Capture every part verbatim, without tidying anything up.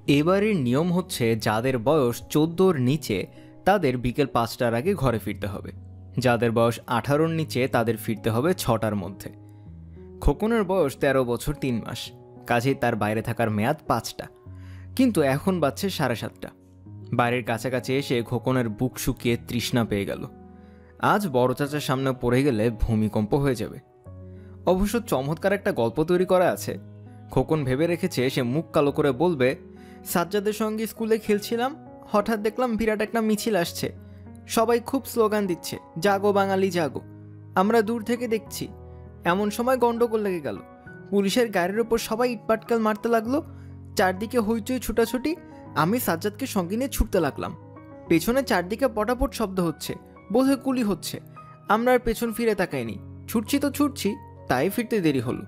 এবারের নিয়ম হচ্ছে যাদের বয়স চোদ্দোর নিচে তাদের বিকেল পাঁচটার আগে ঘরে ফিরতে হবে, যাদের বয়স আঠারোর নিচে তাদের ফিরতে হবে ছটার মধ্যে। খোকনের বয়স তেরো বছর তিন মাস, কাজেই তার বাইরে থাকার মেয়াদ পাঁচটা, কিন্তু এখন বাজছে সাড়ে সাতটা। বাইরের কাছাকাছি এসে খোকনের বুক শুকিয়ে তৃষ্ণা পেয়ে গেল। আজ বড় চাচার সামনে পড়ে গেলে ভূমিকম্প হয়ে যাবে। অবশ্য চমৎকার একটা গল্প তৈরি করা আছে। খোকন ভেবে রেখেছে সে মুখ কালো করে বলবে, সাজ্জাদের সঙ্গে স্কুলে খেলছিলাম, হঠাৎ দেখলাম বিরাট একটা মিছিল আসছে, সবাই খুব স্লোগান দিচ্ছে, জাগো বাঙালি জাগো। আমরা দূর থেকে দেখছি। এমন সময় গন্ডগোল লেগে গেল, পুলিশের গাড়ির ওপর সবাই ইটপাটকেল মারতে লাগলো, চারদিকে হইচই ছুটাছুটি। আমি সাজ্জাদকে সঙ্গে নিয়ে ছুটতে লাগলাম, পেছনে চারদিকে পটাপট শব্দ হচ্ছে, বোধহয় গুলি হচ্ছে। আমরা আর পেছন ফিরে তাকাইনি, ছুটছি তো ছুটছি, তাই ফিরতে দেরি হলো।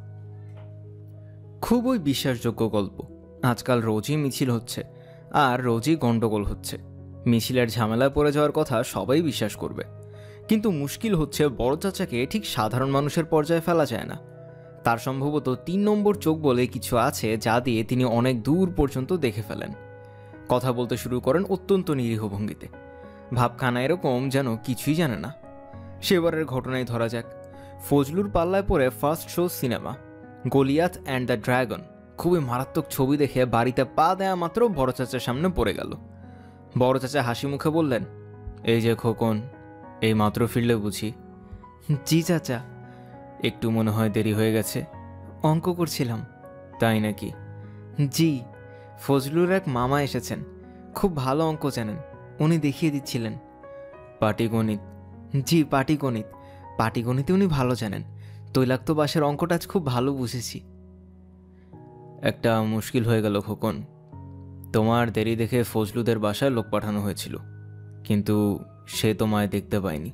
খুবই বিশ্বাসযোগ্য গল্প। আজকাল রোজই মিছিল হচ্ছে আর রোজই গন্ডগোল হচ্ছে। মিছিলের ঝামেলায় পড়ে যাওয়ার কথা সবাই বিশ্বাস করবে, কিন্তু মুশকিল হচ্ছে বড় চাচাকে ঠিক সাধারণ মানুষের পর্যায়ে ফেলা যায় না। তার সম্ভবত তিন নম্বর চোখ বলে কিছু আছে, যা দিয়ে তিনি অনেক দূর পর্যন্ত দেখে ফেলেন। কথা বলতে শুরু করেন অত্যন্ত নিরীহ ভঙ্গিতে, ভাবখানা এরকম যেন কিছুই জানে না। সেবারের ঘটনায় ধরা যাক, ফজলুর পাল্লায় পড়ে first show cinema Goliath and the dragon. খুবই মারাত্মক ছবি দেখে বাড়িতে পা দেয়া মাত্র বড় চাচার সামনে পড়ে গেল। বড় চাচা হাসি মুখে বললেন, এই যে খোকন, এই মাত্র ফিরলে বুঝি? জি চাচা। একটু মনে হয় দেরি হয়ে গেছে। অঙ্ক করছিলাম। তাই নাকি? জি, ফজলুর এক মামা এসেছেন, খুব ভালো অঙ্ক জানেন, উনি দেখিয়ে দিচ্ছিলেন। পাটিগণিত? জি পাটিগণিত। পাটিগণিতে উনি ভালো জানেন। তৈলাক্ত বাসের অঙ্কটা আজ খুব ভালো বুঝেছি। একটা মুশকিল হয়ে গেল খোকন। তোমার দেরি দেখে ফজলুদের বাসায় লোক পাঠানো হয়েছিল, কিন্তু সে তোমায় দেখতে পায়নি।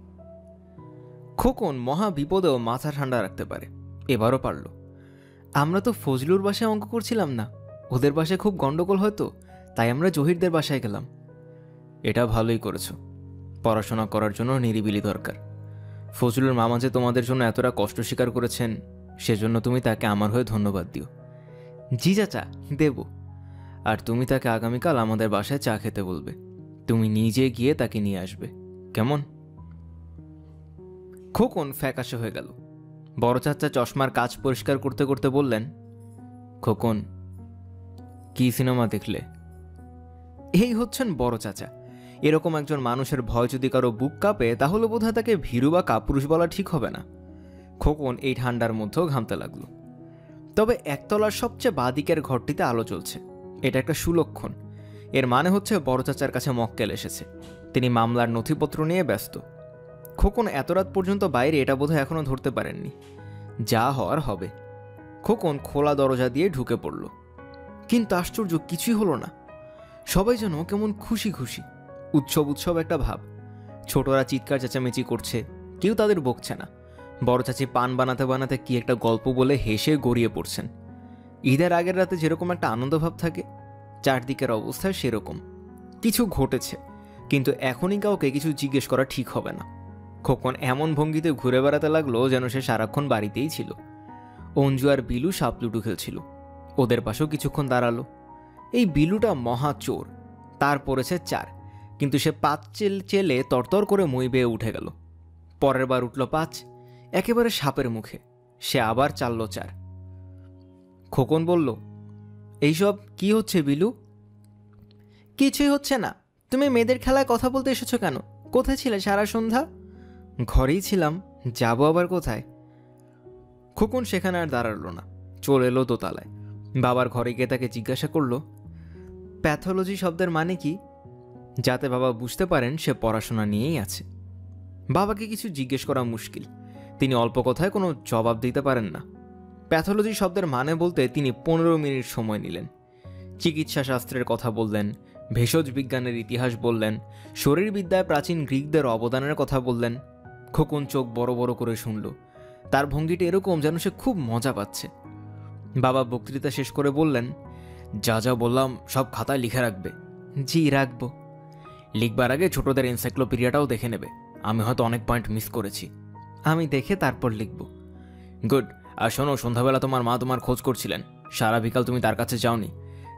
খোকন মহা বিপদেও মাথা ঠান্ডা রাখতে পারে, এবারও পারল। আমরা তো ফজলুর বাসায় অঙ্ক করছিলাম না, ওদের বাসায় খুব গন্ডগোল হয়তো, তাই আমরা জহিরদের বাসায় গেলাম। এটা ভালোই করেছো। পড়াশোনা করার জন্য নিরিবিলি দরকার। ফজলুর মামা যে তোমাদের জন্য এতটা কষ্ট স্বীকার করেছেন, সেজন্য তুমি তাকে আমার হয়ে ধন্যবাদ দিও। জি চাচা, দেব। আর তুমি তাকে আগামীকাল আমাদের বাসায় চা খেতে বলবে। তুমি নিজে গিয়ে তাকে নিয়ে আসবে, কেমন? খোকন ফ্যাকাশে হয়ে গেল। বড় চাচা চশমার কাচ পরিষ্কার করতে করতে বললেন, খোকন, কি সিনেমা দেখলে? এই হচ্ছেন বড় চাচা। এরকম একজন মানুষের ভয় যদি কারো বুক কাঁপে, তাহলে বোধহয় তাকে ভীরু বা কাপুরুষ বলা ঠিক হবে না। খোকন এই ঠান্ডার মধ্যেও ঘামতে লাগলো। তবে একতলার সবচেয়ে বাঁদিকের ঘরটিতে আলো জ্বলছে, এটা একটা সুলক্ষণ। এর মানে হচ্ছে বড় চাচার কাছে মক্কেল এসেছে, তিনি মামলার নথিপত্র নিয়ে ব্যস্ত। খোকন এত রাত পর্যন্ত বাইরে, এটা বোধহয় এখনো ধরতে পারেননি। যা হওয়ার হবে। খোকন খোলা দরজা দিয়ে ঢুকে পড়ল, কিন্তু আশ্চর্য কিছুই হলো না। সবাই যেন কেমন খুশি খুশি, উৎসব উৎসব একটা ভাব। ছোটরা চিৎকার চেঁচামেচি করছে, কেউ তাদের বকছে না। বড় চাচি পান বানাতে বানাতে কি একটা গল্প বলে হেসে গড়িয়ে পড়ছেন। ঈদের আগের রাতে যেরকম একটা আনন্দভাব থাকে, চারদিকের অবস্থা সেরকম। কিছু ঘটেছে, কিন্তু এখনই কাউকে কিছু জিজ্ঞেস করা ঠিক হবে না। খোকন এমন ভঙ্গিতে ঘুরে বেড়াতে লাগলো যেন সে সারাক্ষণ বাড়িতেই ছিল। অঞ্জু আর বিলু সাপলুডু খেলছিল, ওদের পাশেও কিছুক্ষণ দাঁড়ালো। এই বিলুটা মহা চোর, তার পড়েছে চার, কিন্তু সে পাঁচ চেল চেলে তরতর করে মই বেয়ে উঠে গেল। পরের বার উঠল পাঁচ, একেবারে সাপের মুখে। সে আবার চালল চার। খোকন বলল, এইসব কি হচ্ছে বিলু? কিছুই হচ্ছে না। তুমি মেয়েদের খেলায় কথা বলতে এসেছো কেন? কোথায় ছিলে সারা সন্ধ্যা? ঘরেই ছিলাম, যাবো আবার কোথায়? খোকন সেখানে আর দাঁড়ালো না, চলে এলো দোতলায়। বাবার ঘরে গিয়ে তাকে জিজ্ঞাসা করলো, প্যাথোলজি শব্দের মানে কি, যাতে বাবা বুঝতে পারেন সে পড়াশোনা নিয়েই আছে। বাবাকে কিছু জিজ্ঞেস করা মুশকিল, তিনি অল্প কথায় কোনো জবাব দিতে পারেন না। প্যাথোলজি শব্দের মানে বলতে তিনি পনেরো মিনিট সময় নিলেন। চিকিৎসা শাস্ত্রের কথা বললেন, ভেষজ বিজ্ঞানের ইতিহাস বললেন, শরীরবিদ্যায় প্রাচীন গ্রিকদের অবদানের কথা বললেন। খোকন চোখ বড় বড় করে শুনল। তার ভঙ্গিটা এরকম যেন সে খুব মজা পাচ্ছে। বাবা বক্তৃতা শেষ করে বললেন, যা যা বললাম সব খাতায় লিখে রাখবে। জি রাখবো। লিখবার আগে ছোটদের এনসাইক্লোপিডিয়াটাও দেখে নেবে, আমি হয়তো অনেক পয়েন্ট মিস করেছি। আমি দেখে তারপর লিখব। গুড। আর শোনো, সন্ধ্যাবেলা তোমার মা তোমার খোঁজ করছিলেন, সারা বিকাল তুমি তার কাছে যাওনি।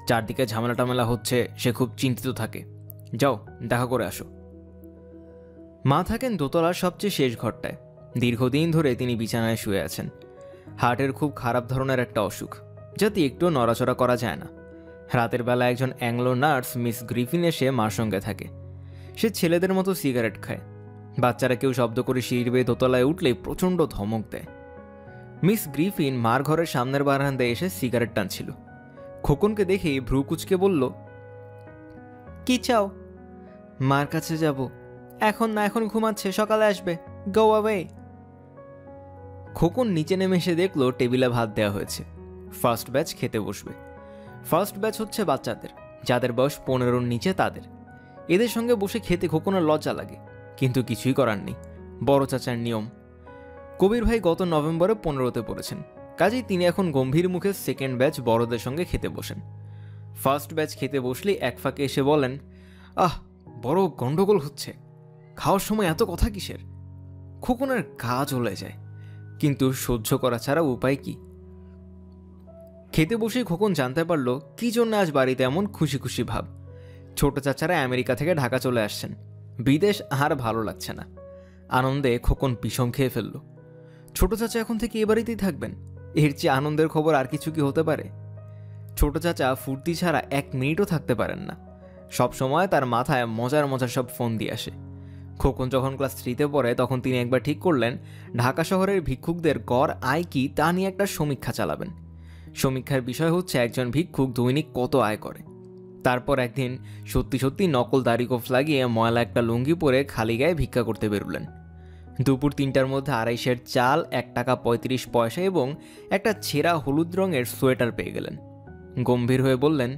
চারদিকে ঝামেলা টামেলা হচ্ছে, সে খুব চিন্তিত থাকে। যাও দেখা করে আসো। মা থাকেন দোতলার সবচেয়ে শেষ ঘরটায়। দীর্ঘদিন ধরে তিনি বিছানায় শুয়ে আছেন। হার্টের খুব খারাপ ধরনের একটা অসুখ, যাতে একটু নড়াচড়া করা যায় না। রাতের বেলা একজন অ্যাংলো নার্স মিস গ্রিফিন এসে মার সঙ্গে থাকে। সে ছেলেদের মতো সিগারেট খায়। বাচ্চারা কেউ শব্দ করে সিঁড়ি বেয়ে দোতলায় উঠলেই প্রচণ্ড ধমক দেয়। মিস গ্রিফিন মার ঘরের সামনের বারান্দায় এসে সিগারেট টানছিল। খোকনকে দেখেই ভ্রু কুচকে বলল, কি চাও? মার কাছে যাব। এখন না, এখন ঘুমাচ্ছে, সকালে আসবে। Go away. খোকন নিচে নেমে এসে দেখলো টেবিলে ভাত দেওয়া হয়েছে। ফার্স্ট ব্যাচ খেতে বসবে। ফার্স্ট ব্যাচ হচ্ছে বাচ্চাদের, যাদের বয়স পনেরোর নিচে তাদের। এদের সঙ্গে বসে খেতে খোকনের লজ্জা লাগে, কিন্তু কিছুই করার নেই, বড় চাচার নিয়ম। কবির ভাই গত নভেম্বরে পনেরোতে পড়েছেন, কাজেই তিনি এখন গম্ভীর মুখে সেকেন্ড ব্যাচ বড়দের সঙ্গে খেতে বসেন। ফার্স্ট ব্যাচ খেতে বসলেই এক ফাঁকে এসে বলেন, আহ বড় গন্ডগোল হচ্ছে, খাওয়ার সময় এত কথা কিসের? খোকনের গা জ্বলে যায়, কিন্তু সহ্য করা ছাড়া উপায় কি? খেতে বসে খোকন জানতে পারল কি জন্য আজ বাড়িতে এমন খুশি খুশি ভাব। ছোট চাচারা আমেরিকা থেকে ঢাকা চলে আসছেন। বিদেশ আর ভালো লাগছে না। আনন্দে খোকন বিষম খেয়ে ফেলল। ছোট চাচা এখন থেকে এ বাড়িতেই থাকবেন, এর চেয়ে আনন্দের খবর আর কিছু কি হতে পারে? ছোট চাচা ফুর্তি ছাড়া এক মিনিটও থাকতে পারেন না। সব সময় তার মাথায় মজার মজার সব ফোন দিয়ে আসে। খোকন যখন ক্লাস থ্রিতে পড়ে তখন তিনি একবার ঠিক করলেন ঢাকা শহরের ভিক্ষুকদের গড় আয় কি তা নিয়ে একটা সমীক্ষা চালাবেন। সমীক্ষার বিষয় হচ্ছে একজন ভিক্ষুক দৈনিক কত আয় করে। তারপর একদিন সত্যি সত্যি নকল দাড়ি গোঁফ লাগিয়ে ময়লা একটা লুঙ্গি পরে খালি গায়ে ভিক্ষা করতে বেরোলেন। দুপুর তিনটার মধ্যে আড়াইশের চাল, এক টাকা পঁয়ত্রিশ পয়সা এবং একটা ছেঁড়া হলুদ রঙের সোয়েটার পেয়ে গেলেন। গম্ভীর হয়ে বললেন,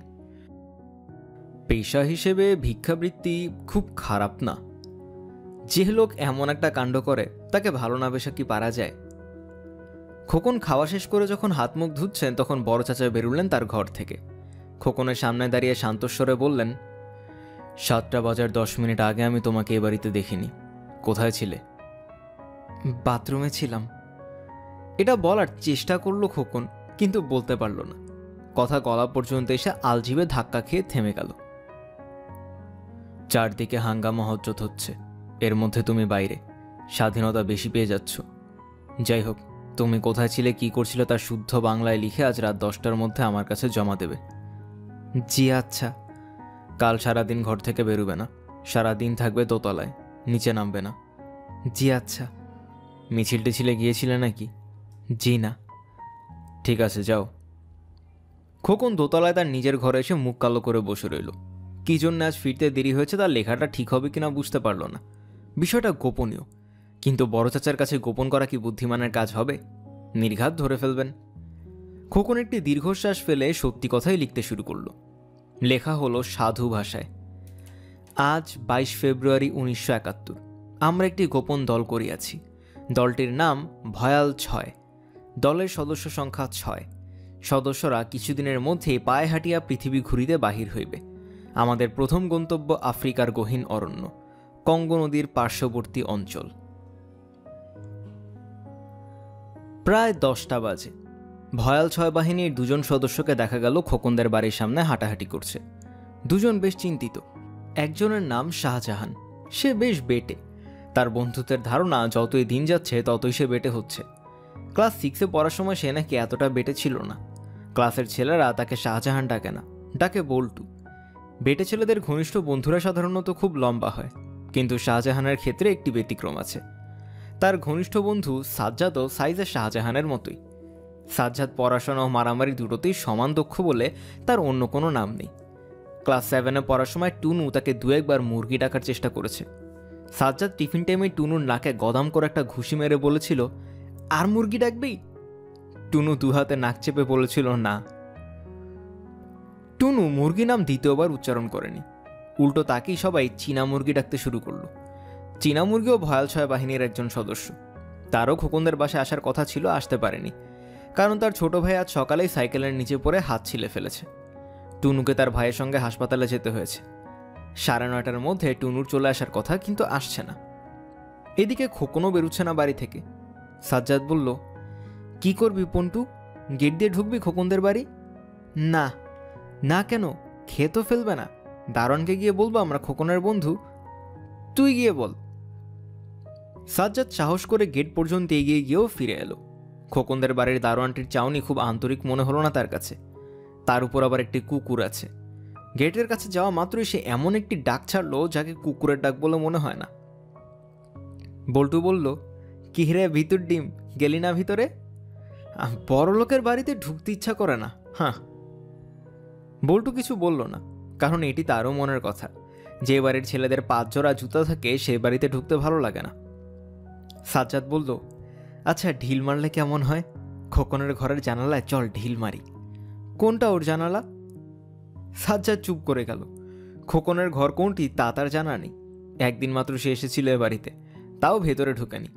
পেশা হিসেবে ভিক্ষাবৃত্তি খুব খারাপ না। যে লোক এমন একটা কাণ্ড করে তাকে ভালো না বেশা কি পারা যায়? খোকন খাওয়া শেষ করে যখন হাত মুখ ধুচ্ছেন তখন বড় চাচা বেরুলেন তার ঘর থেকে। খোকনের সামনে দাঁড়িয়ে শান্তস্বরে বললেন, সাতটা বাজার দশ মিনিট আগে আমি তোমাকে এ বাড়িতে দেখিনি। কোথায় ছিলে? বাথরুমে ছিলাম। এটা বলার চেষ্টা করলো খোকন, কিন্তু বলতে পারল না। কথা গলা পর্যন্ত এসে আলজিবে ধাক্কা খেয়ে থেমে গেল। চারদিকে হাঙ্গামা হজ্জত হচ্ছে, এর মধ্যে তুমি বাইরে, স্বাধীনতা বেশি পেয়ে যাচ্ছ। যাই হোক, তুমি কোথায় ছিলে, কি করছিলে তার শুদ্ধ বাংলায় লিখে আজ রাত দশটার মধ্যে আমার কাছে জমা দেবে। জি আচ্ছা। কাল সারাদিন ঘর থেকে বেরোবে না, সারাদিন থাকবে দোতলায়, নিচে নামবে না। জি আচ্ছা। মিছিল টিছিলে গিয়েছিলে নাকি? জি না। ঠিক আছে, যাও। খোকন দোতলায় তার নিজের ঘরে এসে মুখ কালো করে বসে রইল। কি জন্য আজ ফিরতে দেরি হয়েছে তার লেখাটা ঠিক হবে কিনা বুঝতে পারল না। বিষয়টা গোপনীয়, কিন্তু বড় চাচার কাছে গোপন করা কি বুদ্ধিমানের কাজ হবে? নির্ঘাত ধরে ফেলবেন। খোকন একটি দীর্ঘশ্বাস ফেলে সত্যি কথাই লিখতে শুরু করল। লেখা হলো সাধু ভাষায়। আজ বাইশ ফেব্রুয়ারি উনিশশো একাত্তর আমরা একটি গোপন দল করিয়াছি। দলটির নাম ভয়াল ছয়। দলের সদস্য সংখ্যা ছয়। সদস্যরা কিছুদিনের মধ্যে পায়ে হাঁটিয়া পৃথিবী ঘুরিতে বাহির হইবে। আমাদের প্রথম গন্তব্য আফ্রিকার গহীন অরণ্য, কঙ্গো নদীর পার্শ্ববর্তী অঞ্চল। প্রায় দশটা বাজে। ভয়াল ছয় বাহিনীর দুজন সদস্যকে দেখা গেল খোকনদের বাড়ির সামনে হাঁটাহাঁটি করছে। দুজন বেশ চিন্তিত। একজনের নাম শাহজাহান। সে বেশ বেটে। তার বন্ধুত্বের ধারণা যতই দিন যাচ্ছে ততই সে বেটে হচ্ছে। ক্লাস সিক্সে পড়ার সময় সে নাকি এতটা বেটে ছিল না। ক্লাসের ছেলেরা তাকে শাহজাহান ডাকে না, ডাকে বল্টু। বেটে ছেলেদের ঘনিষ্ঠ বন্ধুরা সাধারণত খুব লম্বা হয়, কিন্তু শাহজাহানের ক্ষেত্রে একটি ব্যতিক্রম আছে। তার ঘনিষ্ঠ বন্ধু সাজ্জাদও সাইজে শাহজাহানের মতোই। সাজ্জাদ পড়াশোনা ও মারামারি দুটোতেই সমান দক্ষ বলে তার অন্য কোনো নাম নেই। ক্লাস সেভেনে পড়ার সময় টুনু তাকে দু একবার মুরগি ডাকার চেষ্টা করেছে। সাজ্জাদ টিফিন টাইমে টুনুর নাকে গদাম করে একটা ঘুষি মেরে বলেছিল, আর মুরগি ডাকবি? টুনু দু হাতে নাক চেপে বলেছিল না। টুনু মুরগি নাম দ্বিতীয়বার উচ্চারণ করেনি, উল্টো তাকেই সবাই চীনা মুরগি ডাকতে শুরু করলো। চীনা মুরগিও ভয়াল ছয় বাহিনীর একজন সদস্য। তারও খোকনদের বাসায় আসার কথা ছিল, আসতে পারেনি, কারণ তার ছোট ভাই আজ সকালেই সাইকেলের নিচে পড়ে হাত ছিলে ফেলেছে। টুনুকে তার ভাইয়ের সঙ্গে হাসপাতালে যেতে হয়েছে। সাড়ে নয়টার মধ্যে টুনুর চলে আসার কথা, কিন্তু আসছে না। এদিকে খোকনও বেরুচ্ছে না বাড়ি থেকে। সাজ্জাদ বলল, কি করবি পন্টু, গেট দিয়ে ঢুকবি খোকনদের বাড়ি? না। না কেন, খেয়ে তো ফেলবে না। দারোয়ানকে গিয়ে বলবো আমরা খোকনের বন্ধু। তুই গিয়ে বল। সাজ্জাদ সাহস করে গেট পর্যন্ত এগিয়ে গিয়েও ফিরে এলো। খোকনদের বাড়ির দারোয়ানটির চাউনি খুব আন্তরিক মনে হলো না তার কাছে। তার উপর আবার একটি কুকুর আছে। গেটের কাছে যাওয়া মাত্রই সে এমন একটি ডাক ছাড়লো যাকে কুকুরের ডাক বলে মনে হয় না। বল্টু বলল, কি রে ভিতর ডিম, গেলি না ভিতরে? বড় লোকের বাড়িতে ঢুকতে ইচ্ছা করে না। হ্যাঁ। বল্টু কিছু বলল না, কারণ এটি তারও মনের কথা। যে বাড়ির ছেলেদের পাঁচ জোড়া জুতা থাকে সেই বাড়িতে ঢুকতে ভালো লাগে না। সাজ্জাদ বলল, আচ্ছা ঢিল মারলে কেমন হয়? খোকনের ঘরের জানালায় চল ঢিল মারি। কোনটা ওর জানালা? সাজ্জাদ চুপ করে গেল। খোকনের ঘর কোনটি তা তার জানা নেই। একদিন মাত্র সে এসেছিল এ বাড়িতে, তাও ভেতরে ঢুকেনি।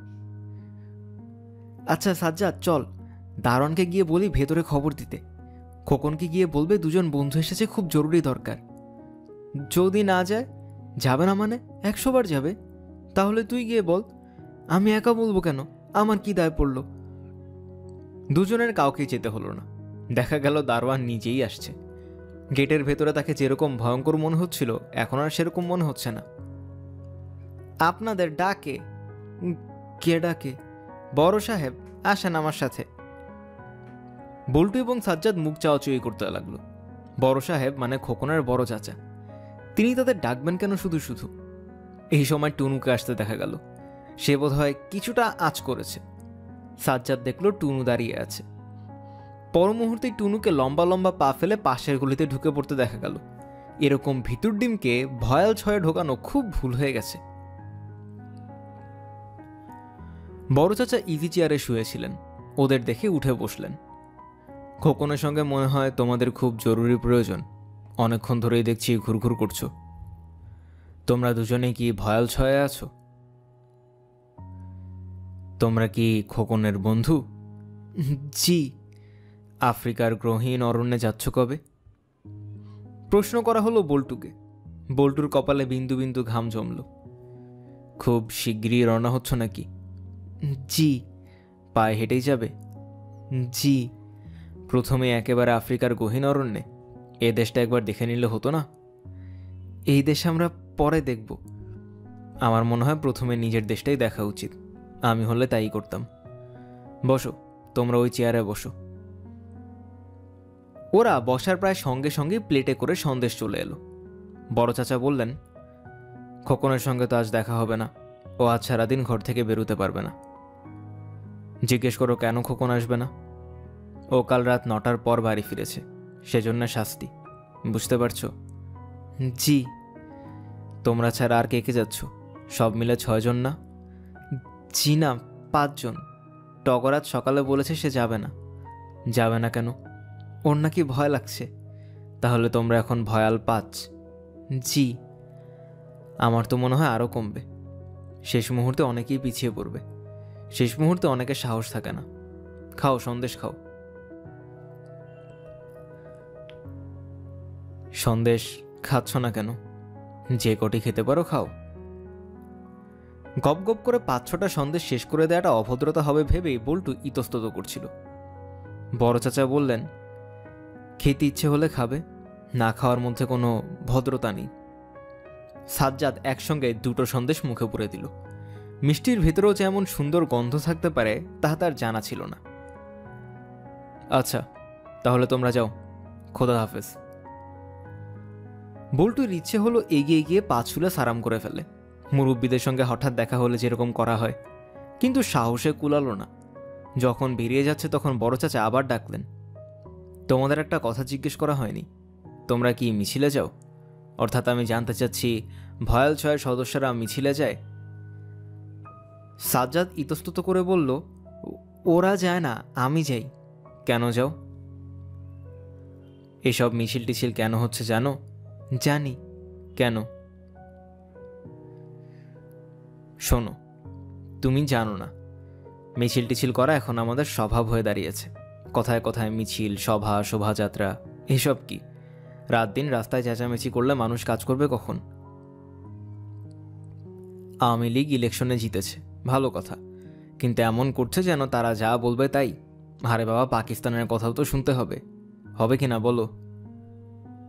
আচ্ছা সাজ্জাদ চল, দারোয়ানকে গিয়ে বলি ভেতরে খবর দিতে। খোকনকে গিয়ে বলবে দুজন বন্ধু এসেছে, খুব জরুরি দরকার। যদি না যায়? যাবে না মানে? একশো বার যাবে। তাহলে তুই গিয়ে বল। আমি একা বলবো কেন? আমার কি দায় পড়ল? দুজনের কাউকে যেতে হলো না। দেখা গেল দারোয়ান নিজেই আসছে। গেটের ভেতরে তাকে যেরকম ভয়ঙ্কর মনে হচ্ছিল এখন আর সেরকম মনে হচ্ছে না। আপনাদের ডাকে? কে ডাকে? বড় সাহেব, আসেন আমার সাথে। বল্টু এবং সাজ্জাদ মুখ চাওয়াচুই করতে লাগলো। বড় সাহেব মানে খোকনের বড় চাচা। তিনি তাদের ডাকবেন কেন শুধু শুধু? এই সময় টুনুকে আসতে দেখা গেল। সে বোধ হয় কিছুটা আঁচ করেছে। সাজ্জাদ দেখলো টুনু দাঁড়িয়ে আছে। পর মুহূর্তেই টুনুকে লম্বা লম্বা পা ফেলে পাশের গলিতে ঢুকে পড়তে দেখা গেল। এরকম ভিতর ডিমকে ভয়াল ছয়ে ঢোকানো খুব ভুল হয়ে গেছে। বড় চাচা ইজি চেয়ারে শুয়েছিলেন। ওদের দেখে উঠে বসলেন। খোকনের সঙ্গে মনে হয় তোমাদের খুব জরুরি প্রয়োজন। অনেকক্ষণ ধরেই দেখছি ঘুরঘুর করছো। তোমরা দুজনে কি ভয়াল ছয়ে আছো? তোমরা কি খোকনের বন্ধু? জি। আফ্রিকার গ্রহীন অরণ্যে যাচ্ছ কবে? প্রশ্ন করা হলো বল্টুকে। বল্টুর কপালে বিন্দু বিন্দু ঘাম জমল। খুব শিগগিরই রওনা হচ্ছ নাকি? জি। পায়ে হেঁটেই যাবে? জি। প্রথমে একেবারে আফ্রিকার গহীন অরণ্যে? এ দেশটা একবার দেখে নিলে হতো না? এই দেশ আমরা পরে দেখব। আমার মনে হয় প্রথমে নিজের দেশটাই দেখা উচিত। আমি হলে তাই করতাম। বসো, তোমরা ওই চেয়ারে বসো। ওরা বসার প্রায় সঙ্গে সঙ্গে প্লেটে করে সন্দেশ চলে এলো। বড় চাচা বললেন, খোকনের সঙ্গে তো আজ দেখা হবে না। ও আজ সারাদিন ঘর থেকে বেরোতে পারবে না। জিজ্ঞেস করো কেন খোকন আসবে না? ও কাল রাত নটার পর বাড়ি ফিরেছে, সেজন্য শাস্তি। বুঝতে পারছো? জি। তোমরা ছাড়া আর কে কে যাচ্ছ? সব মিলে ছয়জন না? জি না, পাঁচজন। টগরাজ সকালে বলেছে সে যাবে না। যাবে না কেন? ওর নাকি ভয় লাগছে। তাহলে তোমরা এখন ভয়াল পাঁচ? জি। আমার তো মনে হয় আরও কমবে। শেষ মুহূর্তে অনেকেই পিছিয়ে পড়বে। শেষ মুহূর্তে অনেকের সাহস থাকে না। খাও, সন্দেশ খাও। সন্দেশ খাচ্ছ না কেন? যে কটি খেতে পারো খাও। গপ গপ করে পাঁচ ছটা সন্দেশ শেষ করে দেওয়াটা অভদ্রতা হবে ভেবেই বল্টু ইতস্তত করছিল। বড় চাচা বললেন, খেতে ইচ্ছে হলে খাবে, না খাওয়ার মধ্যে কোনো ভদ্রতা নেই। সাজ্জাদ একসঙ্গে দুটো সন্দেশ মুখে পুরে দিল। মিষ্টির ভেতরেও যে এমন সুন্দর গন্ধ থাকতে পারে তাহা তার জানা ছিল না। আচ্ছা, তাহলে তোমরা যাও। খোদা হাফেজ। বল্টুর ইচ্ছে হলো এগিয়ে গিয়ে পা ছুলে সারাম করে ফেলে, মুরব্বীদের সঙ্গে হঠাৎ দেখা হলে যেরকম করা হয়, কিন্তু সাহসে কুলালো না। যখন বেরিয়ে যাচ্ছে তখন বড় চাচা আবার ডাকলেন, তোমাদের একটা কথা জিজ্ঞেস করা হয়নি। তোমরা কি মিছিলে যাও? অর্থাৎ আমি জানতে চাচ্ছি, ভয়াল ছয়ের সদস্যরা মিছিলে যায়? সাজ্জাদ ইতস্তত করে বলল, ওরা যায় না, আমি যাই। কেন যাও? এসব মিছিল টিছিল কেন হচ্ছে জানো? জানি। কেন? শোনো, তুমি জানো না, মিছিল টিছিল করা এখন আমাদের স্বভাব হয়ে দাঁড়িয়েছে। কথায় কথায় মিছিল, সভা, শোভাযাত্রা, এসব কি? রাত দিন রাস্তায় চেঁচামেচি করলে মানুষ কাজ করবে কখন? আওয়ামী লীগ ইলেকশনে জিতেছে, ভালো কথা, কিন্তু এমন করছে যেন তারা যা বলবে তাই। আরে বাবা, পাকিস্তানের কথাও তো শুনতে হবে, হবে কিনা বলো?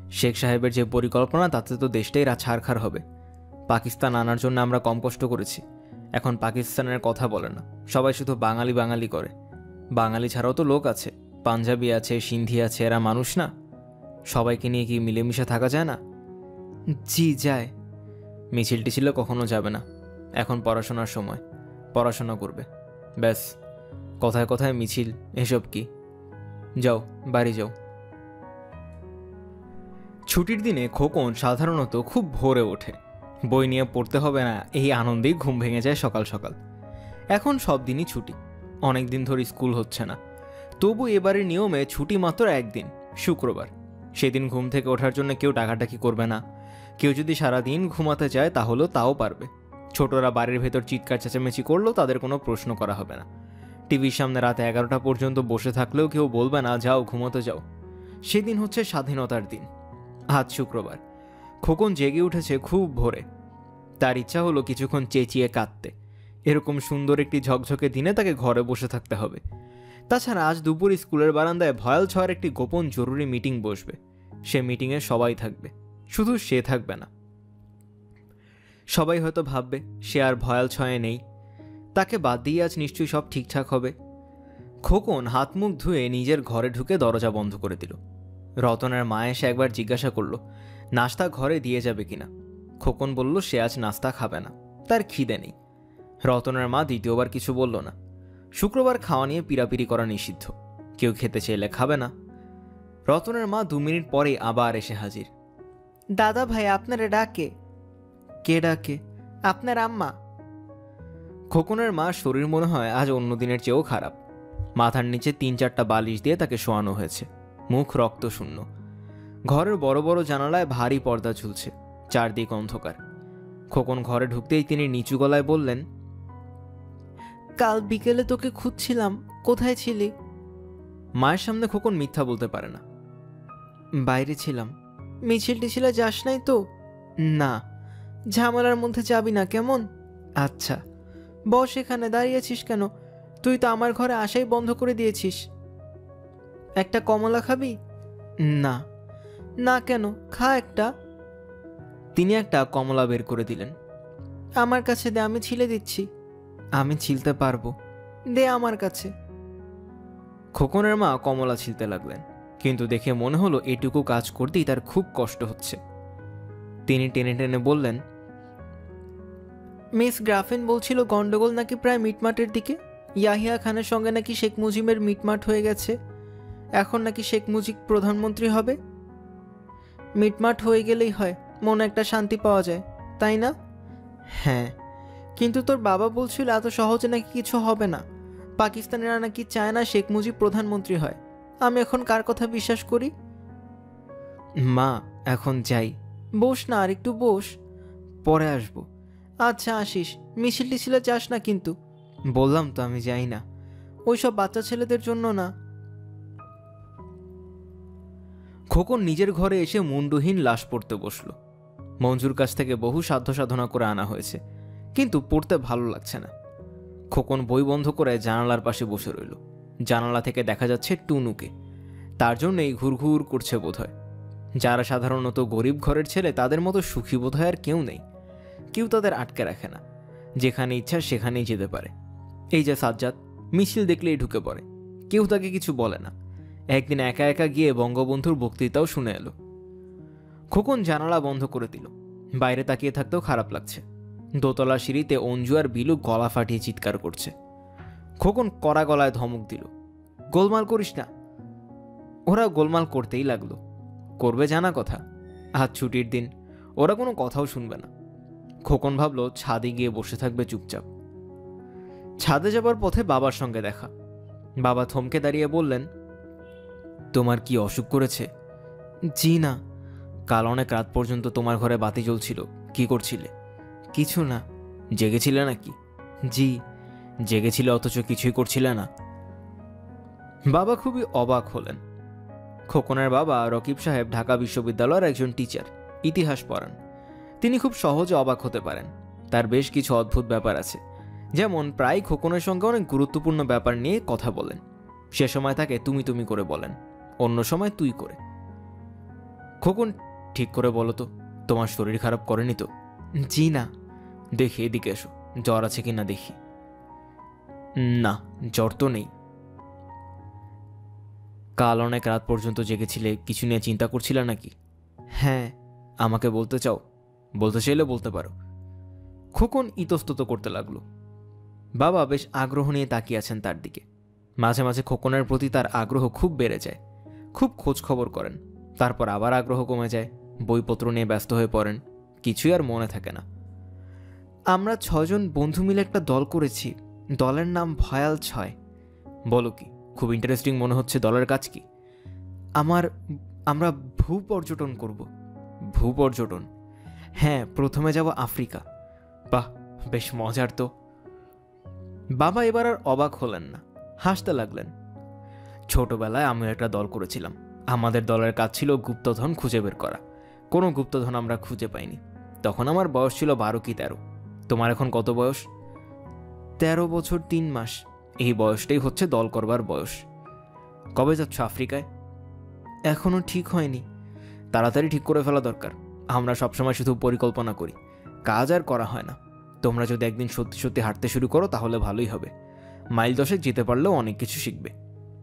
শেখ সাহেবের যে পরিকল্পনা তাতে তো দেশটাই ছাড়খাড় হবে। পাকিস্তান আনার জন্য আমরা কম কষ্ট করেছি, এখন পাকিস্তানের কথা বলে না, সবাই শুধু বাঙালি বাঙালি করে। বাঙালি ছাড়াও তো লোক আছে, পাঞ্জাবি আছে, সিন্ধি আছে, এরা মানুষ না? সবাইকে নিয়ে কি মিলেমিশে থাকা যায় না? জি যায়। মিছিল টিছিল কখনো যাবে না, এখন পড়াশোনার সময়, পড়াশোনা করবে ব্যাস। কথায় কথায় মিছিল এসব কি? যাও বাড়ি যাও। ছুটির দিনে খোকন সাধারণত খুব ভোরে ওঠে, বই নিয়ে পড়তে হবে না এই আনন্দেই ঘুম ভেঙে যায় সকাল সকাল। এখন সব দিনই ছুটি, অনেক দিন ধরে স্কুল হচ্ছে না, তবু এবারের নিয়মে ছুটি মাত্র একদিন, শুক্রবার। সেদিন ঘুম থেকে ওঠার জন্য কেউ ডাকাডাকি করবে না। কেউ যদি সারাদিন ঘুমাতে চায় তাহলেও তাও পারবে। ছোটরা বাড়ির ভেতর চিৎকার চেঁচামেচি করলেও তাদের কোনো প্রশ্ন করা হবে না। টিভির সামনে রাত এগারোটা পর্যন্ত বসে থাকলেও কেউ বলবে না যাও ঘুমোতে যাও। সেদিন হচ্ছে স্বাধীনতার দিন। আজ শুক্রবার। খোকন জেগে উঠেছে খুব ভোরে। তার ইচ্ছা হলো কিছুক্ষণ চেঁচিয়ে কাঁদতে। এরকম সুন্দর একটি ঝকঝকে দিনে তাকে ঘরে বসে থাকতে হবে। তাছাড়া আজ দুপুর স্কুলের বারান্দায় ভয়াল ছয়ের একটি গোপন জরুরি মিটিং বসবে। সে মিটিংয়ে সবাই থাকবে, শুধু সে থাকবে না। সবাই হয়তো ভাববে সে আর ভয়াল ছয়ে নেই, তাকে বাদ দিয়ে আজ নিশ্চয়ই সব ঠিকঠাক হবে। খোকন হাত মুখ ধুয়ে নিজের ঘরে ঢুকে দরজা বন্ধ করে দিল। রতনের মা এসে একবার জিজ্ঞাসা করল নাস্তা ঘরে দিয়ে যাবে কিনা। খোকন বলল সে আজ নাস্তা খাবে না, তার খিদে নেই। রতনের মা দ্বিতীয়বার কিছু বলল না। শুক্রবার খাওয়া নিয়ে পিড়াপিড়ি করা নিষিদ্ধ, কেউ খেতে চাইলে খাবে না। রতনের মা দু মিনিট পরে আবার এসে হাজির। দাদা ভাই আপনারে ডাকে। কে ডাকে? আপনার আম্মা। খোকনের মা শরীর মনে হয় আজ অন্য দিনের চেয়েও খারাপ। মাথার নিচে তিন চারটা বালিশ দিয়ে তাকে শোয়ানো হয়েছে, মুখ রক্ত শূন্য। ঘরের বড় বড় জানালায় ভারী পর্দা ঝুলছে, চারদিক অন্ধকার। খোকন ঘরে ঢুকতেই তিনি নিচু গলায় বললেন, কাল বিকেলে তোকে খুঁজছিলাম, কোথায় ছিলি? মায়ের সামনে খোকন মিথ্যা বলতে পারে না। বাইরে ছিলাম। মিছিল টিছিলে যাস নাই তো? না। ঝামেলার মধ্যে যাবি না কেমন? আচ্ছা। বস এখানে দাঁড়িয়েছিস কেন? তুই তো আমার ঘরে আসাই বন্ধ করে দিয়েছিস। একটা কমলা খাবি? না। না কেন? খা একটা। তিনি একটা কমলা বের করে দিলেন। আমার কাছে দে, আমি ছিলে দিচ্ছি। আমি ছিলতে পারবো, দে আমার কাছে। খোকনের মা কমলা ছিলতে লাগলেন, কিন্তু দেখে মনে হলো এটুকু কাজ করতেই তার খুব কষ্ট হচ্ছে। তিনি টেনে টেনে বললেন, মিস গ্রাফিন বলছিল গন্ডগোল নাকি প্রায় মিটমাটের দিকে। ইয়াহিয়া খানের সঙ্গে নাকি শেখ মুজিবের মিটমাট হয়ে গেছে, এখন নাকি শেখ মুজিব প্রধানমন্ত্রী হবে। মিটমাট হয়ে গেলেই হয়, মনে একটা শান্তি পাওয়া যায়, তাই না? হ্যাঁ, কিন্তু তোর বাবা বলছিল এত সহজে নাকি কিছু হবে না। পাকিস্তানিরা নাকি চায় না শেখ মুজিব প্রধানমন্ত্রী হয়। আমি এখন কার কথা বিশ্বাস করি? মা এখন যাই। বস না, আর একটু বস, পরে আসবো। আচ্ছা আসিস, মিছিল টিছিলে যাস না কিন্তু। বললাম তো আমি যাই না, ওইসব বাচ্চা ছেলেদের জন্য না। খোকন নিজের ঘরে এসে মুন্ডুহীন লাশ পড়তে বসল। মঞ্জুর কাছ থেকে বহু সাধ্য সাধনা করে আনা হয়েছে, কিন্তু পড়তে ভালো লাগছে না। খোকন বই বন্ধ করে জানালার পাশে বসে রইল। জানালা থেকে দেখা যাচ্ছে টুনুকে, তার জন্যই ঘুরঘুর করছে বোধহয়। যারা সাধারণত গরিব ঘরের ছেলে তাদের মতো সুখী বোধহয় আর কেউ নেই। কেউ তাদের আটকে রাখে না, যেখানে ইচ্ছা সেখানেই যেতে পারে। এই যে সাজ্জাদ, মিছিল দেখলেই ঢুকে পড়ে, কেউ তাকে কিছু বলে না। একদিন একা একা গিয়ে বঙ্গবন্ধুর বক্তৃতাও শুনে এলো। খোকন জানালা বন্ধ করে দিল। বাইরে তাকিয়ে থাকতেও খারাপ লাগছে। দোতলা সিঁড়িতে অঞ্জু আর বিলু গলা ফাটিয়ে চিৎকার করছে। খোকন কড়া গলায় ধমক দিল, গোলমাল করিস না। ওরা গোলমাল করতেই লাগলো। করবে জানা কথা, আজ ছুটির দিন, ওরা কোনো কথাও শুনবে না। খোকন ভাবলো ছাদে গিয়ে বসে থাকবে চুপচাপ। ছাদে যাবার পথে বাবার সঙ্গে দেখা। বাবা থমকে দাঁড়িয়ে বললেন, তোমার কি অসুখ করেছে? জি না। কাল অনেক রাত পর্যন্ত তোমার ঘরে বাতি জ্বলছিল, কি করছিলে? কিছু না। জেগেছিলে নাকি? জি জেগেছিলে, অথচ কিছুই করছিলে না। বাবা খুবই অবাক হলেন। খোকনের বাবা রকিব সাহেব ঢাকা বিশ্ববিদ্যালয়ের একজন টিচার, ইতিহাস পড়ান। তিনি খুব সহজে অবাক হতে পারেন। তার বেশ কিছু অদ্ভুত ব্যাপার আছে, যেমন প্রায় খোকনের সঙ্গে অনেক গুরুত্বপূর্ণ ব্যাপার নিয়ে কথা বলেন। সে সময় তাকে তুমি তুমি করে বলেন, অন্য সময় তুই করে। খোকন, ঠিক করে বলো তো, তোমার শরীর খারাপ করেনি তো? জি না। দেখি, এদিকে এসো, জ্বর আছে কিনা দেখি। না, জ্বর তো নেই। কাল অনেক রাত পর্যন্ত জেগেছিলে, কিছু নিয়ে চিন্তা করছিলে নাকি? হ্যাঁ। আমাকে বলতে চাও? বলতে চাইলে বলতে পারো। খোকন ইতস্তত করতে লাগলো। বাবা বেশ আগ্রহ নিয়ে তাকিয়ে আছেন তার দিকে। মাঝে মাঝে খোকনের প্রতি তার আগ্রহ খুব বেড়ে যায়, খুব খোঁজ খবর করেন, তারপর আবার আগ্রহ কমে যায়, বইপত্র নিয়ে ব্যস্ত হয়ে পড়েন, কিছুই আর মনে থাকে না। আমরা ছজন বন্ধু মিলে একটা দল করেছি, দলের নাম ভয়াল ছয়। বলো কি, খুব ইন্টারেস্টিং মনে হচ্ছে। দলের কাজ কি? আমার আমরা ভূ পর্যটন করব। ভূ পর্যটন? হ্যাঁ, প্রথমে যাব আফ্রিকা। বাহ, বেশ মজার তো। বাবা এবার আর অবাক হলেন না, হাসতে লাগলেন। ছোটবেলায় আমি একটা দল করেছিলাম। আমাদের দলের কাজ ছিল গুপ্তধন খুঁজে বের করা। কোনো গুপ্তধন আমরা খুঁজে পাইনি। তখন আমার বয়স ছিল বারো কি তেরো। তোমার এখন কত বয়স? তেরো বছর তিন মাস। এই বয়সটাই হচ্ছে দল করবার বয়স। কবে যাচ্ছ আফ্রিকায়? এখনো ঠিক হয়নি। তাড়াতাড়ি ঠিক করে ফেলা দরকার। আমরা সবসময় শুধু পরিকল্পনা করি, কাজ আর করা হয় না। তোমরা যদি একদিন সত্যি সত্যি হাঁটতে শুরু করো তাহলে ভালোই হবে। মাইল দশেক যেতে পারলেও অনেক কিছু শিখবে।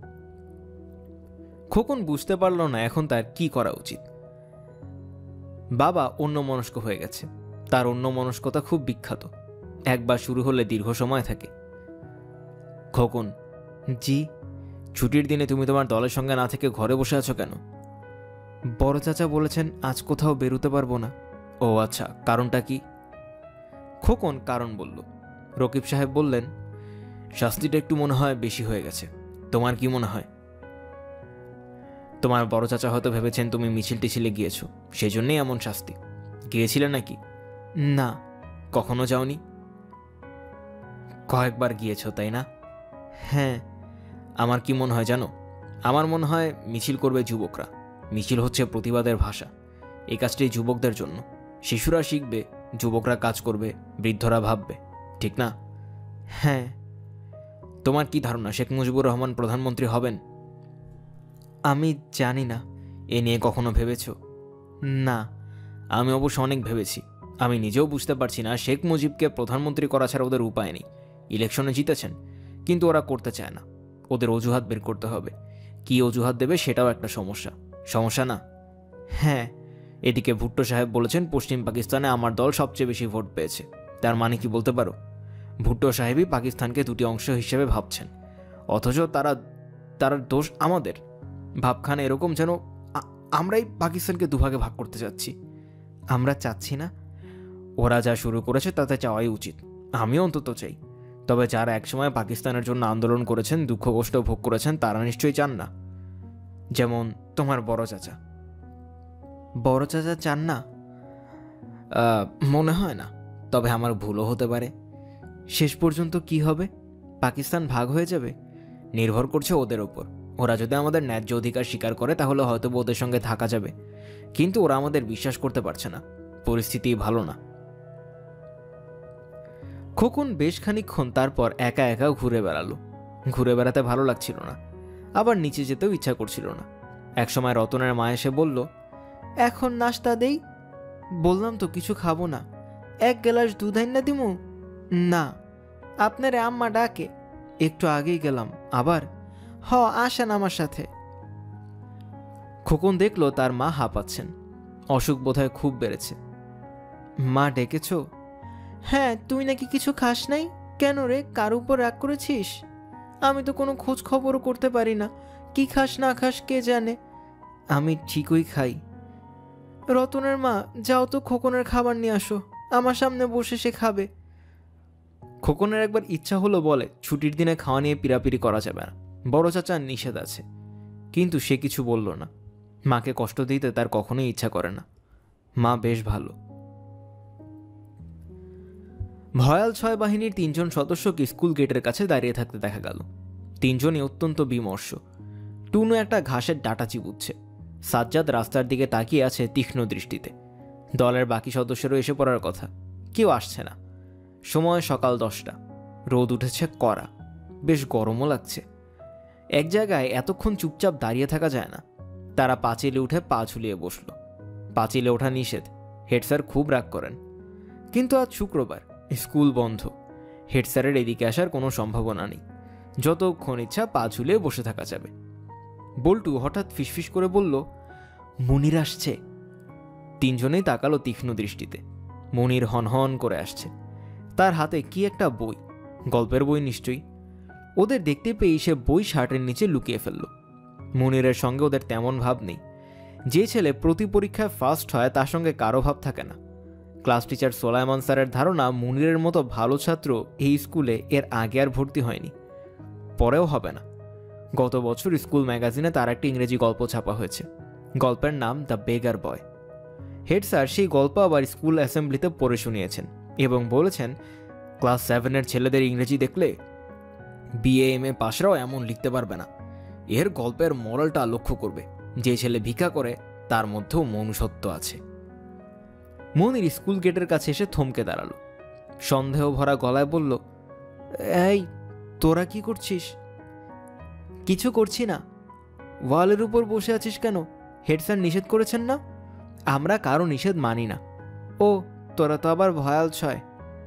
খোকন বুঝতে পারল না এখন তার কি করা উচিত। বাবা অন্যমনস্ক হয়ে গেছে। তার অন্যমনস্কতা খুব বিখ্যাত, একবার শুরু হলে দীর্ঘ সময় থাকে। খোকন, জি? ছুটির দিনে তুমি তোমার দলের সঙ্গে না থেকে ঘরে বসে আছো কেন? বড় চাচা বলেছেন আজ কোথাও বেরোতে পারবো না। ও আচ্ছা, কারণটা কি? খোকন কারণ বলল। রকিব সাহেব বললেন, শাস্তিটা একটু মনে হয় বেশি হয়ে গেছে। তোমার কি মনে হয়? তোমার বড় চাচা হয়তো ভেবেছেন তুমি মিছিল টিছিলে গিয়েছো, সেই জন্যই এমন শাস্তি। গিয়েছিলে নাকি? না। কখনো যাওনি? কয়েকবার গিয়েছো, তাই না? হ্যাঁ। আমার কি মনে হয় জানো? আমার মনে হয় মিছিল করবে যুবকরা। মিছিল হচ্ছে প্রতিবাদের ভাষা। এই কাজটি যুবকদের জন্য। শিশুরা শিখবে, যুবকরা কাজ করবে, বৃদ্ধরা ভাববে, ঠিক না? হ্যাঁ। তোমার কি ধারণা শেখ মুজিবুর রহমান প্রধানমন্ত্রী হবেন? আমি জানি না। এ নিয়ে কখনো ভেবেছ? না। আমি অবশ্য অনেক ভেবেছি। আমি নিজেও বুঝতে পারছি না শেখ মুজিবকে প্রধানমন্ত্রী করা ছাড়া ওদের উপায় নেই। ইলেকশনে জিতেছেন, কিন্তু ওরা করতে চায় না। ওদের অজুহাত বের করতে হবে। কি অজুহাত দেবে সেটাও একটা সমস্যা। সমস্যা না? হ্যাঁ। এদিকে ভুট্টো সাহেব বলেছেন পশ্চিম পাকিস্তানে আমার দল সবচেয়ে বেশি ভোট পেয়েছে। তার মানে কি বলতে পারো? ভুট্টো সাহেবই পাকিস্তানকে দুটি অংশ হিসেবে ভাবছেন, অথচ তারা তার দোষ আমাদের। ভাবখান এরকম যেন আমরাই পাকিস্তানকে দুভাগে ভাগ করতে চাচ্ছি। আমরা চাচ্ছি না। ওরা যা শুরু করেছে তাতে চাওয়াই উচিত। আমিও অন্তত চাই। তবে যারা একসময় পাকিস্তানের জন্য আন্দোলন করেছেন, দুঃখ কষ্ট ভোগ করেছেন, তারা নিশ্চয়ই চান না। যেমন তোমার বড় চাচা। বড় চাচা চান না? মনে হয় না, তবে আমার ভুলও হতে পারে। শেষ পর্যন্ত কি হবে? পাকিস্তান ভাগ হয়ে যাবে? নির্ভর করছে ওদের ওপর। ওরা যদি আমাদের ন্যায্য অধিকার স্বীকার করে তাহলে হয়তো ওদের সঙ্গে থাকা যাবে, কিন্তু ওরা আমাদের বিশ্বাস করতে পারছে না। পরিস্থিতি ভালো না। খোকন বেশ খানিকক্ষণ তারপর একা একা ঘুরে বেড়ালো। ঘুরে বেড়াতে ভালো লাগছিল না, আবার নিচে যেতেও ইচ্ছা করছিল না। একসময় রতনের মা এসে বলল, এখন নাস্তা দেই? বললাম তো কিছু খাবো না। এক গ্লাস দুধ আইনা দিমু? না। আপনার আম্মা ডাকে। একটু আগেই গেলাম। আবার? হ, আসেন আমার সাথে। খোকন দেখল তার মা হাঁপাচ্ছেন। অসুখ বোধহয় খুব বেড়েছে। মা ডেকেছ? হ্যাঁ। তুই নাকি কিছু খাস নাই? কেন রে, কার উপর রাগ করেছিস? আমি তো কোনো খোঁজ খবরও করতে পারি না। কি খাস না খাস কে জানে। আমি ঠিকই খাই। রতনের মা, যাও তো খোকনের খাবার নিয়ে আসো, আমার সামনে বসে সে খাবে। খোকনের একবার ইচ্ছা হলো বলে ছুটির দিনে খাওয়া নিয়ে পিরাপিরি করা যাবে না, বড় চাচার নিষেধ আছে। কিন্তু সে কিছু বলল না। মাকে কষ্ট দিতে তার কখনোই ইচ্ছা করে না। মা বেশ ভালো। ভয়াল ছয় বাহিনীর তিনজন সদস্যকে স্কুল গেটের কাছে দাঁড়িয়ে থাকতে দেখা গেল। তিনজনই অত্যন্ত বিমর্ষ। টুনু একটা ঘাসের ডাঁটা চিবুচ্ছে। সাজ্জাদ রাস্তার দিকে তাকিয়ে আছে তীক্ষ্ণ দৃষ্টিতে। দলের বাকি সদস্যরাও এসে পড়ার কথা, কেউ আসছে না। সময় সকাল দশটা। রোদ উঠেছে কড়া, বেশ গরমও লাগছে। এক জায়গায় এতক্ষণ চুপচাপ দাঁড়িয়ে থাকা যায় না। তারা পাঁচিলে উঠে পা ঝুলিয়ে বসল। পাঁচিলে ওঠা নিষেধ। হেড স্যার খুব রাগ করেন। কিন্তু আজ শুক্রবার, স্কুল বন্ধ। হেড স্যারের এদিকে আসার কোনো সম্ভাবনা নেই। যতক্ষণ ইচ্ছা পা ঝুলিয়ে বসে থাকা যাবে। বল্টু হঠাৎ ফিসফিস করে বলল, মুনির আসছে। তিনজনেই তাকালো তীক্ষ্ণ দৃষ্টিতে। মুনির হনহন করে আসছে। তার হাতে কি একটা বই, গল্পের বই নিশ্চয়ই। ওদের দেখতে পেয়ে সে বই শার্টের নিচে লুকিয়ে ফেলল। মুনিরের সঙ্গে ওদের তেমন ভাব নেই। যে ছেলে প্রতি পরীক্ষায় ফার্স্ট হয় তার সঙ্গে কারো ভাব থাকে না। ক্লাস টিচার সোলাইমান স্যারের ধারণা মুনিরের মতো ভালো ছাত্র এই স্কুলে এর আগে আর ভর্তি হয়নি, পরেও হবে না। গত বছর স্কুল ম্যাগাজিনে তার একটি ইংরেজি গল্প ছাপা হয়েছে। গল্পের নাম the beggar boy. Head sir সেই গল্প আবার স্কুল অ্যাসেম্বলিতে পড়ে শুনিয়েছেন এবং বলেছেন, ক্লাস সেভেনের ছেলেদের ইংরেজি দেখলে বিএ এম এ পাশরাও এমন লিখতে পারবে না। এর গল্পের মরালটা লক্ষ্য করবে, যে ছেলে ভিক্ষা করে তার মধ্যেও মনুষ্যত্ব আছে। মনির স্কুল গেটের কাছে এসে থমকে দাঁড়ালো। সন্দেহ ভরা গলায় বলল, এই তোরা কি করছিস? কিছু করছি না। ওয়ালের উপর বসে আছিস কেন? হেড স্যার নিষেধ করেছেন না? আমরা কারো নিষেধ মানি না। ও তোরা তো আবার ভয়াল ছয়।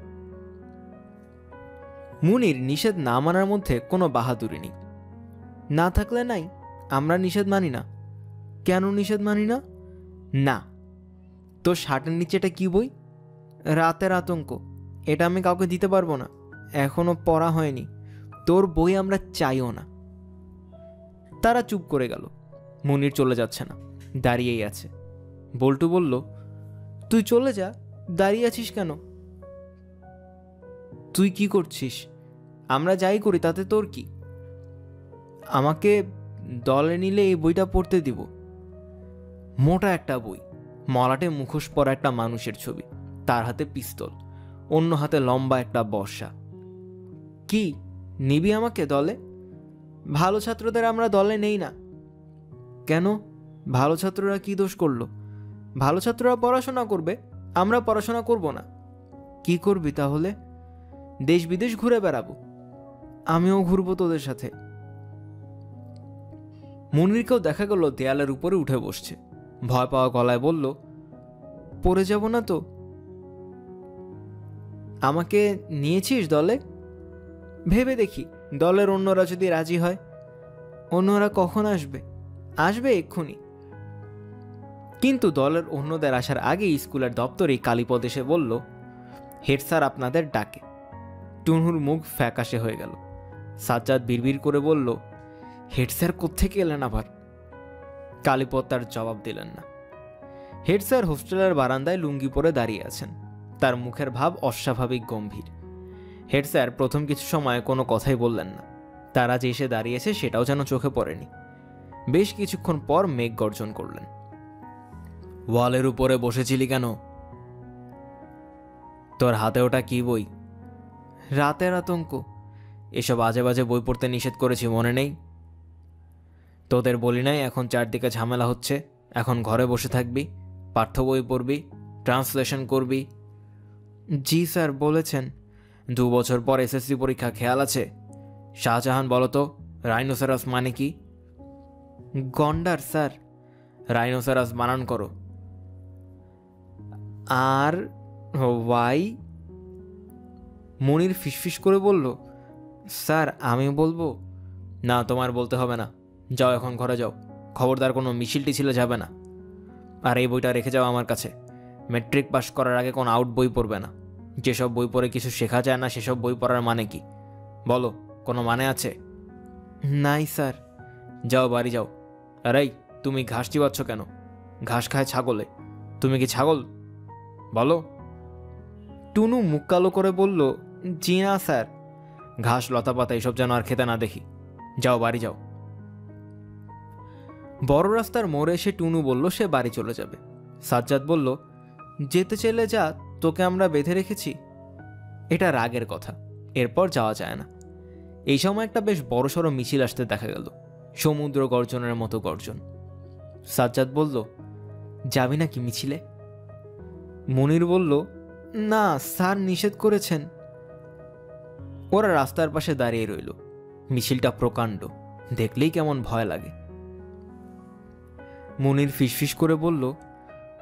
মুনির নিষেধ না মানার মধ্যে কোনো বাহাদুরি নেই। না থাকলে নাই, আমরা নিষেধ মানি না। কেন নিষেধ মানি না? না। তোর শার্টের নিচে এটা কি বই? রাতের আতঙ্ক। এটা আমি কাউকে দিতে পারবো না, এখনো পড়া হয়নি। তোর বই আমরা চাইও না। তারা চুপ করে গেল। মুনির চলে যাচ্ছে না, দাঁড়িয়েই আছে। বল্টু বলল, তুই চলে যা, দাঁড়িয়ে আছিস কেন? তুই কি করছিস? আমরা যাই করি তাতে তোর কি? আমাকে দলে নিলে এই বইটা পড়তে দিব। মোটা একটা বই, মলাটে মুখোশ পরা একটা মানুষের ছবি, তার হাতে পিস্তল, অন্য হাতে লম্বা একটা বর্ষা। কি নিবি আমাকে দলে? ভালো ছাত্রদের আমরা দলে নেই না। কেন? ভালো ছাত্ররা কি দোষ করলো? ভালো ছাত্ররা পড়াশোনা করবে, আমরা পড়াশোনা করব না। কি করবি তাহলে? দেশ বিদেশ ঘুরে বেড়াবো। আমিও ঘুরবো তোদের সাথে। মুনিরকেও দেখা গেল দেয়ালের উপরে উঠে বসছে। ভয় পাওয়া গলায় বলল, পড়ে যাব না তো? আমাকে নিয়েছিস দলে? ভেবে দেখি, দলের অন্যরা যদি রাজি হয়। অন্যরা কখন আসবে? আসবে এক্ষুনি। কিন্তু দলের অন্যদের আসার আগেই স্কুলের দপ্তরে কালীপদ এসে বলল, হেড স্যার আপনাদের ডাকে। টুনুর মুখ ফ্যাকাশে হয়ে গেল। সাজ্জাদ বিড়বিড় করে বলল, হেড স্যার কোত্থেকে এলেন আবার? কালীপদ তার জবাব দিলেন না। হেড স্যার হোস্টেলের বারান্দায় লুঙ্গি পরে দাঁড়িয়ে আছেন। তার মুখের ভাব অস্বাভাবিক গম্ভীর। হেড স্যার প্রথম কিছু সময় কোনো কথাই বললেন না। তারা যে এসে দাঁড়িয়েছে সেটাও যেন চোখে পড়েনি। বেশ কিছুক্ষণ পর মেঘ গর্জন করলেন। ওয়ালের উপরে বসেছিলি কেন? তোর হাতে ওটা কি বই? রাতের আতঙ্ক। এসব আজে বাজে বই পড়তে নিষেধ করেছি, মনে নেই? তোদের বলি নাই এখন চারদিকে ঝামেলা হচ্ছে, এখন ঘরে বসে থাকবি, পাঠ্য বই পড়বি, ট্রান্সলেশন করবি? জি স্যার বলেছেন। দু বছর পর এসএসসি পরীক্ষা, খেয়াল আছে? শাহজাহান বলো তো, রাইনোসেরাস মানে কি? গন্ডার স্যার। রাইনোসেরাস বানান করো। আর ওয়াই? মনির ফিসফিস করে বলল, স্যার আমি বলবো? না, তোমার বলতে হবে না। যাও এখন ঘরে যাও। খবরদার কোনো মিছিল টিছিলে যাবে না। আর এই বইটা রেখে যাও আমার কাছে। ম্যাট্রিক পাস করার আগে কোনো আউট বই পড়বে না। যেসব বই পড়ে কিছু শেখা যায় না সেসব বই পড়ার মানে কি বলো? কোনো মানে আছে? নাই স্যার। যাও বাড়ি যাও। আর এই, তুমি ঘাস চিবাচ্ছ কেন? ঘাস খায় ছাগলে, তুমি কি ছাগল? বলো। টুনু মুখ কালো করে বলল, জি না স্যার। ঘাস লতা পাতা এসব যেন আর খেতে না দেখি। যাও বাড়ি যাও। বড় রাস্তার মোড়ে এসে টুনু বলল সে বাড়ি চলে যাবে। সাজ্জাদ বলল, যেতে চাইলে যা, তোকে আমরা বেঁধে রেখেছি। এটা রাগের কথা, এরপর যাওয়া যায় না। এই সময় একটা বেশ বড়সড় মিছিল আসতে দেখা গেল, সমুদ্র গর্জনের মতো গর্জন। সাজ্জাদ বলল, যাবি নাকি মিছিলে? মুনির বলল, না স্যার নিষেধ করেছেন। ওরা রাস্তার পাশে দাঁড়িয়ে রইল। মিছিলটা প্রকাণ্ড, দেখলেই কেমন ভয় লাগে। মুনির ফিসফিস করে বলল,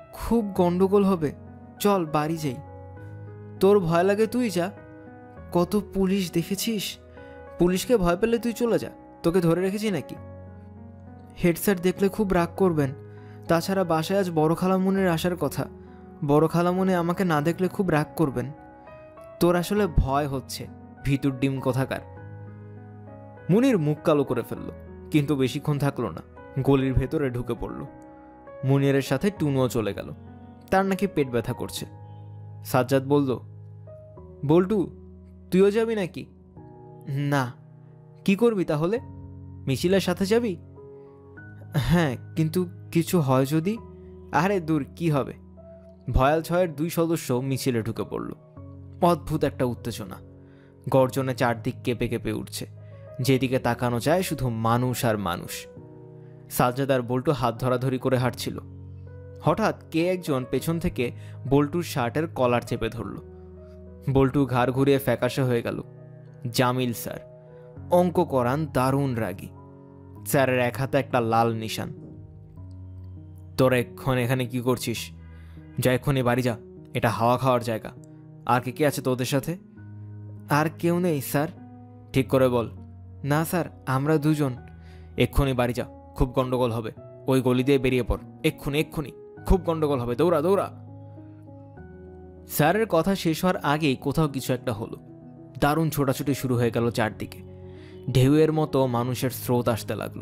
খুব গন্ডগোল হবে, চল বাড়ি যাই। তোর ভয় লাগে তুই যা, কত পুলিশ দেখেছিস, পুলিশকে ভয় পেলে তুই চলে যা, তোকে ধরে রেখেছি নাকি? হেড স্যার দেখলে খুব রাগ করবেন, তাছাড়া বাসায় আজ বড় খালামুনির আসার কথা, বড় খালামুনি আমাকে না দেখলে খুব রাগ করবেন। তোর আসলে ভয় হচ্ছে, ভিতর ডিম কোথাকার। মুনির মুখ কালো করে ফেলল, কিন্তু বেশিক্ষণ থাকলো না, গলির ভেতরে ঢুকে পড়ল। মুনিরের সাথে টুনুও চলে গেল, তার নাকি পেট ব্যথা করছে। সাজ্জাদ বলল, বল্টু তুইও যাবি নাকি? না। কি করবি তাহলে? মিছিলের সাথে যাবি? হ্যাঁ, কিন্তু কিছু হয় যদি? আরে দূর, কি হবে। ভয়াল ছয়ের দুই সদস্য মিছিলে ঢুকে পড়ল। অদ্ভুত একটা উত্তেজনা, গর্জনে চারদিক কেঁপে কেঁপে উঠছে, যেদিকে তাকানো যায় শুধু মানুষ আর মানুষ। সাজ্জাদ আর বল্টু হাত ধরাধরি করে হাঁটছিল। হঠাৎ কে একজন পেছন থেকে বল্টুর শার্টের কলার চেপে ধরল। বল্টু ঘাড় ঘুরিয়ে ফ্যাকাশে হয়ে গেল। জামিল স্যার, অঙ্ক করান, দারুণ রাগী। স্যারের এক হাতে একটা লাল নিশান। তোর এক্ষণ এখানে কি করছিস? যা এক্ষুনি বাড়ি যা, এটা হাওয়া খাওয়ার জায়গা। আর কে কে আছে তোদের সাথে? আর কেউ নেই স্যার। ঠিক করে বল। না স্যার, আমরা দুজন। এক্ষুনি বাড়ি যা, খুব গন্ডগোল হবে। ওই গলি দিয়ে বেরিয়ে পড়, এক্ষুনি এক্ষুনি, খুব গন্ডগোল হবে, দৌড়া দৌড়া। স্যারের কথা শেষ হওয়ার আগেই কোথাও কিছু একটা হলো। দারুণ ছোটাছুটি শুরু হয়ে গেল চারদিকে, ঢেউয়ের মতো মানুষের স্রোত আসতে লাগলো।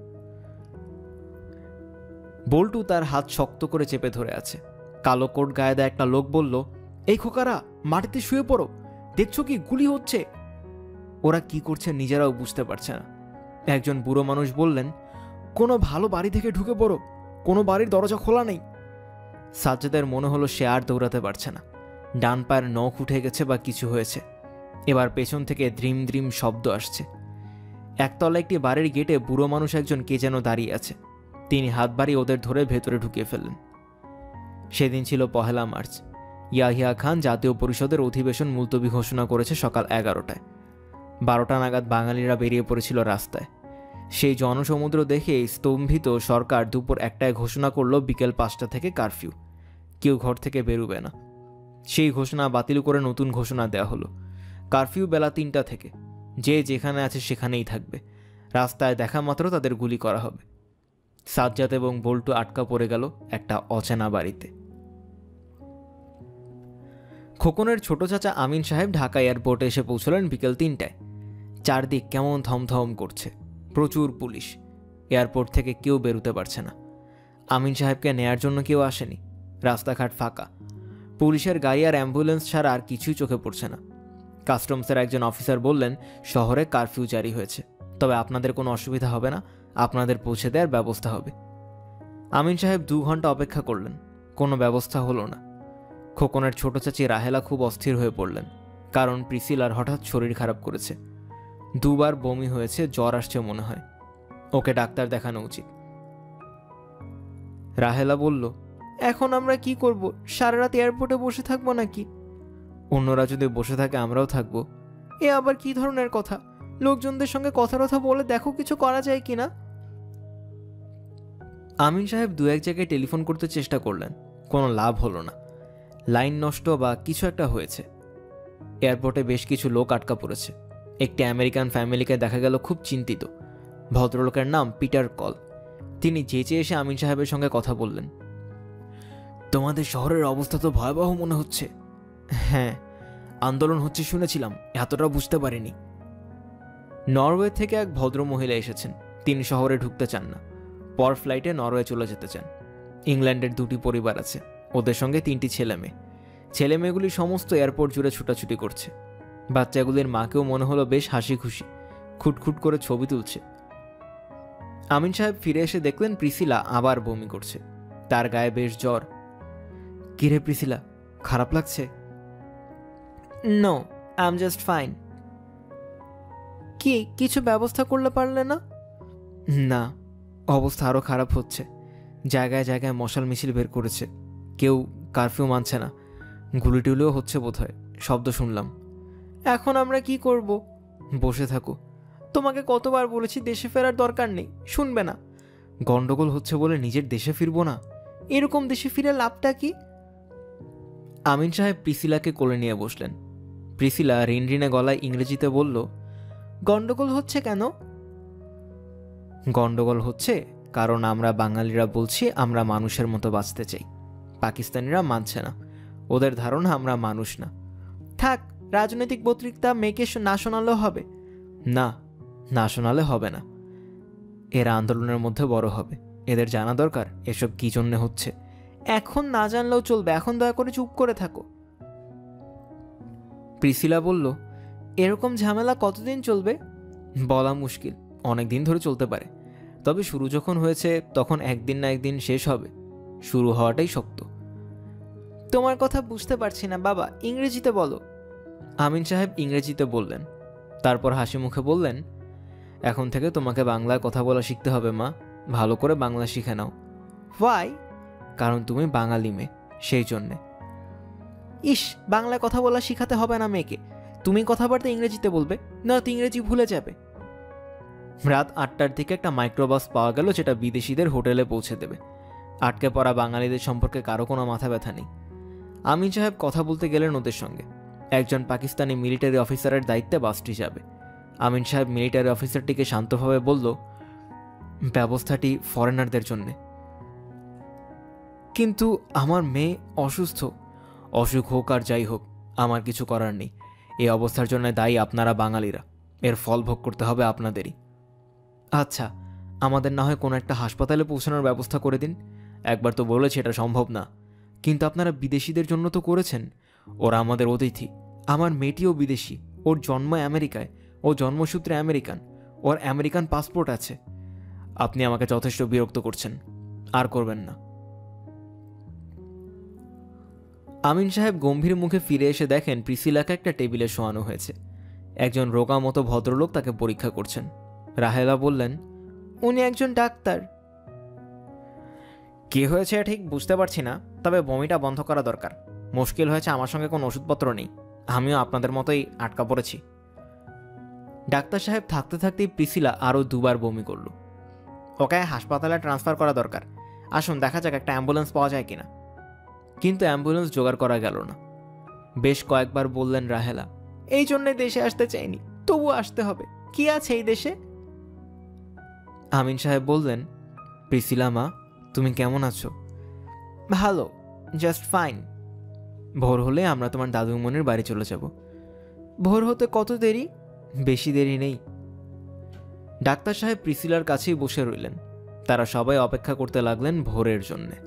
বল্টু তার হাত শক্ত করে চেপে ধরে আছে। কালো কোট গায়ে দেয়া একটা লোক বলল, এই খোকারা, মাটিতে শুয়ে পড়ো, দেখছো কি গুলি হচ্ছে। ওরা কি করছে নিজেরাও বুঝতে পারছে না। একজন বুড়ো মানুষ বললেন, কোনো ভালো বাড়ি থেকে ঢুকে পড়ো, কোনো বাড়ির দরজা খোলা নেই। সাজ্জাদের মনে হলো সে আর দৌড়াতে পারছে না, ডান পায়ের নখ উঠে গেছে বা কিছু হয়েছে। এবার পেছন থেকে দ্রিম দ্রিম শব্দ আসছে। একতলা একটি বাড়ির গেটে বুড়ো মানুষ একজন কে যেন দাঁড়িয়ে আছে। তিনি হাত বাড়িয়ে ওদের ধরে ভেতরে ঢুকিয়ে ফেললেন। সেদিন ছিল পহেলা মার্চ। ইয়াহিয়া খান জাতীয় পরিষদের অধিবেশন মুলতবি ঘোষণা করেছে সকাল এগারোটায়। বারোটা নাগাদ বাঙালিরা বেরিয়ে পড়েছিল রাস্তায়। সেই জনসমুদ্র দেখে স্তম্ভিত সরকার দুপুর একটায় ঘোষণা করল বিকেল পাঁচটা থেকে কারফিউ, কেউ ঘর থেকে বেরোবে না। সেই ঘোষণা বাতিল করে নতুন ঘোষণা দেওয়া হলো, কারফিউ বেলা তিনটা থেকে, যে যেখানে আছে সেখানেই থাকবে, রাস্তায় দেখা মাত্র তাদের গুলি করা হবে। সাজ্জাদ এবং বল্টু আটকা পড়ে গেল একটা অচেনা বাড়িতে। খোকনের ছোট চাচা আমিন সাহেব ঢাকা এয়ারপোর্টে এসে পৌঁছলেন বিকেল তিনটায়। চারদিক কেমন থমথম করছে, প্রচুর পুলিশ। এয়ারপোর্ট থেকে কেউ বেরোতে পারছে না। আমিন সাহেবকে নেয়ার জন্য কেউ আসেনি। রাস্তাঘাট ফাঁকা, পুলিশের গাড়ি আর অ্যাম্বুলেন্স ছাড়া আর কিছুই চোখে পড়ছে না। কাস্টমসের একজন অফিসার বললেন, শহরে কারফিউ জারি হয়েছে, তবে আপনাদের কোনো অসুবিধা হবে না, আপনাদের পৌঁছে দেওয়ার ব্যবস্থা হবে। আমিন সাহেব দু ঘন্টা অপেক্ষা করলেন, কোনো ব্যবস্থা হলো না। খোকনের ছোট চাচি রাহেলা খুব অস্থির হয়ে পড়লেন, কারণ প্রিসিলার হঠাৎ শরীর খারাপ করেছে, দুবার বমি হয়েছে, জ্বর আসছে মনে হয়, ওকে ডাক্তার দেখানো উচিত। রাহেলা বলল, এখন আমরা কি করব? সারা রাত এয়ারপোর্টে বসে থাকবো নাকি? অন্যরা যদি বসে থাকে আমরাও থাকবো। এ আবার কি ধরনের কথা? লোকজনদের সঙ্গে কথা কথা বলে দেখো কিছু করা যায় কিনা। আমিন সাহেব দু এক জায়গায় টেলিফোন করতে চেষ্টা করলেন, কোনো লাভ হলো না। লাইন নষ্ট বা কিছু একটা হয়েছে। এয়ারপোর্টে বেশ কিছু লোক আটকা পড়েছে। একটি আমেরিকান ফ্যামিলিকে দেখা গেল খুব চিন্তিত। ভদ্রলোকের নাম পিটার কল। তিনি চেঁচে এসে আমিন সাহেবের সঙ্গে কথা বললেন। তোমাদের শহরের অবস্থা তো ভয়াবহ মনে হচ্ছে। হ্যাঁ, আন্দোলন হচ্ছে শুনেছিলাম, এতটা বুঝতে পারিনি। নরওয়ে থেকে এক ভদ্র মহিলা এসেছেন, তিনি শহরে ঢুকতে চান না, পর ফ্লাইটে নরওয়ে চলে যেতে চান। ইংল্যান্ডের দুটি পরিবার আছে, ওদের সঙ্গে তিনটি ছেলে মেয়ে। ছেলে মেয়েগুলি সমস্ত এয়ারপোর্ট জুড়ে ছুটাছুটি করছে। বাচ্চাগুলির মাকেও মনে হলো বেশ হাসি খুশি, খুটখুট করে ছবি তুলছে। আমিন সাহেব ফিরে এসে দেখলেন প্রিসিলা আবার বমি করছে, তার গায়ে বেশ জ্বর। কিরে প্রিসিলা, খারাপ লাগছে? No, I am just fine. কি কিছু ব্যবস্থা করলে পারলে না? না, অবস্থা আরো খারাপ হচ্ছে। জায়গায় জায়গায় মশাল মিছিল বের করেছে, কেউ কারফিউ মানছে না, গুলি টুলিও হচ্ছে বোধহয়, শব্দ শুনলাম। এখন আমরা কি করব? বসে থাকো। তোমাকে কতবার বলেছি দেশে ফেরার দরকার নেই, শুনবে না। গন্ডগোল হচ্ছে বলে নিজের দেশে ফিরবো না? এরকম দেশে ফিরে লাভটা কি? আমিন সাহেব প্রিসিলাকে কোলে নিয়ে বসলেন। প্রিসিলা রিনরিনে গলায় ইংরেজিতে বলল, গন্ডগোল হচ্ছে কেন? গন্ডগোল হচ্ছে কারণ আমরা বাঙালিরা বলছি আমরা মানুষের মতো বাঁচতে চাই। পাকিস্তানিরা মানছে না, ওদের ধারণা আমরা মানুষ না। থাক, রাজনৈতিক বক্তৃতা মেয়েকে না শোনালেও হবে। না, না শোনালে হবে না। এরা আন্দোলনের মধ্যে বড় হবে, এদের জানা দরকার এসব কি জন্য হচ্ছে। এখন না জানলেও চলবে, এখন দয়া করে চুপ করে থাকো। প্রিসিলা বলল, এরকম ঝামেলা কতদিন চলবে? বলা মুশকিল, অনেক দিন ধরে চলতে পারে। তবে শুরু যখন হয়েছে তখন একদিন না একদিন শেষ হবে। শুরু হওয়াটাই শক্ত। তোমার কথা বুঝতে পারছি না বাবা, ইংরেজিতে বলো। আমিন সাহেব ইংরেজিতে বললেন, তারপর হাসি মুখে বললেন, এখন থেকে তোমাকে বাংলায় কথা বলা শিখতে হবে মা, ভালো করে বাংলা শিখে নাও। ওয়াই? কারণ তুমি বাঙালি মেয়ে, সেই জন্যে। ইস, বাংলায় কথা বলা শিখাতে হবে না মেয়েকে, তুমি কথাবার্তা ইংরেজিতে বলবে, নয়তো ইংরেজি ভুলে যাবে। রাত আটটার দিকে একটা মাইক্রোবাস পাওয়া গেল যেটা বিদেশিদের হোটেলে পৌঁছে দেবে। আটকে পড়া বাঙালিদের সম্পর্কে কারো কোনো মাথা ব্যথা নেই। আমিন সাহেব কথা বলতে গেলেন ওদের সঙ্গে। একজন পাকিস্তানি মিলিটারি অফিসারের দায়িত্বে বাসটি যাবে। আমিন সাহেব মিলিটারি অফিসারটিকে শান্তভাবে বলল, ব্যবস্থাটি ফরেনারদের জন্যে। কিন্তু আমার মেয়ে অসুস্থ। অসুখ হোক আর যাই হোক, আমার কিছু করার নেই। এই অবস্থার জন্য দায়ী আপনারা বাঙালিরা, এর ফল ভোগ করতে হবে আপনাদেরই। আচ্ছা, আমাদের না হয় কোনো একটা হাসপাতালে পৌঁছানোর ব্যবস্থা করে দিন। একবার তো বলেছি এটা সম্ভব না, কিন্তু আপনারা বিদেশিদের জন্য তো করেছেন। ওরা আমাদের অতিথি। আমার মেয়েটিও বিদেশি, ওর জন্ম আমেরিকায়, ও জন্মসূত্রে আমেরিকান, ওর আমেরিকান পাসপোর্ট আছে। আপনি আমাকে যথেষ্ট বিরক্ত করছেন, আর করবেন না। আমিন সাহেব গম্ভীর মুখে ফিরে এসে দেখেন প্রিসিলাকে একটা টেবিলে শোয়ানো হয়েছে। একজন রোগা মতো ভদ্রলোক তাকে পরীক্ষা করছেন। রাহেলা বললেন, উনি একজন ডাক্তার। কি হয়েছে ঠিক বুঝতে পারছি না, তবে বমিটা বন্ধ করা দরকার। মুশকিল হয়েছে, আমার সঙ্গে কোনো ওষুধপত্র নেই, আমিও আপনাদের মতোই আটকা পড়েছি। ডাক্তার সাহেব থাকতে থাকতেই প্রিসিলা আরও দুবার বমি করল। ওকে হাসপাতালে ট্রান্সফার করা দরকার, আসুন দেখা যাক একটা অ্যাম্বুলেন্স পাওয়া যায় কিনা। কিন্তু অ্যাম্বুলেন্স জোগাড় করা গেল না। বেশ কয়েকবার বললেন রাহেলা, এই জন্যে দেশে আসতে চাইনি, তবু আসতে হবে, কি আছে এই দেশে? আমিন সাহেব বললেন, প্রিসিলা মা, তুমি কেমন আছো? ভালো, জাস্ট ফাইন। ভোর হলে আমরা তোমার দাদুমনির বাড়ি চলে যাব। ভোর হতে কত দেরি? বেশি দেরি নেই। ডাক্তার সাহেব প্রিসিলার কাছেই বসে রইলেন। তারা সবাই অপেক্ষা করতে লাগলেন ভোরের জন্যে।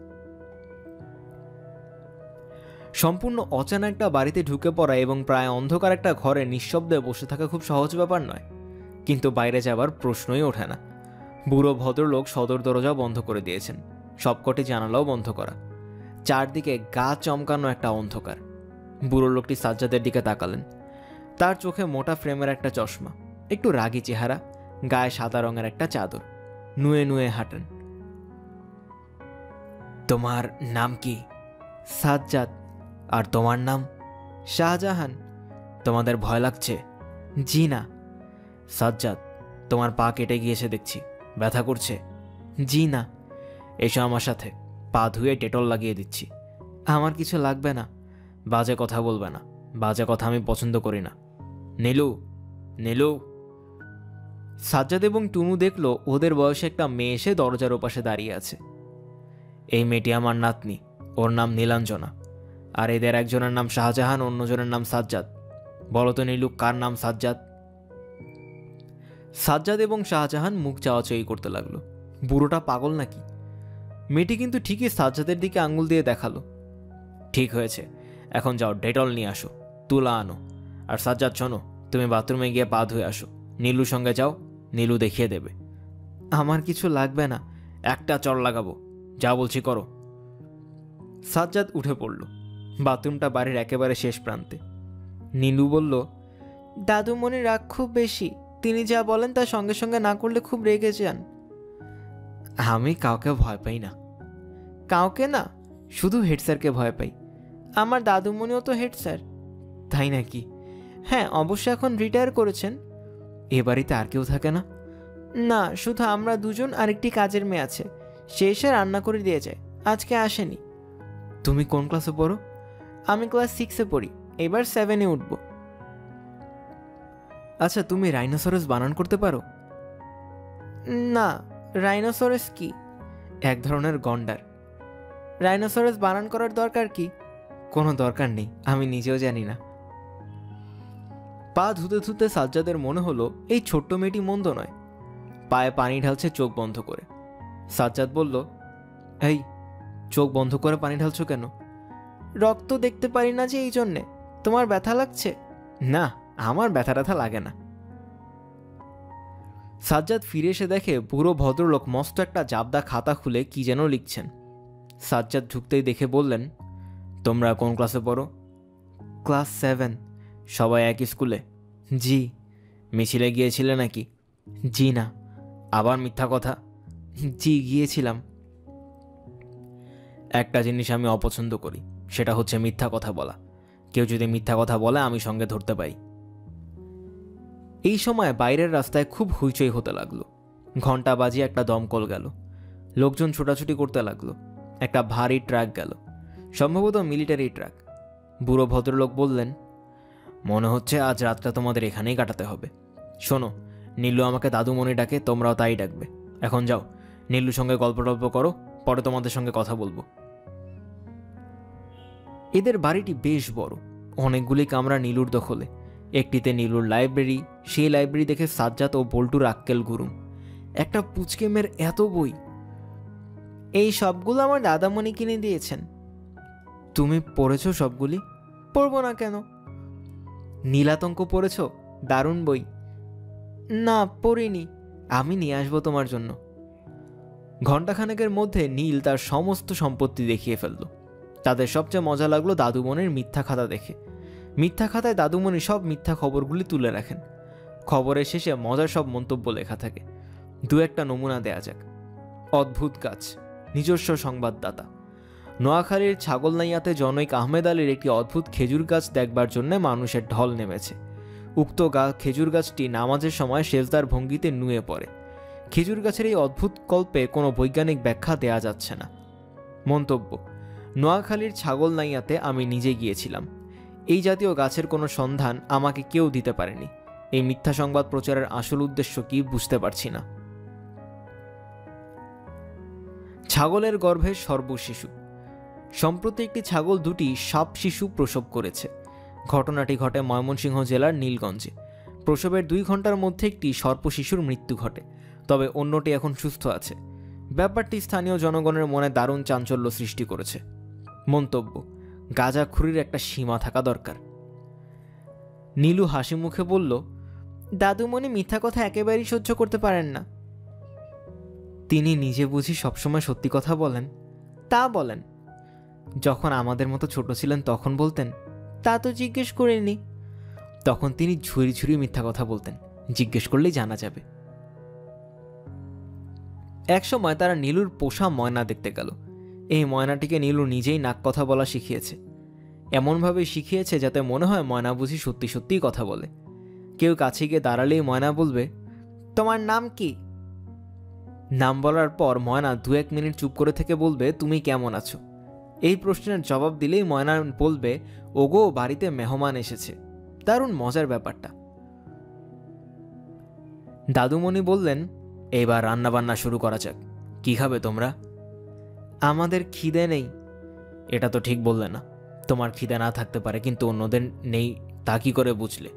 সম্পূর্ণ অচেনা একটা বাড়িতে ঢুকে পড়া এবং প্রায় অন্ধকার একটা ঘরে নিঃশব্দে বসে থাকা খুব সহজ ব্যাপার নয়, কিন্তু বাইরে যাবার প্রশ্নই ওঠে না। বুড়ো ভদ্রলোক সদর দরজাও বন্ধ করে দিয়েছেন, সবকটি জানালাও বন্ধ করা। চারদিকে গা চমকানো একটা অন্ধকার। বুড়ো লোকটি সাজ্জাদের দিকে তাকালেন। তার চোখে মোটা ফ্রেমের একটা চশমা, একটু রাগী চেহারা, গায়ে সাদা রঙের একটা চাদর, নুয়ে নুয়ে হাঁটেন। তোমার নাম কি? সাজ্জাদ। আর তোমার নাম? শাহজাহান। তোমাদের ভয় লাগছে? জি না। সাজ্জাদ, তোমার পা কেটে গিয়েছে দেখছি, ব্যথা করছে? জি না। এসো আমার সাথে, পা ধুয়ে ডেটল লাগিয়ে দিচ্ছি। আমার কিছু লাগবে না। বাজে কথা বলবে না, বাজে কথা আমি পছন্দ করি না। নীলু, নীলু। সাজ্জাদ এবং টুনু দেখলো ওদের বয়সে একটা মেয়ে এসে দরজার ওপাশে দাঁড়িয়ে আছে। এই মেয়েটি আমার নাতনি, ওর নাম নীলাঞ্জনা। আর এদের একজনের নাম শাহজাহান, অন্যজনের নাম সাজ্জাদ। বলো তো নীলু, কার নাম সাজ্জাদ? সাজ্জাদ এবং শাহজাহান মুখ চাওয়াচাই করতে লাগলো। বুড়োটা পাগল নাকি? মেয়েটি কিন্তু ঠিকই সাজ্জাদের দিকে আঙ্গুল দিয়ে দেখালো। ঠিক হয়েছে, এখন যাও ডেটল নিয়ে আসো, তুলা আনো। আর সাজ্জাদ শোনো, তুমি বাথরুমে গিয়ে পা ধুয়ে আসো। নীলুর সঙ্গে যাও, নীলু দেখিয়ে দেবে। আমার কিছু লাগবে না। একটা চড় লাগাবো, যা বলছি করো। সাজ্জাদ উঠে পড়ল। বাথরুমটা বাড়ির একেবারে শেষ প্রান্তে। নীলু বলল, দাদুমণির রাগ খুব বেশি, তিনি যা বলেন তার সঙ্গে সঙ্গে না করলে খুব রেগে যান। আমি কাউকে ভয় পাই না। কাউকে না, শুধু হেড স্যারকে ভয় পাই। আমার দাদুমণিও তো হেড স্যার। তাই নাকি? হ্যাঁ, অবশ্য এখন রিটায়ার করেছেন। এ বাড়িতে আর কেউ থাকে না? না, শুধু আমরা দুজন আর একটি কাজের মেয়ে আছে, সে এসে রান্না করে দিয়ে যায়। আজকে আসেনি। তুমি কোন ক্লাসে পড়ো? আমি ক্লাস সিক্সে পড়ি, এবার সেভেনে উঠব। আচ্ছা, তুমি রাইনোসরাস বানান করতে পারো? না। রাইনোসরাস কি? এক ধরনের গন্ডার। রাইনোসরাস বানান করার দরকার কি? কোনো দরকার নেই, আমি নিজেও জানি না। পা ধুতে ধুতে সাজ্জাদের মনে হলো এই ছোট্ট মেয়েটি মন্দ নয়। পায়ে পানি ঢালছে চোখ বন্ধ করে। সাজ্জাদ বলল, এই চোখ বন্ধ করে পানি ঢালছো কেন? রক্ত দেখতে পারি না যে, এই জন্যে। তোমার ব্যথা লাগছে? না, আমার ব্যথা ট্যাথা লাগে না। সাজ্জাদ ফিরে এসে দেখে বুড়ো ভদ্রলোক মস্ত একটা জাবদা খাতা খুলে কি যেন লিখছেন। সাজ্জাদ ঢুকতেই দেখে বললেন, তোমরা কোন ক্লাসে পড়ো? Class seven. সবাই এক স্কুলে? জি। মিছিলে গিয়েছিলে নাকি? জি না। আবার মিথ্যা কথা? জি, গিয়েছিলাম। একটা জিনিস আমি অপছন্দ করি, সেটা হচ্ছে মিথ্যা কথা বলা। কেউ যদি মিথ্যা কথা বলে আমি সঙ্গে ধরতে পাই। এই সময় বাইরের রাস্তায় খুব হইচই হতে লাগলো। ঘন্টা বাজিয়ে একটা দমকল গেল। লোকজন ছোটাছুটি করতে লাগলো। একটা ভারী ট্রাক গেল, সম্ভবত মিলিটারি ট্রাক। বুড়ো ভদ্রলোক বললেন, মনে হচ্ছে আজ রাতটা তোমাদের এখানেই কাটাতে হবে। শোনো, নীলু আমাকে দাদুমণি ডাকে, তোমরাও তাই ডাকবে। এখন যাও, নীলুর সঙ্গে গল্প টল্প করো, পরে তোমাদের সঙ্গে কথা বলবো। এদের বাড়িটি বেশ বড়, অনেকগুলি কামরা নীলুর দখলে। একটিতে নীলুর লাইব্রেরি, সেই লাইব্রেরি দেখে সাজ্জাদ ও বল্টুর আক্কেল গুরুম। একটা পুচকে মেয়ের এত বই! এই সবগুলো আমার দাদামণি কিনে দিয়েছেন। তুমি পড়েছো সবগুলি? পড়বো না কেন? নীলাতঙ্ক পড়েছো? দারুণ বই। না, পড়িনি। আমি নিয়ে আসবো তোমার জন্য। ঘণ্টাখানেকের মধ্যে নীল তার সমস্ত সম্পত্তি দেখিয়ে ফেলল। তাদের সবচেয়ে মজা লাগলো দাদুমণির মিথ্যা খাতা দেখে। মিথ্যা খাতায় দাদুমণি সব মিথ্যা খবরগুলি তুলে রাখেন। খবরের শেষে মজার সব মন্তব্য লেখা থাকে। দু একটা নমুনা দেয়া যাক। অদ্ভুত গাছ, নিজস্ব সংবাদদাতা। নোয়াখালীর ছাগলনাইয়াতে জনৈক আহমেদ আলীর একটি অদ্ভুত খেজুর গাছ দেখবার জন্য মানুষের ঢল নেমেছে। উক্ত গা খেজুর গাছটি নামাজের সময় সেজদার ভঙ্গিতে নুয়ে পড়ে। খেজুর গাছের এই অদ্ভুত কল্পে কোনো বৈজ্ঞানিক ব্যাখ্যা দেয়া যাচ্ছে না। মন্তব্য, নোয়াখালীর ছাগলনাইয়াতে আমি নিজে গিয়েছিলাম। এই জাতীয় গাছের কোনো সন্ধান আমাকে কেউ দিতে পারেনি। এই মিথ্যা সংবাদ প্রচারের আসল উদ্দেশ্য কি বুঝতে পারছি না। ছাগলের গর্ভে সর্বশিশু। সম্প্রতি একটি ছাগল দুটি সাপ শিশু প্রসব করেছে। ঘটনাটি ঘটে ময়মনসিংহ জেলার নীলগঞ্জে। প্রসবের দুই ঘন্টার মধ্যে একটি সর্প শিশুর মৃত্যু ঘটে, তবে অন্যটি এখন সুস্থ আছে। ব্যাপারটি স্থানীয় জনগণের মনে দারুণ চাঞ্চল্য সৃষ্টি করেছে। মন্তব্য, গাঁজাখুরির একটা সীমা থাকা দরকার। নীলু হাসি মুখে বলল, দাদুমণি মিথ্যা কথা একেবারেই সহ্য করতে পারেন না। তিনি নিজে বুঝি সবসময় সত্যি কথা বলেন? তা বলেন। যখন আমাদের মতো ছোট ছিলেন তখন বলতেন? তা তো জিজ্ঞেস করিনি। তখন তিনি ঝুড়ি ঝুড়ি মিথ্যা কথা বলতেন, জিজ্ঞেস করলেই জানা যাবে। একসময় তারা নীলুর পোষা ময়না দেখতে গেল। এই ময়নাটিকে নীলু নিজেই নাক কথা বলা শিখিয়েছে। এমনভাবে শিখিয়েছে যাতে মনে হয় ময়না বুঝি সত্যি সত্যিই কথা বলে। কেউ কাছে গিয়ে দাঁড়ালেই ময়না বলবে, তোমার নাম কি? নাম বলার পর ময়না দু এক মিনিট চুপ করে থেকে বলবে, তুমি কেমন আছো? এই প্রশ্নের জবাব দিলেই ময়না বলবে, ওগো, বাড়িতে মেহমান এসেছে। দারুণ মজার ব্যাপারটা। দাদুমণি বললেন, এইবার রান্না বান্না শুরু করা যাক। কি খাবে তোমরা? আমাদের খিদে নেই। এটা তো ঠিক বললে না। তোমার খিদে না থাকতে পারে, কিন্তু অন্যদের নেই তা কি করে বুঝলে?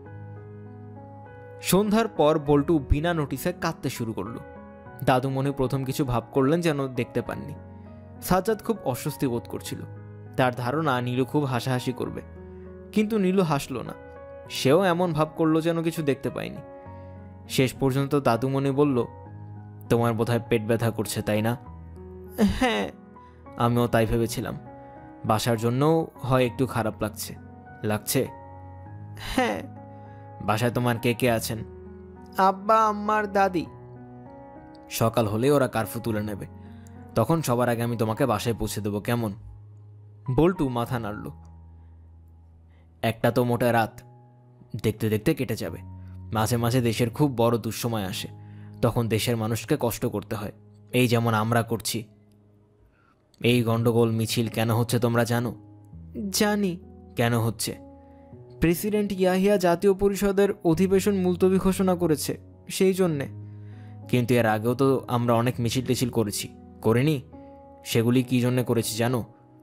সন্ধ্যার পর বল্টু বিনা নোটিসে কাঁদতে শুরু করলো। দাদুমণি প্রথম কিছু ভাব করলেন যেন দেখতে পাননি। সাজ্জাদ খুব অস্বস্তি বোধ করছিল। তার ধারণা নীলু খুব হাসাহাসি করবে, কিন্তু নীলু হাসল না। সেও এমন ভাব করলো যেন কিছু দেখতে পায়নি। শেষ পর্যন্ত দাদুমণি বলল, তোমার বোধহয় পেট ব্যথা করছে, তাই না? হ্যাঁ, আমিও তাই ভেবেছিলাম। বাসার জন্যও হয় একটু খারাপ লাগছে। লাগছে? হ্যাঁ। বাসায় তোমার কে কে আছেন? আব্বা, আম্মার দাদি। সকাল হলে ওরা কারফু তুলে নেবে, তখন সবার আগে আমি তোমাকে বাসায় পৌঁছে দেবো, কেমন? বল্টু মাথা নাড়ল। একটা তো মোটা রাত, দেখতে দেখতে কেটে যাবে। মাঝে মাঝে দেশের খুব বড় দুঃসময় আসে, তখন দেশের মানুষকে কষ্ট করতে হয়, এই যেমন আমরা করছি। এই গন্ডগোল মিছিল কেন হচ্ছে তোমরা জানো? জানি। কেন হচ্ছে? প্রেসিডেন্ট ইয়াহিয়া জাতীয় পরিষদের অধিবেশন মুলতবি ঘোষণা করেছে, সেই জন্যে। কিন্তু এর আগেও তো আমরা অনেক মিছিল টিছিল করেছি, করিনি? সেগুলি কি জন্য করেছি জানো?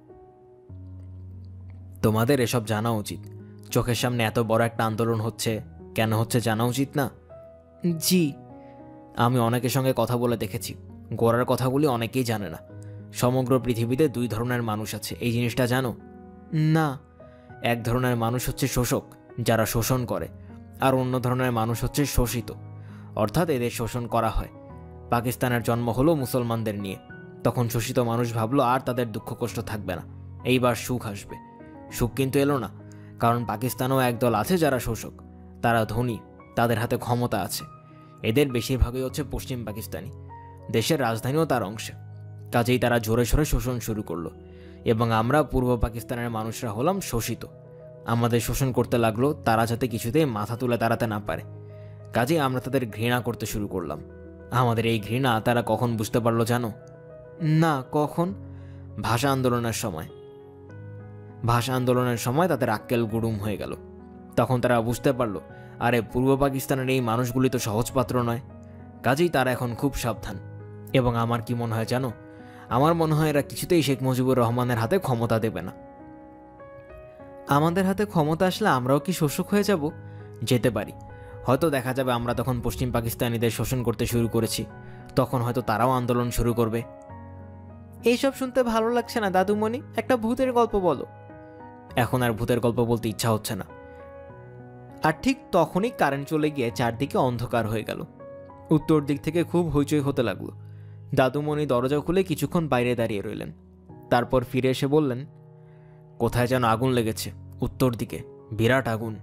তোমাদের এসব জানা উচিত। চোখের সামনে এত বড় একটা আন্দোলন হচ্ছে, কেন হচ্ছে জানা উচিত না? জি। আমি অনেকের সঙ্গে কথা বলে দেখেছি, গোড়ার কথাগুলি অনেকেই জানে না। সমগ্র পৃথিবীতে দুই ধরনের মানুষ আছে, এই জিনিসটা জানো? না। এক ধরনের মানুষ হচ্ছে শোষক, যারা শোষণ করে, আর অন্য ধরনের মানুষ হচ্ছে শোষিত, অর্থাৎ এদের শোষণ করা হয়। পাকিস্তানের জন্ম হলো মুসলমানদের নিয়ে। তখন শোষিত মানুষ ভাবলো আর তাদের দুঃখ কষ্ট থাকবে না, এইবার সুখ আসবে। সুখ কিন্তু এলো না, কারণ পাকিস্তানেও একদল আছে যারা শোষক। তারা ধনী, তাদের হাতে ক্ষমতা আছে। এদের বেশিরভাগই হচ্ছে পশ্চিম পাকিস্তানি, দেশের রাজধানীও তার অংশে। কাজেই তারা জোরে সোরে শোষণ শুরু করলো, এবং আমরা পূর্ব পাকিস্তানের মানুষরা হলাম শোষিত। আমাদের শোষণ করতে লাগলো, তারা যাতে কিছুতেই মাথা তুলে দাঁড়াতে না পারে। কাজেই আমরা তাদের ঘৃণা করতে শুরু করলাম। আমাদের এই ঘৃণা তারা কখন বুঝতে পারলো জানো? না, কখন? ভাষা আন্দোলনের সময়। ভাষা আন্দোলনের সময় তাদের আক্কেল গুড়ুম হয়ে গেল। তখন তারা বুঝতে পারলো, আরে পূর্ব পাকিস্তানের এই মানুষগুলি তো সহজপাত্র নয়। কাজেই তারা এখন খুব সাবধান। এবং আমার কি মনে হয় জানো? আমার মনে হয় এরা কিছুতেই শেখ মুজিবুর রহমানের হাতে ক্ষমতা দেবে না। আমাদের হাতে ক্ষমতা আসলে আমরাও কি শোষক হয়ে যাব? যেতে পারি। হয়তো দেখা যাবে আমরা তখন পশ্চিম পাকিস্তানিদের শোষণ করতে শুরু করেছি, তখন হয়তো তারাও আন্দোলন শুরু করবে। এইসব শুনতে ভালো লাগছে না দাদুমণি, একটা ভূতের গল্প বলো। এখন আর ভূতের গল্প বলতে ইচ্ছা হচ্ছে না। আর ঠিক তখনই কারেন্ট চলে গিয়ে চারদিকে অন্ধকার হয়ে গেল। উত্তর দিক থেকে খুব হইচই হতে লাগলো। দাদুমণি দরজা খুলে কিছুক্ষণ বাইরে দাঁড়িয়ে রইলেন, তারপর ফিরে এসে বললেন, কোথায় যেন আগুন লেগেছে, উত্তর দিকে, বিরাট আগুন।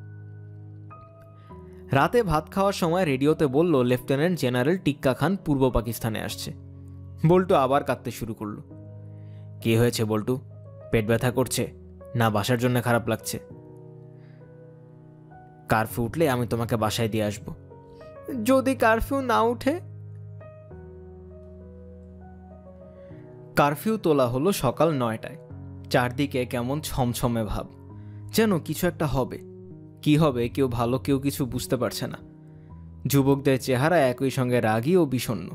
রাতে ভাত খাওয়ার সময় রেডিওতে বলল লেফটেন্যান্ট জেনারেল টিক্কা খান পূর্ব পাকিস্তানে আসছে। বল্টু আবার কাঁদতে শুরু করলো। কি হয়েছে বল্টু? পেট ব্যথা করছে, না বাসার জন্য খারাপ লাগছে? কারফিউ উঠলে আমি তোমাকে বাসায় দিয়ে আসবো। যদি কারফিউ না উঠে? কারফিউ তোলা হলো সকাল নয়টায়। চারদিকে কেমন ছমছমে ভাব, যেন কিছু একটা হবে। কি হবে কেউ ভালো কেউ কিছু বুঝতে পারছে না। যুবকদের চেহারা একই সঙ্গে রাগী ও বিষণ্ণ।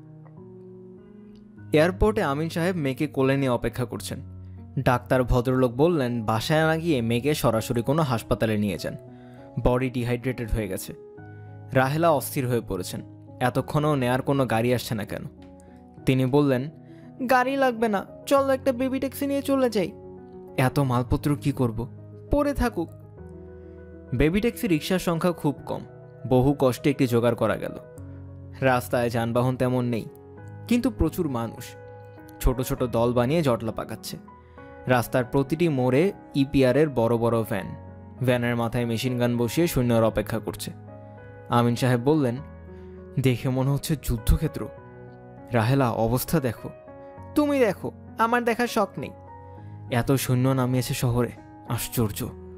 এয়ারপোর্টে আমিন সাহেব মেয়েকে কোলে নিয়ে অপেক্ষা করছেন। ডাক্তার ভদ্রলোক বললেন বাসায় না গিয়ে মেয়েকে সরাসরি কোনো হাসপাতালে নিয়ে যান, বডি ডিহাইড্রেটেড হয়ে গেছে। রাহেলা অস্থির হয়ে পড়েছেন, এতক্ষণও নেয়ার কোনো গাড়ি আসছে না কেন। তিনি বললেন, গাড়ি লাগবে না, চলো একটা বেবি ট্যাক্সি নিয়ে চলে যাই। এত মালপত্র কি করব? পরে থাকুক। বেবি ট্যাক্সি রিক্সার সংখ্যা খুব কম, বহু কষ্টে একটি জোগাড় করা গেল। রাস্তায় যানবাহন তেমন নেই, কিন্তু প্রচুর মানুষ ছোট ছোট দল বানিয়ে জটলা পাকাচ্ছে। রাস্তার প্রতিটি মোড়ে ইপিআরের বড় বড় ভ্যান, ভ্যানের মাথায় মেশিন গান বসিয়ে সৈন্যরা অপেক্ষা করছে। আমিন সাহেব বললেন, দেখে মনে হচ্ছে যুদ্ধক্ষেত্র। রাহেলা, অবস্থা দেখো। তুমি দেখো, আমার দেখার শখ নেই। এত সৈন্য নামিয়েছে শহরে, আশ্চর্য।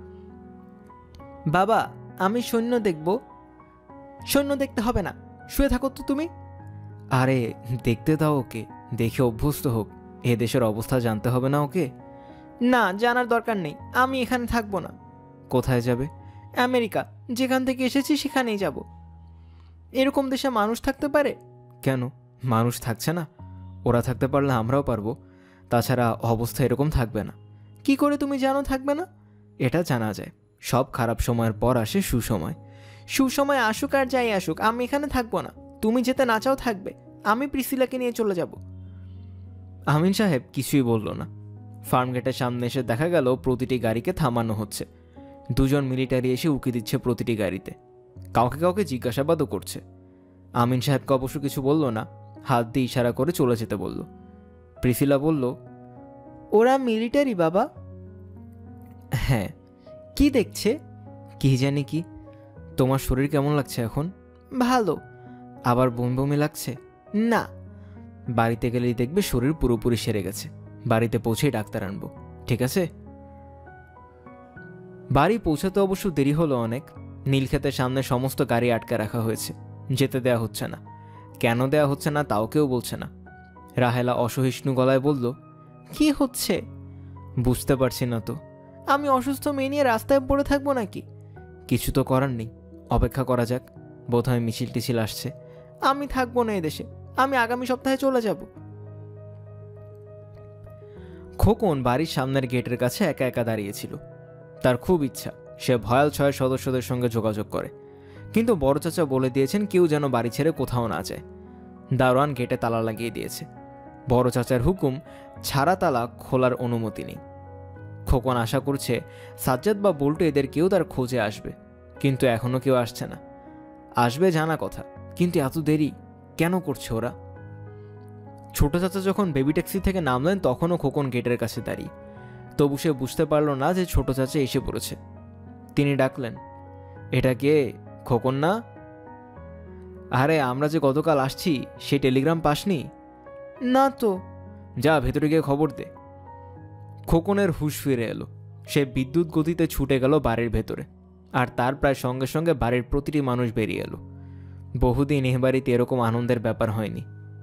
বাবা, আমি সৈন্য দেখব। সৈন্য দেখতে হবে না, শুয়ে থাকো তো তুমি। আরে দেখতে দাও ওকে, দেখে অভ্যস্ত হোক। এ দেশের অবস্থা জানতে হবে না ওকে? না, জানার দরকার নেই, আমি এখানে থাকবো না। কোথায় যাবে? আমেরিকা, যেখান থেকে এসেছি সেখানেই যাব। এরকম দেশে মানুষ থাকতে পারে? কেন, মানুষ থাকছে না? ওরা থাকতে পারলে আমরাও পারবো। তাছাড়া অবস্থা এরকম থাকবে না। কি করে তুমি জানো থাকবে না? এটা জানা যায়, সব খারাপ সময়ের পর আসে সুসময়। সুসময় আসুক আর যাই আসুক, আমি এখানে থাকবো না। তুমি যেতে না চাও থাকবে, আমি প্রিসিলাকে নিয়ে চলে যাব। আমিন সাহেব কিছুই বলল না। ফার্ম গেটের সামনে এসে দেখা গেল প্রতিটি গাড়িকে থামানো হচ্ছে। দুজন মিলিটারি এসে উকি দিচ্ছে প্রতিটি গাড়িতে, কাউকে কাউকে জিজ্ঞাসাবাদও করছে। আমিন সাহেবকে অবশ্য কিছু বলল না, হাত দিয়ে ইশারা করে চলে যেতে বলল। প্রিসিলা বলল, ওরা মিলিটারি বাবা? হ্যাঁ। কি দেখছে? কি জানি কি। তোমার শরীর কেমন লাগছে এখন? ভালো। আবার বমি বমি লাগছে? না। বাড়িতে গেলেই দেখবে শরীর পুরোপুরি সেরে গেছে। বাড়িতে পৌঁছেই ডাক্তার আনবো, ঠিক আছে? বাড়ি পৌঁছাতে অবশ্য দেরি হলো অনেক। নীলক্ষেতের সামনে সমস্ত গাড়ি আটকে রাখা হয়েছে, যেতে দেয়া হচ্ছে না। কেন দেয়া হচ্ছে না তাও কেউ বলছে না। রাহেলা অসহিষ্ণু গলায় বলল, কি হচ্ছে? বুঝতে পারছি না তো। আমি অসুস্থ মেয়ে নিয়ে রাস্তায় পড়ে থাকবো নাকি? কিছু তো করার নেই, অপেক্ষা করা যাক। বোধহয় মিছিল টিছিল আসছে। আমি থাকবো না এদেশে, আমি আগামী সপ্তাহে চলে যাব। খোকন বাড়ির সামনের গেটের কাছে একা একা দাঁড়িয়েছিল। তার খুব ইচ্ছা সে ভয়াল ছয়ের সদস্যদের সঙ্গে যোগাযোগ করে, কিন্তু বড় চাচা বলে দিয়েছেন কেউ যেন বাড়ি ছেড়ে কোথাও না যায়। দারোয়ান গেটে তালা লাগিয়ে দিয়েছে। বড় চাচার হুকুম ছাড়া তালা খোলার অনুমতি নেই। খোকন আশা করছে সাজ্জাদ বা বল্টু এদের কেউ তার খোঁজে আসবে, কিন্তু এখনো কেউ আসছে না। আসবে জানা কথা, কিন্তু এত দেরি কেন করছে ওরা? ছোট চাচা যখন বেবি ট্যাক্সি থেকে নামলেন তখনও খোকন গেটের কাছে দাঁড়িয়ে, তবু সে বুঝতে পারল না যে ছোট চাচা এসে পড়েছে। তিনি ডাকলেন, এটা কে? খোকন না? আরে আমরা যে গতকাল আসছি সে টেলিগ্রাম পাসনি? না তো। যা ভেতরে গিয়ে খবর দে। খোকনের হুঁশ ফিরে এলো। সে বিদ্যুৎ গতিতে ছুটে গেল বাড়ির ভেতরে, আর তার প্রায় সঙ্গে সঙ্গে বাড়ির প্রতিটি মানুষ বেরিয়ে এলো। বহুদিন এ বাড়িতে এরকম আনন্দের ব্যাপার হয়নি।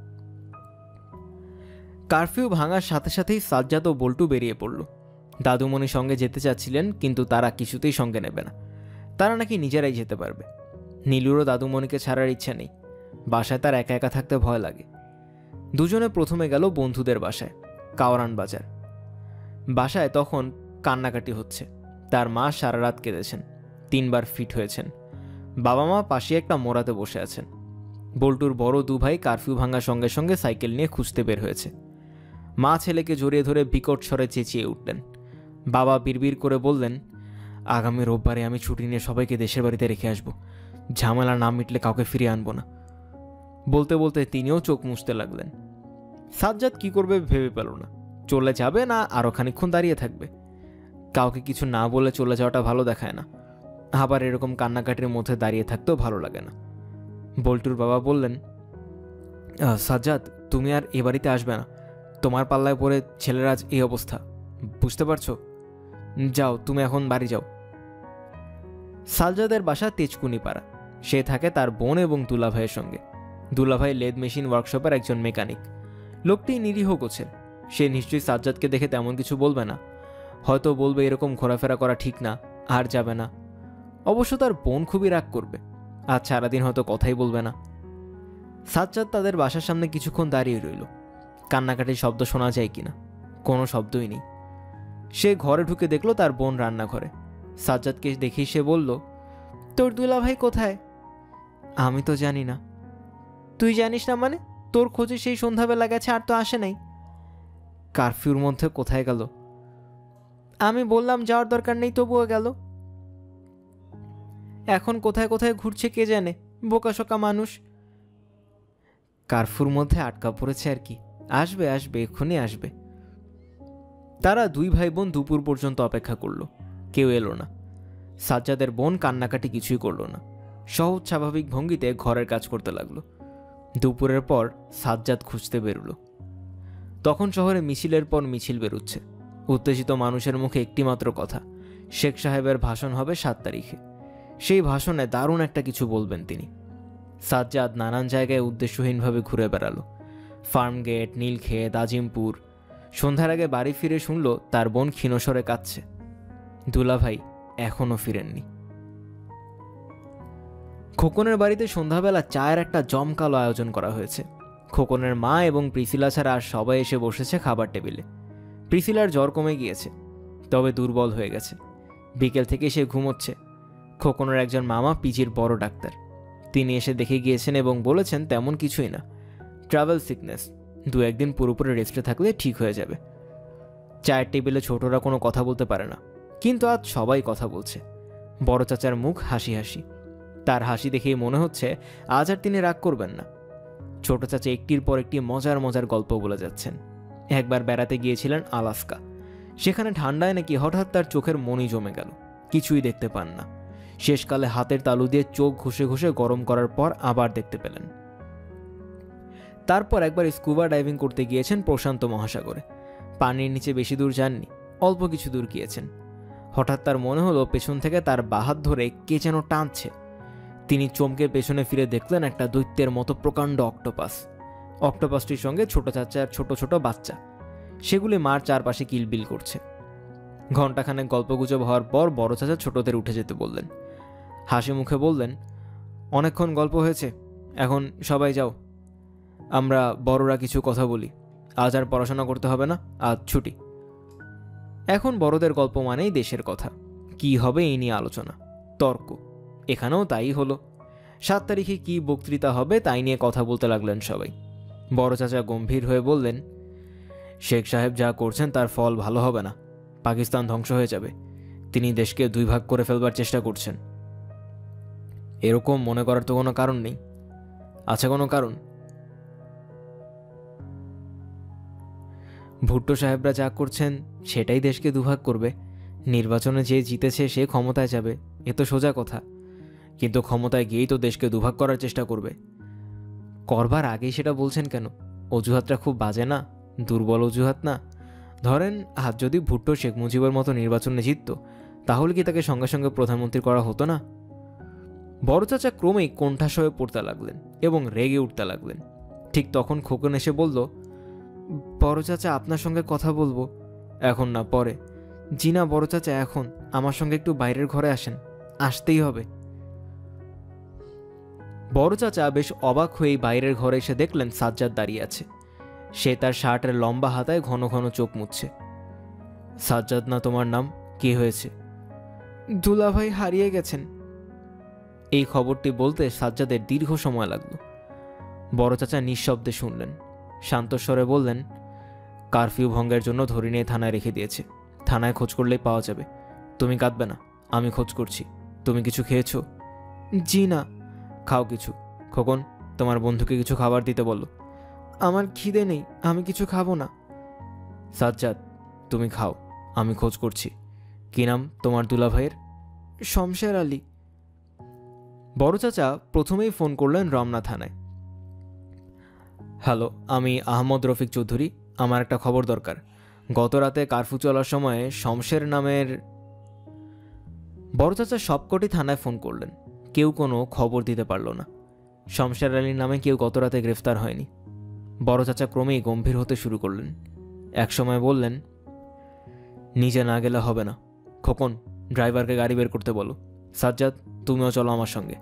কারফিউ ভাঙার সাথে সাথেই সাজ্জাদ ও বল্টু বেরিয়ে পড়ল। দাদুমণি সঙ্গে যেতে চাচ্ছিলেন, কিন্তু তারা কিছুতেই সঙ্গে নেবে না। তারা নাকি নিজেরাই যেতে পারবে। নীলুরও দাদুমণিকে ছাড়ার ইচ্ছা নেই। বাসায় তার একা একা থাকতে ভয় লাগে। দুজনে প্রথমে গেল বন্ধুদের বাসায়, কাওরান বাজার। বাসায় তখন কান্নাকাটি হচ্ছে। তার মা সারা রাত কেঁদেছেন, তিনবার ফিট হয়েছেন। বাবা মা পাশে একটা মোড়াতে বসে আছেন। বল্টুর বড় দু ভাই কারফিউ ভাঙার সঙ্গে সঙ্গে সাইকেল নিয়ে খুঁজতে বের হয়েছে। মা ছেলেকে জড়িয়ে ধরে বিকট স্বরে চেঁচিয়ে উঠলেন। বাবা বিড়বিড় করে বললেন, আগামী রোববারে আমি ছুটি নিয়ে সবাইকে দেশের বাড়িতে রেখে আসবো। ঝামেলা না মিটলে কাউকে ফিরিয়ে আনবো না। বলতে বলতে তিনিও চোখ মুছতে লাগলেন। সাজ্জাদ কি করবে ভেবে পেল না। চলে যাবে না আরও খানিকক্ষণ দাঁড়িয়ে থাকবে? কাউকে কিছু না বলে চলে যাওয়াটা ভালো দেখায় না, আবার এরকম কান্নাকাটির মধ্যে দাঁড়িয়ে থাকতেও ভালো লাগে না। বল্টুর বাবা বললেন, সাজ্জাদ তুমি আর এ বাড়িতে আসবে না। তোমার পাল্লায় পড়ে ছেলের আজ এই অবস্থা, বুঝতে পারছো? যাও তুমি এখন বাড়ি যাও। সাজ্জাদের বাসা তেজকুনি পাড়া। সে থাকে তার বোন এবং দুলাভাইয়ের সঙ্গে। দুলাভাই লেদ মেশিন ওয়ার্কশপের একজন মেকানিক। লোকটি নিরীহ গোছের। সে নিশ্চয়ই সাজ্জাদকে দেখে তেমন কিছু বলবে না। হয়তো বলবে এরকম ঘোরাফেরা করা ঠিক না, আর যাবে না। অবশ্য তার বোন খুবই রাগ করবে, আজ সারাদিন হয়তো কথাই বলবে না। সাজ্জাদ তাদের বাসার সামনে কিছুক্ষণ দাঁড়িয়ে রইল। কান্নাকাটির শব্দ শোনা যায় কিনা, কোনো শব্দই নেই। সে ঘরে ঢুকে দেখলো তার বোন রান্নাঘরে। সাজ্জাদকে দেখেই সে বলল, তোর দুলাভাই কোথায়? আমি তো জানি না। তুই জানিস না মানে? তোর খোঁজে সেই সন্ধ্যাবেলা গেছে, আর তো আসে নাই। কারফিউর মধ্যে কোথায় গেল? আমি বললাম যাওয়ার দরকার নেই, তবুও গেল। এখন কোথায় কোথায় ঘুরছে কে জানে, বোকাশোকা মানুষ। কারফিউর মধ্যে আটকা পড়েছে আর কি। আসবে আসবে, এক্ষুনি আসবে। তারা দুই ভাই বোন দুপুর পর্যন্ত অপেক্ষা করলো, কেউ এলো না। সাজ্জাদের বোন কান্নাকাটি কিছুই করলো না, সহজ স্বাভাবিক ভঙ্গিতে ঘরের কাজ করতে লাগলো। দুপুরের পর সাজ্জাদ খুঁজতে বেরোলো। তখন শহরে মিছিলের পর মিছিল বেরোচ্ছে। উত্তেজিত মানুষের মুখে একটিমাত্র কথা, শেখ সাহেবের ভাষণ হবে সাত তারিখে। সেই ভাষণে দারুণ একটা কিছু বলবেন তিনি। সাজ্জাদ নানান জায়গায় উদ্দেশ্যহীনভাবে ঘুরে বেড়ালো। ফার্মগেট, নীলক্ষেত, আজিমপুর। সন্ধ্যার আগে বাড়ি ফিরে শুনল তার বোন ক্ষীণস্বরে কাঁদছে। দুলাভাই এখনও ফিরেননি। খোকনের বাড়িতে সন্ধ্যাবেলা চায়ের একটা জমকালো আয়োজন করা হয়েছে। খোকনের মা এবং প্রিসিলা ছাড়া আর সবাই এসে বসেছে খাবার টেবিলে। প্রিসিলার জ্বর কমে গিয়েছে, তবে দুর্বল হয়ে গেছে। বিকেল থেকে সে ঘুমোচ্ছে। খোকনের একজন মামা পিজির বড় ডাক্তার, তিনি এসে দেখে গিয়েছেন এবং বলেছেন তেমন কিছুই না, ট্রাভেল সিকনেস, দু একদিন পুরোপুরি রেস্টে থাকলে ঠিক হয়ে যাবে। চায়ের টেবিলে ছোটরা কোনো কথা বলতে পারে না, কিন্তু আজ সবাই কথা বলছে। বড় চাচার মুখ হাসি হাসি। তার হাসি দেখেই মনে হচ্ছে আজ আর তিনি রাগ করবেন না। ছোট চাচা একটির পর একটি মজার মজার গল্প বলে যাচ্ছেন। একবার বেড়াতে গিয়েছিলেন আলাস্কা। সেখানে ঠান্ডায় নাকি হঠাৎ তার চোখের মনি জমে গেল, কিছুই দেখতে পান না। শেষকালে হাতের তালু দিয়ে চোখ ঘষে ঘষে গরম করার পর আবার দেখতে পেলেন। তারপর একবার স্কুবা ডাইভিং করতে গিয়েছেন প্রশান্ত মহাসাগরে। পানির নিচে বেশি দূর যাননি, অল্প কিছু দূর গিয়েছেন। হঠাৎ তার মনে হলো পেছন থেকে তার বাহাত ধরে কে যেন টানছে। তিনি চমকে পেছনে ফিরে দেখলেন একটা দৈত্যের মতো প্রকাণ্ড অক্টোপাস। অক্টোপাসটির সঙ্গে ছোট চাচার ছোট ছোট বাচ্চা। সেগুলি মার চারপাশে কিলবিল করছে। ঘণ্টাখানেক গল্পগুজব হওয়ার পর বড় চাচা ছোটদের উঠে যেতে বললেন। হাসি মুখে বললেন, অনেকক্ষণ গল্প হয়েছে, এখন সবাই যাও, আমরা বড়রা কিছু কথা বলি। আজ আর পড়াশোনা করতে হবে না, আজ ছুটি। এখন বড়দের গল্প মানেই দেশের কথা, কি হবে এই নিয়ে আলোচনা, তর্ক। এখানেও তাই হলো। সাত তারিখে কি বক্তৃতা হবে তাই নিয়ে কথা বলতে লাগলেন সবাই। বড় চাচা গম্ভীর হয়ে বললেন, শেখ সাহেব যা করছেন তার ফল ভালো হবে না, পাকিস্তান ধ্বংস হয়ে যাবে। তিনি দেশকে দুই ভাগ করে ফেলবার চেষ্টা করছেন। এরকম মনে করার তো কোনো কারণ নেই। আছে কোনো কারণ? ভুট্টো সাহেবরা যা করছেন সেটাই দেশকে দুভাগ করবে। নির্বাচনে যে জিতেছে সে ক্ষমতায় যাবে, এ তো সোজা কথা। কিন্তু ক্ষমতায় গিয়েই তো দেশকে দুভাগ করার চেষ্টা করবে। করবার আগেই সেটা বলছেন কেন? অজুহাতটা খুব বাজে না? দুর্বল অজুহাত না? ধরেন আজ যদি ভুট্টো শেখ মুজিবের মতো নির্বাচনে জিতত, তাহলে কি তাকে সঙ্গে সঙ্গে প্রধানমন্ত্রী করা হতো না? বড় চাচা ক্রমেই কোণঠাসা হয়ে পড়তে লাগলেন এবং রেগে উঠতে লাগলেন। ঠিক তখন খোকন এসে বলল, বড় চাচা আপনার সঙ্গে কথা বলবো। এখন না, পরে। জি না বড় চাচা, এখন আমার সঙ্গে একটু বাইরের ঘরে আসেন, আসতেই হবে। বড় চাচা বেশ অবাক হয়েই বাইরের ঘরে এসে দেখলেন সাজ্জাদ দাঁড়িয়ে আছে। সে তার শার্টের লম্বা হাতায় ঘন ঘন চোখ মুছছে। সাজ্জাদ না তোমার নাম? কি হয়েছে? দুলাভাই হারিয়ে গেছেন। এই খবরটি বলতে সাজ্জাদের দীর্ঘ সময় লাগলো। বড় চাচা নিঃশব্দে শুনলেন, শান্তস্বরে বললেন, কারফিউ ভঙ্গের জন্য ধরে নিয়ে থানায় রেখে দিয়েছে। থানায় খোঁজ করলেই পাওয়া যাবে। তুমি কাঁদবে না, আমি খোঁজ করছি। তুমি কিছু খেয়েছো? জি না। খাও কিছু। খোকন, তোমার বন্ধুকে কিছু খাবার দিতে বলো। আমার খিদে নেই, আমি কিছু খাবো না। সাজ্জাদ, তুমি খাও, আমি খোঁজ করছি। কি নাম তোমার দুলাভাইয়ের? শমশের আলী। বড় চাচা প্রথমেই ফোন করলেন রমনা থানায়। হ্যালো, আমি আহমদ রফিক চৌধুরী। আমার একটা খবর দরকার। গত রাতে কারফিউ চলার সময় শমশের নামের... বড় চাচা সবকটি থানায় ফোন করলেন, কেউ কোনো খবর দিতে পারল না। শমশের আলীর নামে কেউ গত রাতে গ্রেফতার হয়নি। বড় চাচা ক্রমেই গম্ভীর হতে শুরু করলেন। একসময় বললেন, নিজে না গেলে হবে না। খোকন, ড্রাইভারকে গাড়ি বের করতে বলো। সাজ্জাদ, তুমিও চলো আমার সঙ্গে।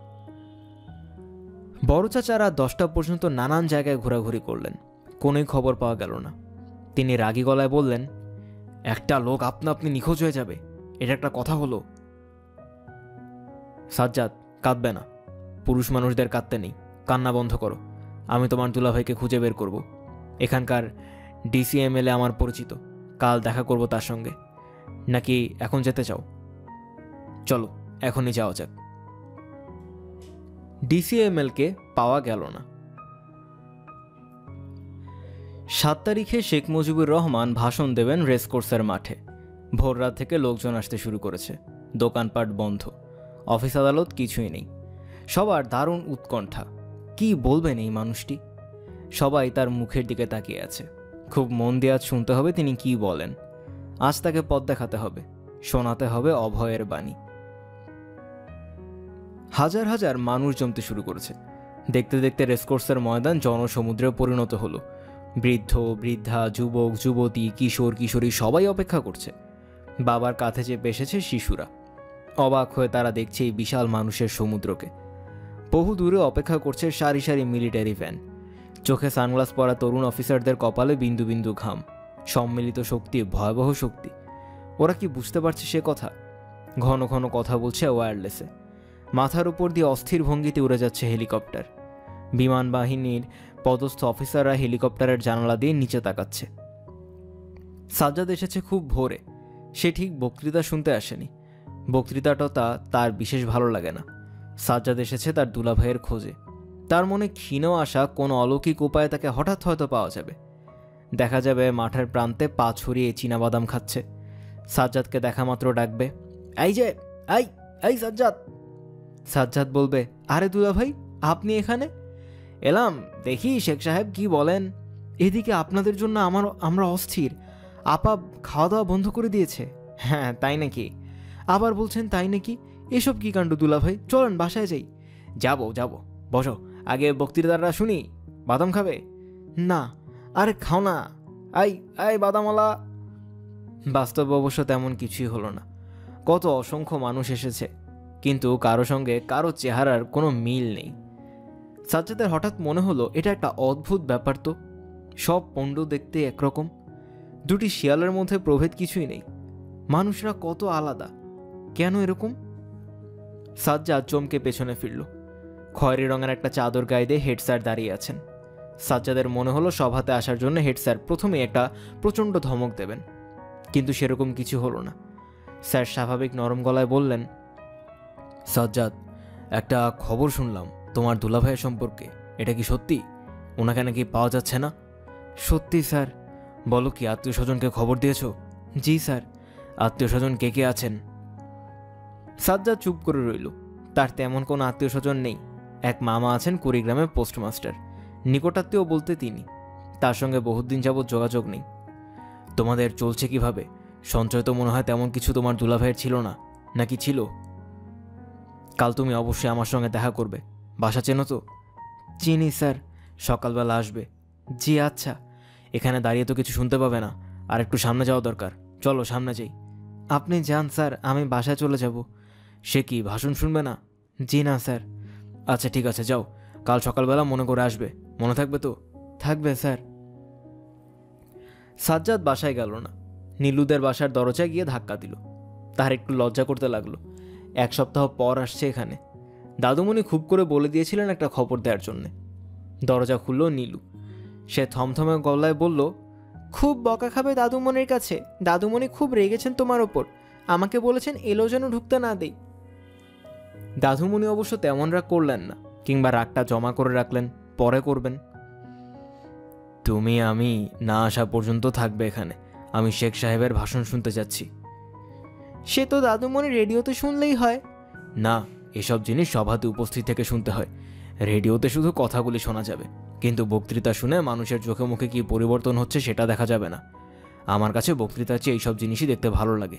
বড় চাচা রাত দশটা পর্যন্ত নানান জায়গায় ঘোরাঘুরি করলেন, কোনোই খবর পাওয়া গেল না। তিনি রাগী গলায় বললেন, একটা লোক আপনা আপনি নিখোঁজ হয়ে যাবে, এটা একটা কথা হলো? সাজ্জাদ, কাঁদবে না। পুরুষ মানুষদের কাঁদতে নেই, কান্না বন্ধ করো। আমি তোমার দুলাভাইকে খুঁজে বের করব। এখানকার ডিসি এমএলএ আমার পরিচিত, কাল দেখা করব তার সঙ্গে। নাকি এখন যেতে চাও? চলো, এখনই যাওয়া যাক। ডিসি এমএলকে পাওয়া গেল না। সাত তারিখে শেখ মুজিবুর রহমান ভাষণ দেবেন রেসকোর্সের মাঠে। ভোর রাত থেকে লোকজন আসতে শুরু করেছে, দোকানপাট বন্ধ, অফিস আদালত কিছুই নেই। সবার দারুণ উৎকণ্ঠা, কি বলবেন এই মানুষটি। সবাই তার মুখের দিকে তাকিয়ে আছে, খুব মন দিয়ে আজ শুনতে হবে তিনি কি বলেন। আজ তাকে পথ দেখাতে হবে, শোনাতে হবে অভয়ের বাণী। হাজার হাজার মানুষ জমতে শুরু করেছে। দেখতে দেখতে রেসকোর্সের ময়দান জনসমুদ্রে পরিণত হলো। বৃদ্ধ বৃদ্ধা, যুবক যুবতী, কিশোর কিশোরী সবাই অপেক্ষা করছে। বাবার কাঁধে চেপে এসেছে শিশুরা। অবাক হয়ে তারা দেখছে এই বিশাল মানুষের সমুদ্রকে। বহু দূরে অপেক্ষা করছে সারি সারি মিলিটারি ভ্যান। চোখে সানগ্লাস পরা তরুণ অফিসারদের কপালে বিন্দু বিন্দু ঘাম। সম্মিলিত শক্তি, ভয়াবহ শক্তি। ওরা কি বুঝতে পারছে সে কথা? ঘন ঘন কথা বলছে ওয়্যারলেসে। মাথার উপর দিয়ে অস্থির ভঙ্গিতে উড়ে যাচ্ছে হেলিকপ্টার। বিমান বাহিনীর পদস্থ অফিসাররা হেলিকপ্টারের জানালা দিয়ে নিচে তাকাচ্ছে। সাজ্জাদ এসেছে খুব ভোরে। সে ঠিক বক্তৃতা শুনতে আসেনি। বক্তৃতাটা তার বিশেষ ভালো লাগে না। সাজ্জাদ এসেছে তার দুলাভাইয়ের খোঁজে। তার মনে ক্ষীণ আশা কোন অলৌকিক উপায়ে তাকে হঠাৎ হয়তো পাওয়া যাবে। দেখা যাবে মাঠের প্রান্তে পা ছড়িয়ে চীনাবাদাম খাচ্ছে। সাজ্জাদকে দেখা মাত্র ডাকবে, এই যে, এই এই সাজ্জাদ। সাজ্জাদ বলবে, আরে দুলাভাই, আপনি এখানে? এলাম, দেখি শেখ সাহেব কি বলেন। এদিকে আপনাদের জন্য আমার আমরা অস্থির। আপা খাওয়া দাওয়া বন্ধ করে দিয়েছে। হ্যাঁ, তাই নাকি? আবার বলছেন তাই নাকি? এসব কি কাণ্ড দুলাভাই, চলেন বাসায় যাই। যাবো যাবো, বসো, আগে বক্তৃতাটা শুনি। বাদাম খাবে? না। আরে খাও না, আই আই বাদামালা। বাস্তবে অবশ্য তেমন কিছুই হলো না। কত অসংখ্য মানুষ এসেছে, কিন্তু কারো সঙ্গে কারো চেহারার কোনো মিল নেই। সাজ্জাদের হঠাৎ মনে হলো এটা একটা অদ্ভুত ব্যাপার তো, সব পণ্ড দেখতে একরকম, দুটি শিয়ালের মধ্যে প্রভেদ কিছুই নেই। মানুষরা কত আলাদা, কেন এরকম? সাজ্জাদ চমকে পেছনে ফিরল। খয়েরি রঙের একটা চাদর গায়ে দিয়ে হেড স্যার দাঁড়িয়ে আছেন। সাজ্জাদের মনে হলো সভাতে আসার জন্য হেড স্যার প্রথমেই একটা প্রচণ্ড ধমক দেবেন, কিন্তু সেরকম কিছু হলো না। স্যার স্বাভাবিক নরম গলায় বললেন, সাজ্জাদ, একটা খবর শুনলাম তোমার দুলাভাইয়ের সম্পর্কে, এটা কি সত্যি? ওনাকে নাকি পাওয়া যাচ্ছে না? সত্যি স্যার। বলো, কি আত্মীয় স্বজনকে খবর দিয়েছো? জি স্যার। আত্মীয় স্বজন কে কে আছেন? সাজ্জাদ চুপ করে রইল। তার তেমন কোনো আত্মীয় স্বজন নেই। এক মামা আছেন কুড়িগ্রামে পোস্টমাস্টার, নিকটাত্মীয় বলতে তিনি। তার সঙ্গে বহুদিন যাবৎ যোগাযোগ নেই। তোমাদের চলছে কিভাবে? সঞ্চয় তো মনে হয় তেমন কিছু তোমার দুলাভাইয়ের ছিল না, নাকি ছিল? কাল তুমি অবশ্যই আমার সঙ্গে দেখা করবে। বাসা চেনো তো? চিনি স্যার। সকালবেলা আসবে। জি আচ্ছা। এখানে দাঁড়িয়ে তো কিছু শুনতে পাবে না, আর একটু সামনে যাওয়া দরকার। চলো সামনে যাই। আপনি যান স্যার, আমি বাসায় চলে যাব। সে কি, ভাষণ শুনবে না? জি না স্যার। আচ্ছা ঠিক আছে, যাও। কাল সকালবেলা মনে করে আসবে, মনে থাকবে তো? থাকবে স্যার। সাজ্জাদ বাসায় গেল না। নীলুদের বাসার দরজায় গিয়ে ধাক্কা দিল। তার একটু লজ্জা করতে লাগলো। এক সপ্তাহ পর আসছে এখানে। দাদুমণি খুব করে বলে দিয়েছিলেন একটা খবর দেওয়ার জন্যে। দরজা খুলল নীলু। সে থমথমে গলায় বলল, খুব বকা খাবে দাদুমণির কাছে। দাদুমণি খুব রেগেছেন তোমার ওপর, আমাকে বলেছেন এলো যেন ঢুকতে না দেই। দাদুমণি অবশ্য তেমন রাগ করলেন না, কিংবা রাগটা জমা করে রাখলেন, পরে করবেন। তুমি আমি না আসা পর্যন্ত থাকবে এখানে। আমি শেখ সাহেবের ভাষণ শুনতে যাচ্ছি। সে তো দাদুমণি রেডিওতে শুনলেই হয়। না, এসব জিনিস সভাতে উপস্থিত থেকে শুনতে হয়। রেডিওতে শুধু কথাগুলি শোনা যাবে, কিন্তু বক্তৃতা শুনে মানুষের চোখে মুখে কি পরিবর্তন হচ্ছে সেটা দেখা যাবে না। আমার কাছে বক্তৃতার চেয়ে এইসব জিনিসই দেখতে ভালো লাগে।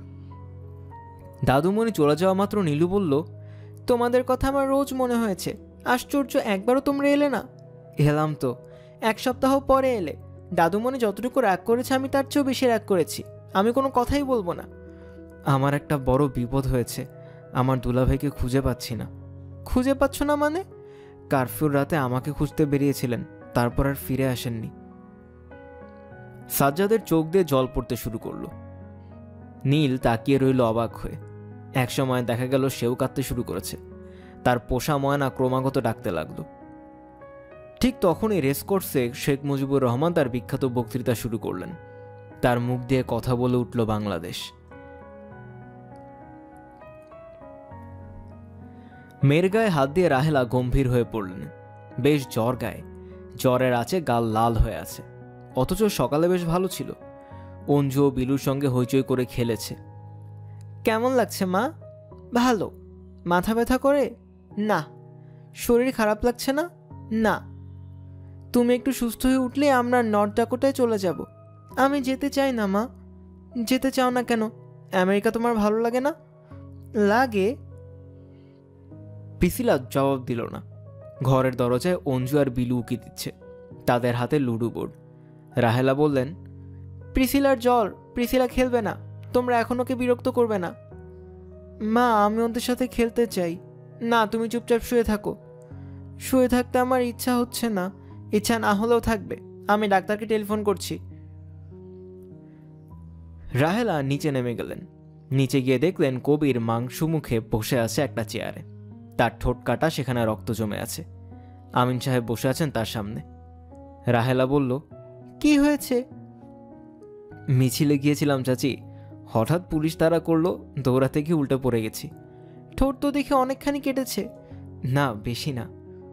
দাদুমণি চলে যাওয়া মাত্র নীলু বলল, তোমাদের কথা আমার রোজ মনে হয়েছে। আশ্চর্য, একবারও তোমরা এলে না। এলাম তো, এক সপ্তাহ পরে এলে। দাদুমণি যতটুকু রাগ করেছে আমি তার চেয়েও বেশি রাগ করেছি। আমি কোনো কথাই বলবো না। আমার একটা বড় বিপদ হয়েছে। আমার দুলাভাইকে খুঁজে পাচ্ছি না। খুঁজে পাচ্ছ না মানে? কারফিউর রাতে আমাকে খুঁজতে বেরিয়েছিলেন, তারপর আর ফিরে আসেননি। সাজ্জাদের চোখ দিয়ে জল পড়তে শুরু করলো। নীল তাকিয়ে রইল অবাক হয়ে। একসময় দেখা গেল সেও কাঁদতে শুরু করেছে। তার পোষা ময়না ক্রমাগত ডাকতে লাগলো। ঠিক তখনই রেসকোর্সে শেখ মুজিবুর রহমান তার বিখ্যাত বক্তৃতা শুরু করলেন। তার মুখ দিয়ে কথা বলে উঠল বাংলাদেশ। মেয়ের গায়ে হাত দিয়ে রাহেলা গম্ভীর হয়ে পড়লেন। বেশ জ্বর গায়ে, জ্বরের আছে গাল লাল হয়ে আছে, অথচ সকালে বেশ ভালো ছিল। অঞ্জু ও বিলুর সঙ্গে হইচই করে খেলেছে। কেমন লাগছে মা? ভালো। মাথা ব্যথা করে? না। শরীর খারাপ লাগছে না? না। তুমি একটু সুস্থ হয়ে উঠলে আমরা নর্থ ডাকোটায় চলে যাব। আমি যেতে চাই না মা। যেতে চাও না কেন? আমেরিকা তোমার ভালো লাগে না? লাগে। প্রিসিলা জবাব দিল না। ঘরের দরজায় অঞ্জু আর বিলু উকি দিচ্ছে, তাদের হাতে লুডো বোর্ড। রাহেলা বললেন, প্রিসিলার জ্বর, প্রিসিলা খেলবে না। তোমরা এখন ওকে বিরক্ত করবে না। মা, আমি ওদের সাথে খেলতে চাই। না, তুমি চুপচাপ শুয়ে থাকো। শুয়ে থাকতে আমার ইচ্ছা হচ্ছে না। ইচ্ছা না হলেও থাকবে। আমি ডাক্তারকে টেলিফোন করছি। রাহেলা নিচে নেমে গেলেন। নিচে গিয়ে দেখলেন কবির মাংস মুখে বসে আছে একটা চেয়ারে। তার ঠোঁট কাটা, সেখানে রক্ত জমে আছে। আমিন সাহেব বসে আছেন তার সামনে। রাহেলা বলল, কি হয়েছে? মিছিলে গিয়েছিলাম চাচি, হঠাৎ পুলিশ তাড়া করলো, দৌড়াতে গিয়ে উল্টে পড়ে গেছি। ঠোঁট তো দেখে অনেকখানি কেটেছে। না, বেশি না।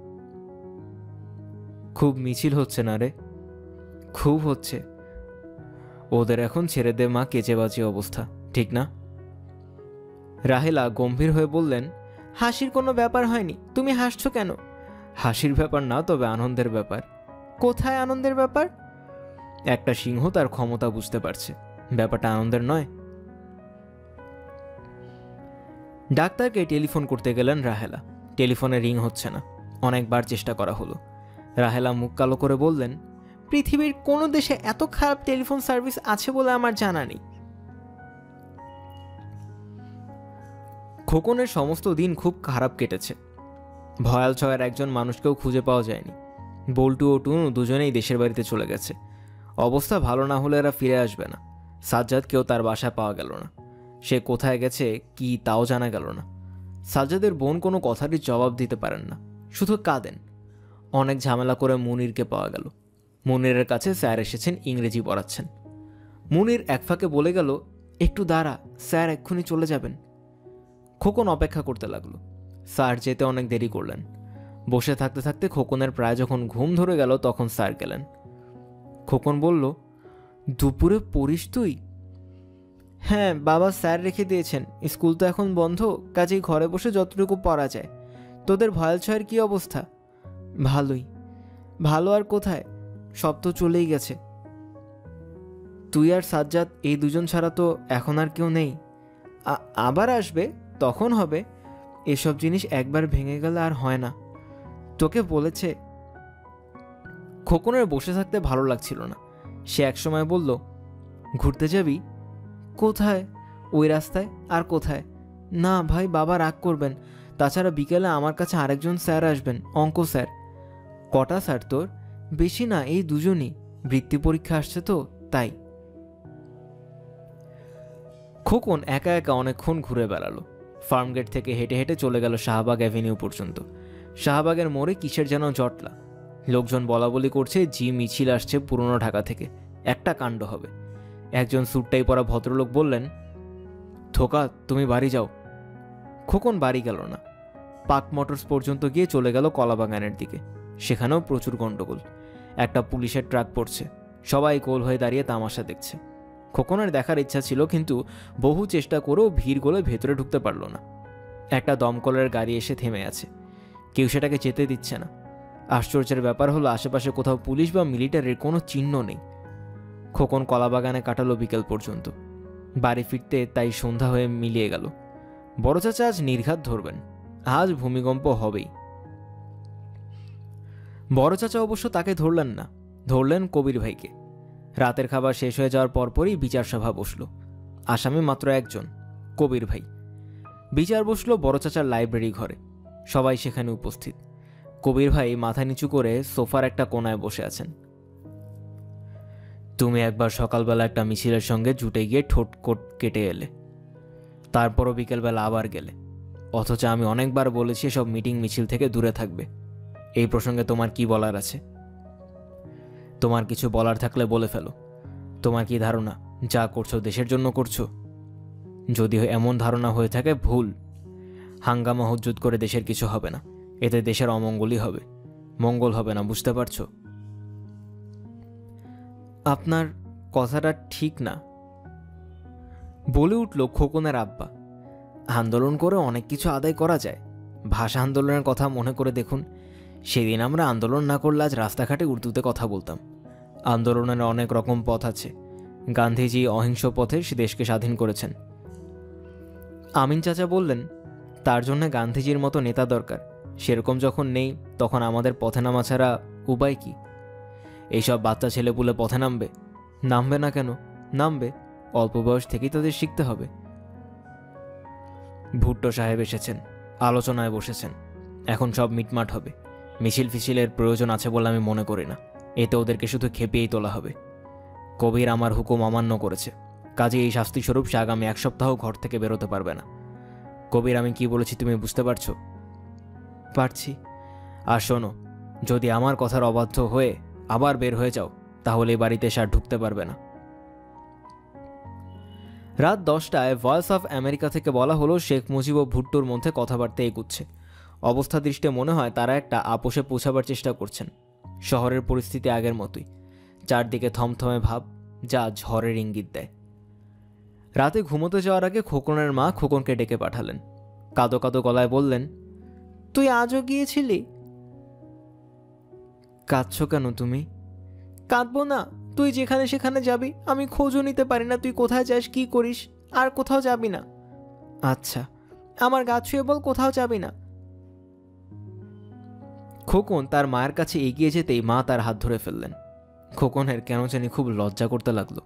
খুব মিছিল হচ্ছে না রে? খুব হচ্ছে। ওদের এখন ছেড়ে দে মা, কেচে বাঁচি অবস্থা, ঠিক না? রাহেলা গম্ভীর হয়ে বললেন, হাসির কোনো ব্যাপার হয়নি, তুমি হাসছো কেন? হাসির ব্যাপার না, তবে আনন্দের ব্যাপার। কোথায় আনন্দের ব্যাপার? একটা সিংহ তার ক্ষমতা বুঝতে পারছে, ব্যাপারটা আনন্দের নয়? ডাক্তারকে টেলিফোন করতে গেলেন রাহেলা। টেলিফোনে রিং হচ্ছে না। অনেকবার চেষ্টা করা হলো। রাহেলা মুখ কালো করে বললেন, পৃথিবীর কোনো দেশে এত খারাপ টেলিফোন সার্ভিস আছে বলে আমার জানা নেই। খোকনের সমস্ত দিন খুব খারাপ কেটেছে। ভয়াল ছয়ের একজন মানুষকেও খুঁজে পাওয়া যায়নি। বল্টু ও টুনু দুজনেই দেশের বাড়িতে চলে গেছে। অবস্থা ভালো না হলে এরা ফিরে আসবে না। সাজ্জাদকেও তার বাসায় পাওয়া গেল না। সে কোথায় গেছে কি তাও জানা গেল না। সাজ্জাদের বোন কোনো কথারই জবাব দিতে পারেন না, শুধু কাঁদেন। অনেক ঝামেলা করে মুনিরকে পাওয়া গেল। মুনিরের কাছে স্যার এসেছেন, ইংরেজি পড়াচ্ছেন। মুনির এক ফাঁকে বলে গেল, একটু দাঁড়া, স্যার এক্ষুনি চলে যাবেন। খোকন অপেক্ষা করতে লাগলো। স্যার যেতে অনেক দেরি করলেন। বসে থাকতে থাকতে খোকনের প্রায় যখন ঘুম ধরে গেল তখন স্যার গেলেন। খোকন বলল, দুপুরে পড়িস তুই? হ্যাঁ বাবা, স্যার রেখে দিয়েছেন। স্কুল তো এখন বন্ধ, কাজেই ঘরে বসে যতটুকু পড়া যায়। তোদের ভয়াল ছয়ের কি অবস্থা? ভালোই। ভালো আর কোথায়, সব তো চলেই গেছে। তুই আর সাজ্জাদ এই দুজন ছাড়া তো এখন আর কেউ নেই। আবার আসবে, তখন হবে। এসব জিনিস একবার ভেঙে গেলে আর হয় না। তোকে বলেছে। খোকনের বসে থাকতে ভালো লাগছিল না। সে একসময় বলল, ঘুরতে যাবি? কোথায়? ওই রাস্তায়। আর কোথায়? না ভাই, বাবা রাগ করবেন। তাছাড়া বিকেলে আমার কাছে আরেকজন স্যার আসবেন, অঙ্ক স্যার। কটা স্যার তোর? বেশি না, এই দুজনই। বৃত্তি পরীক্ষা আসছে তো তাই। খোকন একা একা অনেকক্ষণ ঘুরে বেড়ালো। ফার্মগেট থেকে হেঁটে হেঁটে চলে গেল শাহবাগ অ্যাভিনিউ পর্যন্ত। শাহবাগের মোড়ে কিসের যেন জটলা। লোকজন বলা বলি করছে জি মিছিল আসছে পুরনো ঢাকা থেকে, একটা কাণ্ড হবে। একজন স্যুটটাই পরা ভদ্রলোক বললেন, থোকা তুমি বাড়ি যাও। খোকন বাড়ি গেল না। পাক মোটরস পর্যন্ত গিয়ে চলে গেল কলাবাগানের দিকে। সেখানেও প্রচুর গণ্ডগোল। একটা পুলিশের ট্রাক পড়ছে। সবাই গোল হয়ে দাঁড়িয়ে তামাশা দেখছে। খোকনের দেখার ইচ্ছা ছিল, কিন্তু বহু চেষ্টা করেও ভিড় গলে ভেতরে ঢুকতে পারল না। একটা দমকলের গাড়ি এসে থেমে আছে। কেউ সেটাকে যেতে দিচ্ছে না। আশ্চর্যের ব্যাপার হলো, আশেপাশে কোথাও পুলিশ বা মিলিটারির কোনো চিহ্ন নেই। খোকন কলাবাগানে কাটালো বিকেল পর্যন্ত। বাড়ি ফিরতে তাই সন্ধ্যা হয়ে মিলিয়ে গেল। বড় চাচা আজ নির্ঘাত ধরবেন। আজ ভূমিকম্প হবেই। বড় চাচা অবশ্য তাকে ধরলেন না, ধরলেন কবির ভাইকে। রাতের খাবার শেষ হয়ে যাওয়ার পরপরই বিচার সভা বসল। আসামি মাত্র একজন, কবির ভাই। বিচার বসল বড় চাচার লাইব্রেরি ঘরে। সবাই সেখানে উপস্থিত। কবির ভাই মাথা নিচু করে সোফার একটা কোনায় বসে আছেন। তুমি একবার সকালবেলা একটা মিছিলের সঙ্গে জুটে গিয়ে ঠোঁট কোট কেটে এলে, তারপরও বিকেলবেলা আবার গেলে। অথচ আমি অনেকবার বলেছি সব মিটিং মিছিল থেকে দূরে থাকবে। এই প্রসঙ্গে তোমার কি বলার আছে? তোমার কিছু বলার থাকলে বলে ফেলো। তোমার কি ধারণা যা করছো দেশের জন্য করছো? যদি এমন ধারণা হয়ে থাকে, ভুল। হাঙ্গামা হুজ্জুত করে দেশের কিছু হবে না। এতে দেশের অমঙ্গলই হবে, মঙ্গল হবে না, বুঝতে পারছো? আপনার কথাটা ঠিক না, বলে উঠল খোকনের আব্বা। আন্দোলন করে অনেক কিছু আদায় করা যায়। ভাষা আন্দোলনের কথা মনে করে দেখুন। সেদিন আমরা আন্দোলন না করলে আজ রাস্তাঘাটে উর্দুতে কথা বলতাম। আন্দোলনের অনেক রকম পথ আছে। গান্ধীজি অহিংস পথে দেশকে স্বাধীন করেছেন। আমিন চাচা বললেন, তার জন্য গান্ধীজির মতো নেতা দরকার। সেরকম যখন নেই, তখন আমাদের পথে নামা ছাড়া উপায় কি? এইসব বাচ্চা ছেলেপুলে পথে নামবে? নামবে না কেন? নামবে। অল্প বয়স থেকেই তাদের শিখতে হবে। ভুট্টো সাহেব এসেছেন, আলোচনায় বসেছেন। এখন সব মিটমাট হবে। মিছিল ফিছিলের প্রয়োজন আছে বলে আমি মনে করি না। এতে ওদেরকে শুধু খেপিয়েই তোলা হবে। কবির আমার হুকুম অমান্য করেছে, কাজে এই শাস্তিস্বরূপ সে আগামী এক সপ্তাহ ঘর থেকে বেরোতে পারবে না। কবির, আমি কি বলেছি তুমি বুঝতে পারছো? পারছি। আর শোনো, যদি আমার কথার অবাধ্য হয়ে আবার বের হয়ে যাও, তাহলে এই বাড়িতে সে আর ঢুকতে পারবে না। রাত দশটায় ভয়েস অফ আমেরিকা থেকে বলা হলো শেখ মুজিব ও ভুট্টোর মধ্যে কথাবার্তা এগুচ্ছে। অবস্থা দৃষ্টে মনে হয় তারা একটা আপোষে পৌঁছাবার চেষ্টা করছেন। শহরের পরিস্থিতি আগের মতোই, চারদিকে থমথমে ভাব, যা ঝড়ের ইঙ্গিত দেয়। রাতে ঘুমোতে যাওয়ার আগে খোকনের মা খোকনকে ডেকে পাঠালেন। কাঁদো কাঁদো গলায় বললেন, তুই আজও গিয়েছিলি? কাঁদছো কেন তুমি? কাঁদবো না, তুই যেখানে সেখানে যাবি, আমি খোঁজও নিতে পারি না তুই কোথায় যাস, কি করিস। আর কোথাও যাবি না? আচ্ছা, আমার গা ছুঁয়ে বল কোথাও যাবি না। খোকন তার মায়ের কাছে এগিয়ে যেতেই মা তার হাত ধরে ফেললেন। খোকনের কেন জানি খুব লজ্জা করতে লাগলো।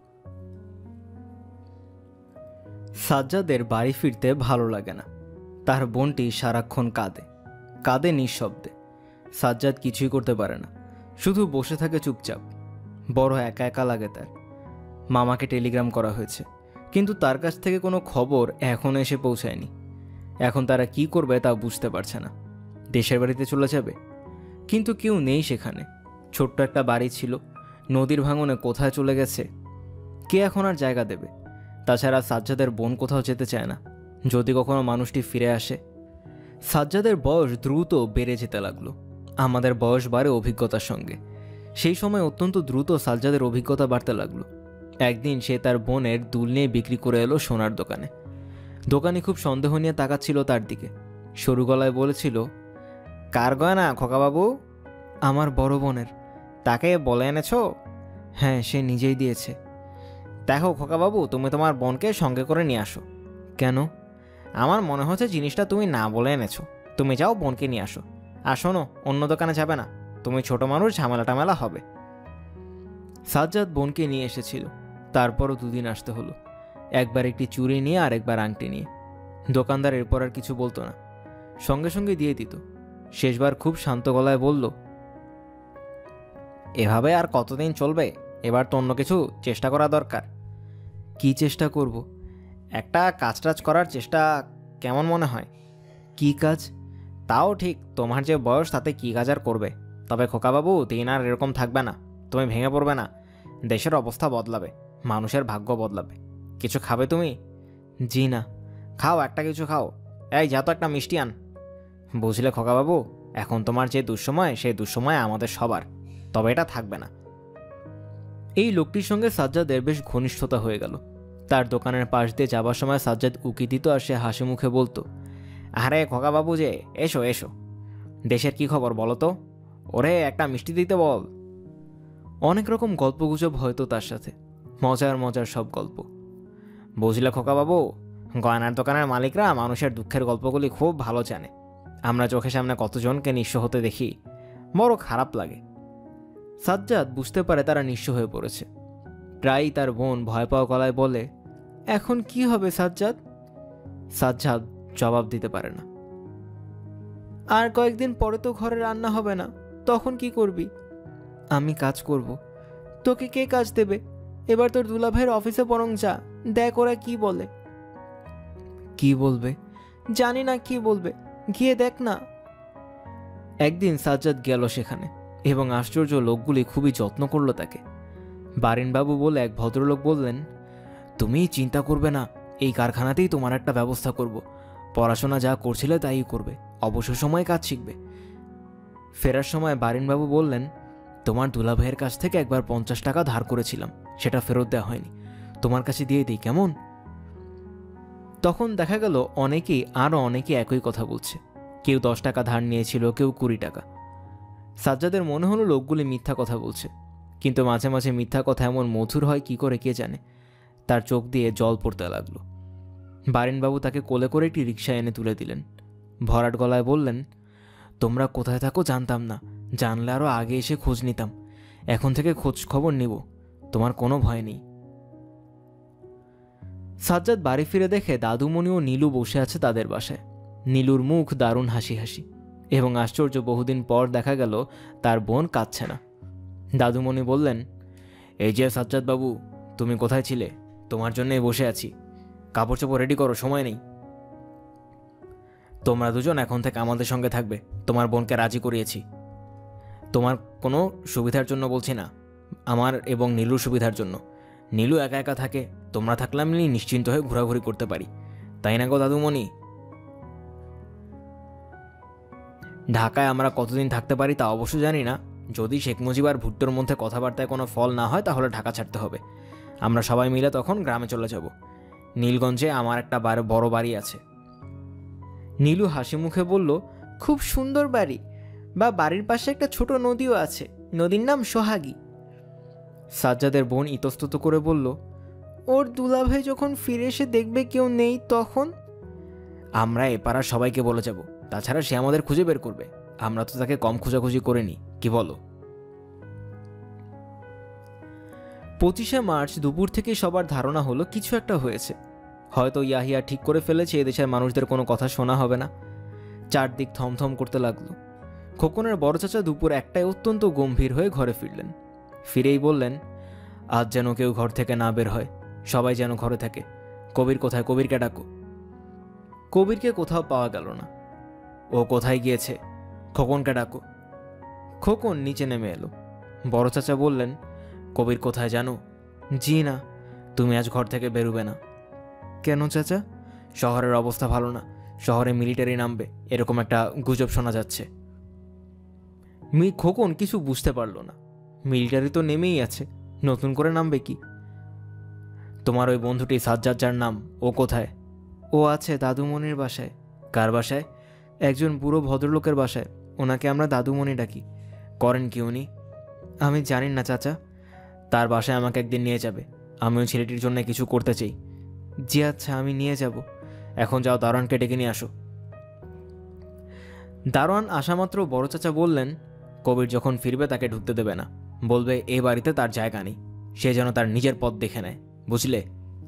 সাজ্জাদের বাড়ি ফিরতে ভালো লাগে না। তার বোনটি সারাক্ষণ কাঁদে কাঁদে নিঃশব্দে। সাজ্জাদ কিছুই করতে পারে না, শুধু বসে থাকে চুপচাপ। বড় একা একা লাগে তার। মামাকে টেলিগ্রাম করা হয়েছে, কিন্তু তার কাছ থেকে কোনো খবর এখনো এসে পৌঁছায়নি। এখন তারা কি করবে তা বুঝতে পারছে না। দেশের বাড়িতে চলে যাবে, কিন্তু কেউ নেই সেখানে। ছোট্ট একটা বাড়ি ছিল, নদীর ভাঙনে কোথায় চলে গেছে, কে এখন আর জায়গা দেবে? তাছাড়া সাজ্জাদের বোন কোথাও যেতে চায় না, যদি কখনো মানুষটি ফিরে আসে। সাজ্জাদের বয়স দ্রুত বেড়ে যেতে লাগলো। আমাদের বয়স বাড়ে অভিজ্ঞতার সঙ্গে। সেই সময় অত্যন্ত দ্রুত সাজ্জাদের অভিজ্ঞতা বাড়তে লাগলো। একদিন সে তার বোনের দুল নিয়ে বিক্রি করে এলো সোনার দোকানে। দোকানি খুব সন্দেহ নিয়ে তাকাচ্ছিল তার দিকে। সরু গলায় বলেছিল, কার গয়না খোকাবাবু? আমার বড় বোনের। তাকে বলে এনেছ? হ্যাঁ, সে নিজেই দিয়েছে। দেখো খোকাবাবু, তুমি তোমার বোনকে সঙ্গে করে নিয়ে আসো। কেন? আমার মনে হচ্ছে জিনিসটা তুমি না বলে এনেছো। তুমি যাও, বোনকে নিয়ে আসো। আর শোনো, অন্য দোকানে যাবে না, তুমি ছোট মানুষ, ঝামেলা টামেলা হবে। সাজ্জাদ বোনকে নিয়ে এসেছিল, তারপরও দুদিন আসতে হলো। একবার একটি চুড়ি নিয়ে আর একবার আংটি নিয়ে। দোকানদার এরপর আর কিছু বলতো না, সঙ্গে সঙ্গে দিয়ে দিত। শেষবার খুব শান্ত গলায় বলল, এভাবে আর কতদিন চলবে? এবার তো অন্য কিছু চেষ্টা করা দরকার। কি চেষ্টা করব? একটা কাজ টাজ করার চেষ্টা কেমন মনে হয়? কি কাজ? তাও ঠিক, তোমার যে বয়স তাতে কি কাজ আর করবে। তবে খোকাবাবু, দিন আর এরকম থাকবে না। তুমি ভেঙে পড়বে না। দেশের অবস্থা বদলাবে, মানুষের ভাগ্য বদলাবে। কিছু খাবে তুমি? জি না। খাও, একটা কিছু খাও। এই যা তো একটা মিষ্টি আন। বুঝলে খোকাবাবু, এখন তোমার যে দুঃসময়, সেই দুঃসময় আমাদের সবার, তবে এটা থাকবে না। এই লোকটির সঙ্গে সাজ্জাদের বেশ ঘনিষ্ঠতা হয়ে গেল। তার দোকানের পাশ দিয়ে যাবার সময় সাজ্জাদ উকি দিত আর সে হাসি মুখে বলতো, আরে খোকাবাবু যে, এসো এসো। দেশের কি খবর বলো তো? ওরে একটা মিষ্টি দিতে বল। অনেক রকম গল্পগুজব হয়তো তার সাথে, মজার মজার সব গল্প। বুঝলে খোকাবাবু, গয়নার দোকানের মালিকরা মানুষের দুঃখের গল্পগুলি খুব ভালো জানে। আমরা চোখের সামনে কতজনকে নিঃস্ব হতে দেখি, বড় খারাপ লাগে। সাজ্জাদ বুঝতে পারে তারা নিঃস্ব হয়ে পড়েছে। প্রায়ই তার বোন ভয় পাওয়া গলায় বলে, এখন কি হবে সাজ্জাদ? সাজ্জাদ জবাব দিতে পারে না। আর কয়েকদিন পরে তো ঘরে রান্না হবে না, তখন কি করবি? আমি কাজ করব। তোকে কে কাজ দেবে? এবার তোর দুলাভাইয়ের অফিসে বরং যা, দেখ ওরা কি বলে। কি বলবে? জানি না কি বলবে, গিয়ে দেখ না। একদিন সাজ্জাদ গেল সেখানে, এবং আশ্চর্য, লোকগুলি খুবই যত্ন করলো তাকে। বারিনবাবু বলে এক ভদ্রলোক বললেন, তুমি চিন্তা করবে না, এই কারখানাতেই তোমার একটা ব্যবস্থা করব। পড়াশোনা যা করছিলে তাই করবে, অবসর সময় কাজ শিখবে। ফেরার সময় বারিনবাবু বললেন, তোমার দুলাভাইয়ের কাছ থেকে একবার পঞ্চাশ টাকা ধার করেছিলাম, সেটা ফেরত দেওয়া হয়নি, তোমার কাছে দিয়ে দিই কেমন? তখন দেখা গেল অনেকেই আরও অনেকে একই কথা বলছে। কেউ দশ টাকা ধার নিয়েছিল, কেউ কুড়ি টাকা। সাজ্জাদের মনে হলো লোকগুলি মিথ্যা কথা বলছে, কিন্তু মাঝে মাঝে মিথ্যা কথা এমন মধুর হয় কি করে কে জানে। তার চোখ দিয়ে জল পড়তে লাগলো। বারিনবাবু তাকে কোলে করে একটি রিকশা এনে তুলে দিলেন। ভরাট গলায় বললেন, তোমরা কোথায় থাকো জানতাম না, জানলে আরও আগে এসে খোঁজ নিতাম। এখন থেকে খোঁজ খবর নিব, তোমার কোনো ভয় নেই। সাজ্জাদ বাড়ি ফিরে দেখে দাদুমণি ও নীলু বসে আছে তাদের বাসায়। নীলুর মুখ দারুণ হাসি হাসি, এবং আশ্চর্য, বহুদিন পর দেখা গেল তার বোন কাঁদছে না। দাদুমণি বললেন, এই যে সাজ্জাদ বাবু, তুমি কোথায় ছিলে? তোমার জন্যই বসে আছি, কাপড় চোপড় রেডি করো, সময় নেই। তোমরা দুজন এখন থেকে আমাদের সঙ্গে থাকবে, তোমার বোনকে রাজি করিয়েছি। তোমার কোনো সুবিধার জন্য বলছি না, আমার এবং নীলুর সুবিধার জন্য। নীলু একা একা থাকে, তোমরা থাকলে আমি নিশ্চিন্ত হয়ে ঘোরাঘুরি করতে পারি, তাই না গো দাদুমণি? ঢাকায় আমরা কতদিন থাকতে পারি তা অবশ্য জানি না। যদি শেখ মুজিব আর ভুট্টোর মধ্যে কথাবার্তায় কোনো ফল না হয়, তাহলে ঢাকা ছাড়তে হবে। আমরা সবাই মিলে তখন গ্রামে চলে যাব। নীলগঞ্জে আমার একটা বড় বাড়ি আছে। নীলু হাসি মুখে বলল, খুব সুন্দর বাড়ি, বা বাড়ির পাশে একটা ছোট নদীও আছে, নদীর নাম সোহাগী। সাজ্জাদের বোন ইতস্তত করে বলল, ওর দুলাভাই যখন ফিরে এসে দেখবে কেউ নেই তখন? আমরা এ পাড়ার সবাইকে বলে যাব, তাছাড়া সে আমাদের খুঁজে বের করবে। আমরা তো তাকে কম খোঁজাখুঁজি করিনি, কি বলো? পঁচিশে মার্চ দুপুর থেকে সবার ধারণা হলো কিছু একটা হয়েছে। হয়তো ইয়াহিয়া ঠিক করে ফেলেছে এদেশের মানুষদের কোনো কথা শোনা হবে না। চারদিক থমথম করতে লাগলো। খোকনের বড় চাচা দুপুর একটায় অত্যন্ত গম্ভীর হয়ে ঘরে ফিরলেন। ফিরেই বললেন, আজ যেন কেউ ঘর থেকে না বের হয়, সবাই যেন ঘরে থাকে। কবির কোথায়? কবিরকে ডাকো। কবিরকে কোথাও পাওয়া গেল না। ও কোথায় গিয়েছে? খোকনকে ডাকো। খোকন নিচে নেমে এলো। বড় চাচা বললেন, কবির কোথায় জানো? জি না। তুমি আজ ঘর থেকে বেরোবে না। কেন চাচা? শহরের অবস্থা ভালো না, শহরে মিলিটারি নামবে এরকম একটা গুজব শোনা যাচ্ছে। মি খোকন কিছু বুঝতে পারল না। মিলিটারি তো নেমেই আছে, নতুন করে নামবে কি? তোমার ওই বন্ধুটি সাজ্জাদ যার নাম, ও কোথায়? ও আছে দাদুমণির বাসায়। কার বাসায়? একজন বুড়ো ভদ্রলোকের বাসায়। ওনাকে আমরা দাদুমণি ডাকি। করেন কি উনি? আমি জানি না চাচা। তার বাসায় আমাকে একদিন নিয়ে যাবে, আমিও ছেলেটির জন্য কিছু করতে চাই। জি আচ্ছা, আমি নিয়ে যাব। এখন যাও, দারোয়ানকে ডেকে নিয়ে আসো। দারোয়ান আসামাত্র বড় চাচা বললেন, কবির যখন ফিরবে তাকে ঢুকতে দেবে না, বলবে এ বাড়িতে তার জায়গা নেই, সে যেন তার নিজের পথ দেখে নেয়, বুঝলে?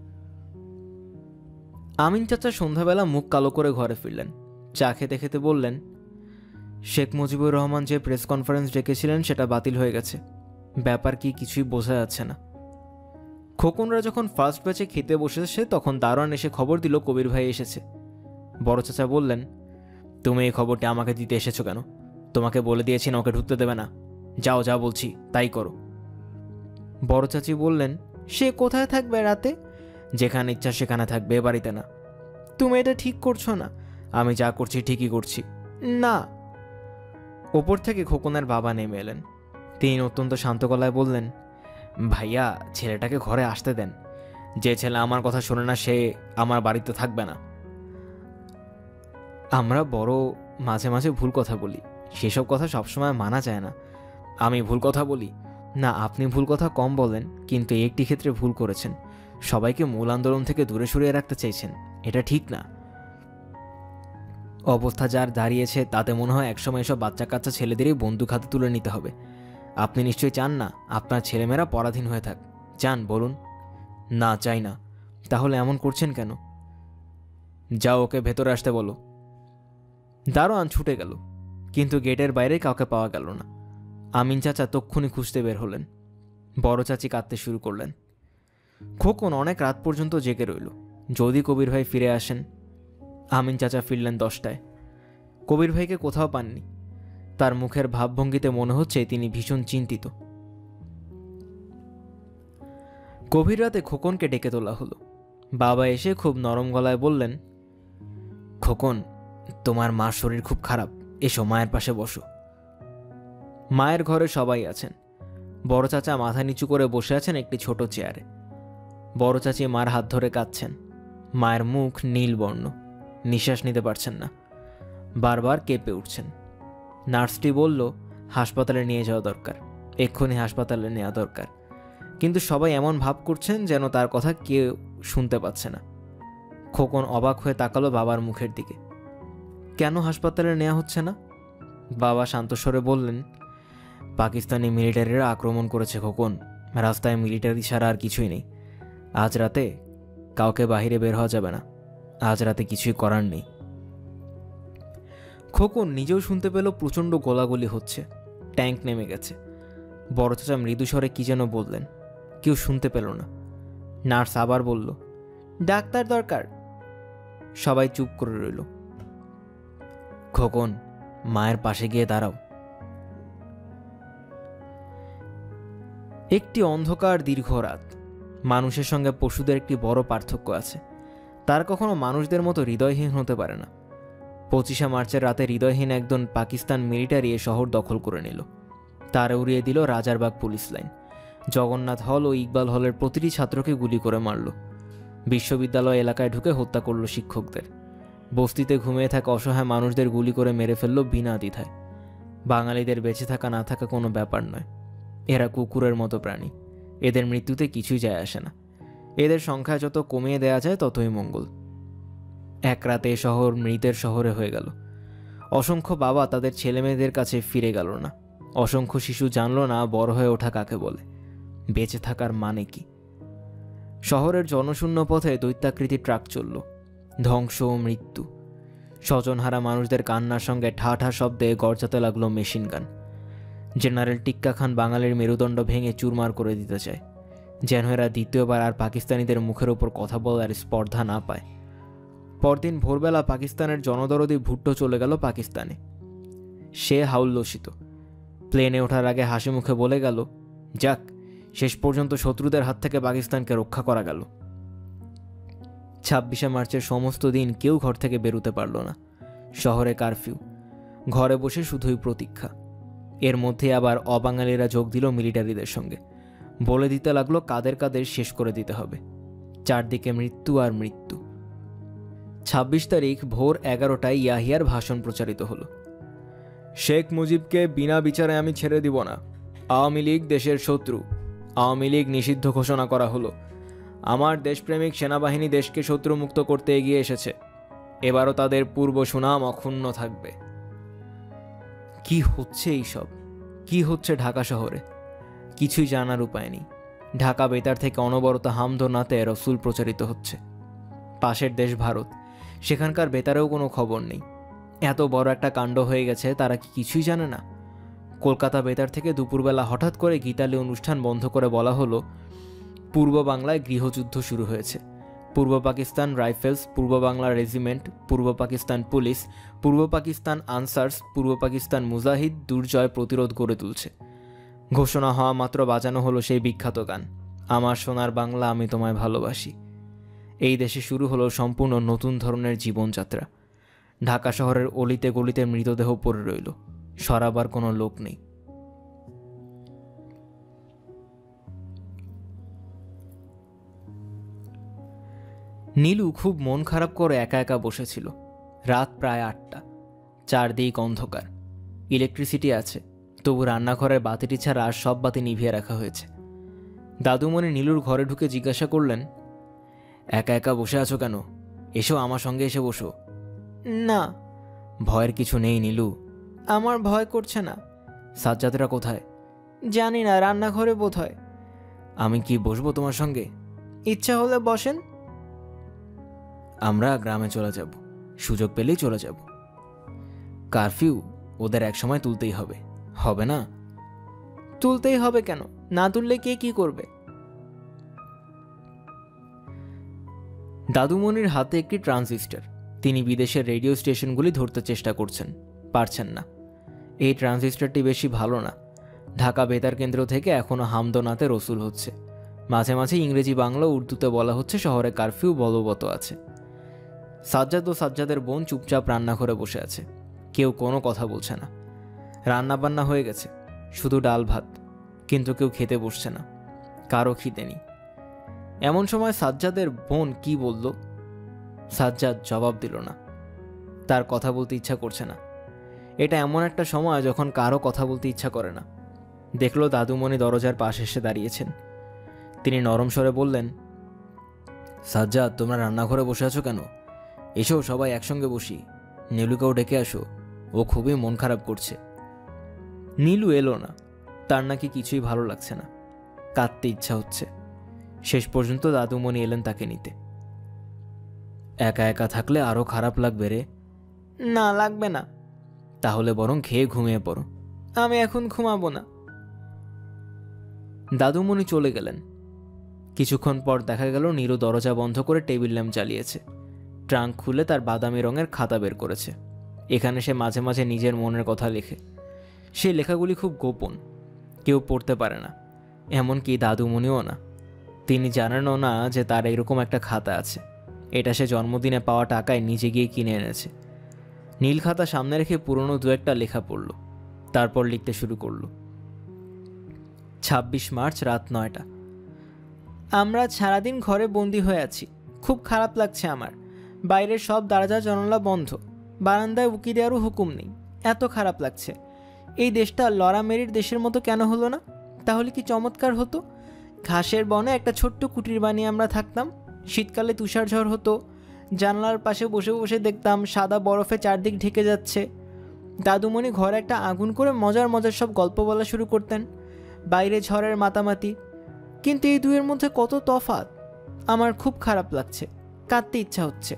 আমিন চাচা সন্ধ্যাবেলা মুখ কালো করে ঘরে ফিরলেন। চা খেতে খেতে বললেন, শেখ মুজিবুর রহমান যে প্রেস কনফারেন্স ডেকেছিলেন সেটা বাতিল হয়ে গেছে। ব্যাপার কি কিছুই বোঝা যাচ্ছে না। খোকনরা যখন ফার্স্ট ব্যাচে খেতে বসেছে তখন দারোয়ান এসে খবর দিল কবির ভাই এসেছে। বড় চাচা বললেন, তুমি এই খবরটা আমাকে দিতে এসেছো কেন? তোমাকে বলে দিয়েছি না ওকে ঢুকতে দেবে না। যাও, যা বলছি তাই করো। বড় চাচি বললেন, সে কোথায় থাকবে রাতে? যেখানে ইচ্ছা সেখানে থাকবে, এ বাড়িতে না। তুমি এটা ঠিক করছো না। আমি যা করছি ঠিকই করছি। না। ওপর থেকে খোকনের বাবা নেমে এলেন। তিনি অত্যন্ত শান্ত গলায় বললেন, ভাইয়া, ছেলেটাকে ঘরে আসতে দেন। যে ছেলে আমার কথা শোনে না সে আমার বাড়িতে থাকবে না। আমরা বড় মাঝে মাঝে ভুল কথা বলি, সেসব কথা সবসময় মানা যায় না। আমি ভুল কথা বলি না? আপনি ভুল কথা কম বলেন, কিন্তু একটি ক্ষেত্রে ভুল করেছেন। সবাইকে মূল আন্দোলন থেকে দূরে সরিয়ে রাখতে চাইছেন, এটা ঠিক না। অবস্থা যার দাঁড়িয়েছে তাতে মনে হয় একসময় এসব বাচ্চা কাচ্চা ছেলেদেরই বন্দুক হাতে তুলে নিতে হবে। আপনি নিশ্চয়ই চান না আপনার ছেলেমেয়েরা পরাধীন হয়ে থাক? চান বলুন? না, চাই না। তাহলে এমন করছেন কেন? যাও, ওকে ভেতরে আসতে বলো। দারোয়ান ছুটে গেল, কিন্তু গেটের বাইরে কাউকে পাওয়া গেল না। আমিন চাচা তক্ষুনি খুঁজতে বের হলেন। বড় চাচি কাঁদতে শুরু করলেন। খোকন অনেক রাত পর্যন্ত জেগে রইল, যদি কবির ভাই ফিরে আসেন। আমিন চাচা ফিরলেন দশটায়। কবির ভাইকে কোথাও পাননি। তার মুখের ভাবভঙ্গিতে মনে হচ্ছে তিনি ভীষণ চিন্তিত। গভীর রাতে খোকনকে ডেকে তোলা হলো। বাবা এসে খুব নরম গলায় বললেন, খোকন, তোমার মার শরীর খুব খারাপ, এসো মায়ের পাশে বসো। মায়ের ঘরে সবাই আছেন। বড় চাচা মাথা নিচু করে বসে আছেন একটি ছোট চেয়ারে। বড় চাচি মার হাত ধরে কাঁদছেন। মায়ের মুখ নীল বর্ণ, নিঃশ্বাস নিতে পারছেন না, বারবার কেঁপে উঠছেন। নার্সটি বলল, হাসপাতালে নিয়ে যাওয়া দরকার, এক্ষুনি হাসপাতালে নেওয়া দরকার। কিন্তু সবাই এমন ভাব করছেন যেন তার কথা কেউ শুনতে পাচ্ছে না। খোকন অবাক হয়ে তাকালো বাবার মুখের দিকে। কেন হাসপাতালে নেওয়া হচ্ছে না? বাবা শান্তস্বরে বললেন, পাকিস্তানি মিলিটারিরা আক্রমণ করেছে খোকন। রাস্তায় মিলিটারি ছাড়া আর কিছুই নেই। আজ রাতে কাউকে বাহিরে বের হওয়া যাবে না। আজ রাতে কিছুই করার নেই। খোকন নিজেও শুনতে পেল প্রচণ্ড গোলাগুলি হচ্ছে, ট্যাঙ্ক নেমে গেছে। বড় চাচা মৃদুস্বরে কি যেন বললেন, কেউ শুনতে পেল না। নার্স আবার বলল, ডাক্তার দরকার। সবাই চুপ করে রইল। খোকন, মায়ের পাশে গিয়ে দাঁড়াও। একটি অন্ধকার দীর্ঘ রাত। মানুষের সঙ্গে পশুদের একটি বড় পার্থক্য আছে, তার কখনো মানুষদের মতো হৃদয়হীন হতে পারে না। পঁচিশে মার্চের রাতে হৃদয়হীন একজন পাকিস্তান মিলিটারি এ শহর দখল করে নিল। তার উড়িয়ে দিল রাজারবাগ পুলিশ লাইন। জগন্নাথ হল ও ইকবাল হলের প্রতিটি ছাত্রকে গুলি করে মারল। বিশ্ববিদ্যালয় এলাকায় ঢুকে হত্যা করল শিক্ষকদের। বস্তিতে ঘুমিয়ে থাকা অসহায় মানুষদের গুলি করে মেরে ফেলল বিনা দ্বিধায়। বাঙালিদের বেঁচে থাকা না থাকা কোনো ব্যাপার নয়। এরা কুকুরের মতো প্রাণী, এদের মৃত্যুতে কিছুই যায় আসে না। এদের সংখ্যা যত কমিয়ে দেয়া যায় ততই মঙ্গল। এক রাতে এ শহর মৃতের শহরে হয়ে গেল। অসংখ্য বাবা তাদের ছেলেমেয়েদের কাছে ফিরে গেল না। অসংখ্য শিশু জানল না বড় হয়ে ওঠা কাকে বলে। বেঁচে থাকার মানে কি? শহরের জনশূন্য পথে দৈত্যাকৃতি ট্রাক চলল। ধ্বংস ও মৃত্যু। স্বজনহারা মানুষদের কান্নার সঙ্গে ঠা ঠা শব্দে গর্জাতে লাগলো মেশিন গান। জেনারেল টিক্কা খান বাঙালির মেরুদণ্ড ভেঙে চুরমার করে দিতে চায়, যেন এরা দ্বিতীয়বার আর পাকিস্তানিদের মুখের ওপর কথা বলার স্পর্ধা না পায়। পরদিন ভোরবেলা পাকিস্তানের জনদরদি ভুট্টো চলে গেল পাকিস্তানে। সে হাউল্লসিত। প্লেনে ওঠার আগে হাসি মুখে বলে গেল, যাক, শেষ পর্যন্ত শত্রুদের হাত থেকে পাকিস্তানকে রক্ষা করা গেল। ছাব্বিশে মার্চের সমস্ত দিন কেউ ঘর থেকে বেরোতে পারল না। শহরে কারফিউ, ঘরে বসে শুধুই প্রতীক্ষা। এর মধ্যে আবার অবাঙালিরা যোগ দিল মিলিটারিদের সঙ্গে। বলে দিতে লাগলো কাদের কাদের শেষ করে দিতে হবে। চারদিকে মৃত্যু আর মৃত্যু। ছাব্বিশ তারিখ ভোর এগারোটায় ইয়াহিয়ার ভাষণ প্রচারিত হলো। শেখ মুজিবকে বিনা বিচারে আমি ছেড়ে দিব না। আওয়ামী লীগ দেশের শত্রু। আওয়ামী লীগ নিষিদ্ধ ঘোষণা করা হলো। আমার দেশপ্রেমিক সেনাবাহিনী দেশকে শত্রুমুক্ত করতে এগিয়ে এসেছে। এবারও তাদের পূর্ব সুনাম অক্ষুণ্ণ থাকবে। কি হচ্ছে এইসব? কি হচ্ছে ঢাকা শহরে? কিছুই জানার উপায় নেই। ঢাকা বেতার থেকে অনবরত হামদ নাতে রসুল প্রচারিত হচ্ছে। পাশের দেশ ভারত, সেখানকার বেতারেও কোনো খবর নেই। এত বড় একটা কাণ্ড হয়ে গেছে, তারা কি কিছুই জানে না? কলকাতা বেতার থেকে দুপুরবেলা হঠাৎ করে গীতালি অনুষ্ঠান বন্ধ করে বলা হলো, পূর্ব বাংলায় গৃহযুদ্ধ শুরু হয়েছে। পূর্ব পাকিস্তান রাইফেলস, পূর্ব বাংলা রেজিমেন্ট, পূর্ব পাকিস্তান পুলিশ, পূর্ব পাকিস্তান আনসার্স, পূর্ব পাকিস্তান মুজাহিদ দুর্জয় প্রতিরোধ গড়ে তুলছে। ঘোষণা হওয়া মাত্র বাজানো হলো সেই বিখ্যাত গান, আমার সোনার বাংলা আমি তোমায় ভালোবাসি। এই দেশে শুরু হলো সম্পূর্ণ নতুন ধরনের জীবনযাত্রা। ঢাকা শহরের অলিতে গলিতে মৃতদেহ পড়ে রইল, সরাবার কোনো লোক নেই। নীলু খুব মন খারাপ করে একা একা বসেছিল। রাত প্রায় আটটা। চারদিক অন্ধকার। ইলেকট্রিসিটি আছে, তবু রান্নাঘরের বাতিটি ছাড়া আর সব বাতি নিভিয়ে রাখা হয়েছে। দাদুমণি নীলুর ঘরে ঢুকে জিজ্ঞাসা করলেন, একা একা বসে আছো কেন? এসো, আমার সঙ্গে এসে বসো। না। ভয়ের কিছু নেই নীলু। আমার ভয় করছে না। সাজ্জাদরা কোথায়? জানি না, রান্নাঘরে বোধ হয়। আমি কি বসবো তোমার সঙ্গে? ইচ্ছা হলে বসেন। আমরা গ্রামে চলে যাব, সুযোগ পেলেই চলে যাব। কারফিউ, ওদের এক সময় তুলতেই হবে, হবে না? তুলতেই হবে কেন? না তুললে কে কি করবে? দাদুমণির হাতে একটি ট্রানজিস্টার। তিনি বিদেশের রেডিও স্টেশনগুলি ধরতে চেষ্টা করছেন, পারছেন না। এই ট্রানজিস্টারটি বেশি ভালো না। ঢাকা বেতার কেন্দ্র থেকে এখনও হামদনাতে রসুল হচ্ছে। মাঝে মাঝে ইংরেজি বাংলা উর্দুতে বলা হচ্ছে শহরে কারফিউ বলবৎ আছে। সাজ্জাদ ও সাজ্জাদের বোন চুপচাপ রান্নাঘরে বসে আছে। কেউ কোনো কথা বলছে না। রান্না বান্না হয়ে গেছে, শুধু ডাল ভাত, কিন্তু কেউ খেতে বসছে না। কারো খিদে নেই। এমন সময় সাজ্জাদের বোন কি বলল, সাজ্জাদ জবাব দিল না। তার কথা বলতে ইচ্ছা করছে না। এটা এমন একটা সময় যখন কারো কথা বলতে ইচ্ছা করে না। দেখলো দাদুমণি দরজার পাশে এসে দাঁড়িয়েছেন। তিনি নরম স্বরে বললেন, সাজ্জাদ, তোমরা রান্নাঘরে বসে আছো কেন? এসো, সবাই একসঙ্গে বসি। নীলুকেও ডেকে আসো, ও খুবই মন খারাপ করছে। নীলু এলো না। তার নাকি কিছুই ভালো লাগছে না, কাঁদতে ইচ্ছা হচ্ছে। শেষ পর্যন্ত দাদুমণি এলেন তাকে নিতে। একা একা থাকলে আরো খারাপ লাগবে রে। না, লাগবে না। তাহলে বরং খেয়ে ঘুমিয়ে পড়ো। আমি এখন ঘুমাবো না। দাদুমণি চলে গেলেন। কিছুক্ষণ পর দেখা গেল নীলু দরজা বন্ধ করে টেবিল ল্যাম্প জ্বালিয়েছে। ট্রাঙ্ক খুলে তার বাদামি রঙের খাতা বের করেছে। এখানে সে মাঝে মাঝে নিজের মনের কথা লেখে। সেই লেখাগুলি খুব গোপন, কেউ পড়তে পারে না, এমনকি দাদুমণিও না। তিনি জানেনও না যে তার এরকম একটা খাতা আছে। এটা সে জন্মদিনে পাওয়া টাকায় নিজে গিয়ে কিনে এনেছে। নীল খাতা সামনে রেখে পুরনো দু একটা লেখা পড়ল, তারপর লিখতে শুরু করল। ছাব্বিশ মার্চ রাত নয়টা। আমরা সারাদিন ঘরে বন্দি হয়ে আছি। খুব খারাপ লাগছে আমার। বাইরের সব দরজা জানালা বন্ধ, বারান্দায় উকি দেওয়ারও হুকুম নেই। এত খারাপ লাগছে। এই দেশটা লড়ামেরির দেশের মতো কেন হলো না? তাহলে কি চমৎকার হতো। ঘাসের বনে একটা ছোট্ট কুটির বানিয়ে আমরা থাকতাম। শীতকালে তুষার ঝড় হতো। জানলার পাশে বসে বসে দেখতাম সাদা বরফে চারদিক ঢেকে যাচ্ছে। দাদুমণি ঘরে একটা আগুন করে মজার মজার সব গল্প বলা শুরু করতেন। বাইরে ঝড়ের মাতামাতি, কিন্তু এই দুয়ের মধ্যে কত তফাৎ! আমার খুব খারাপ লাগছে, কাঁদতে ইচ্ছা হচ্ছে।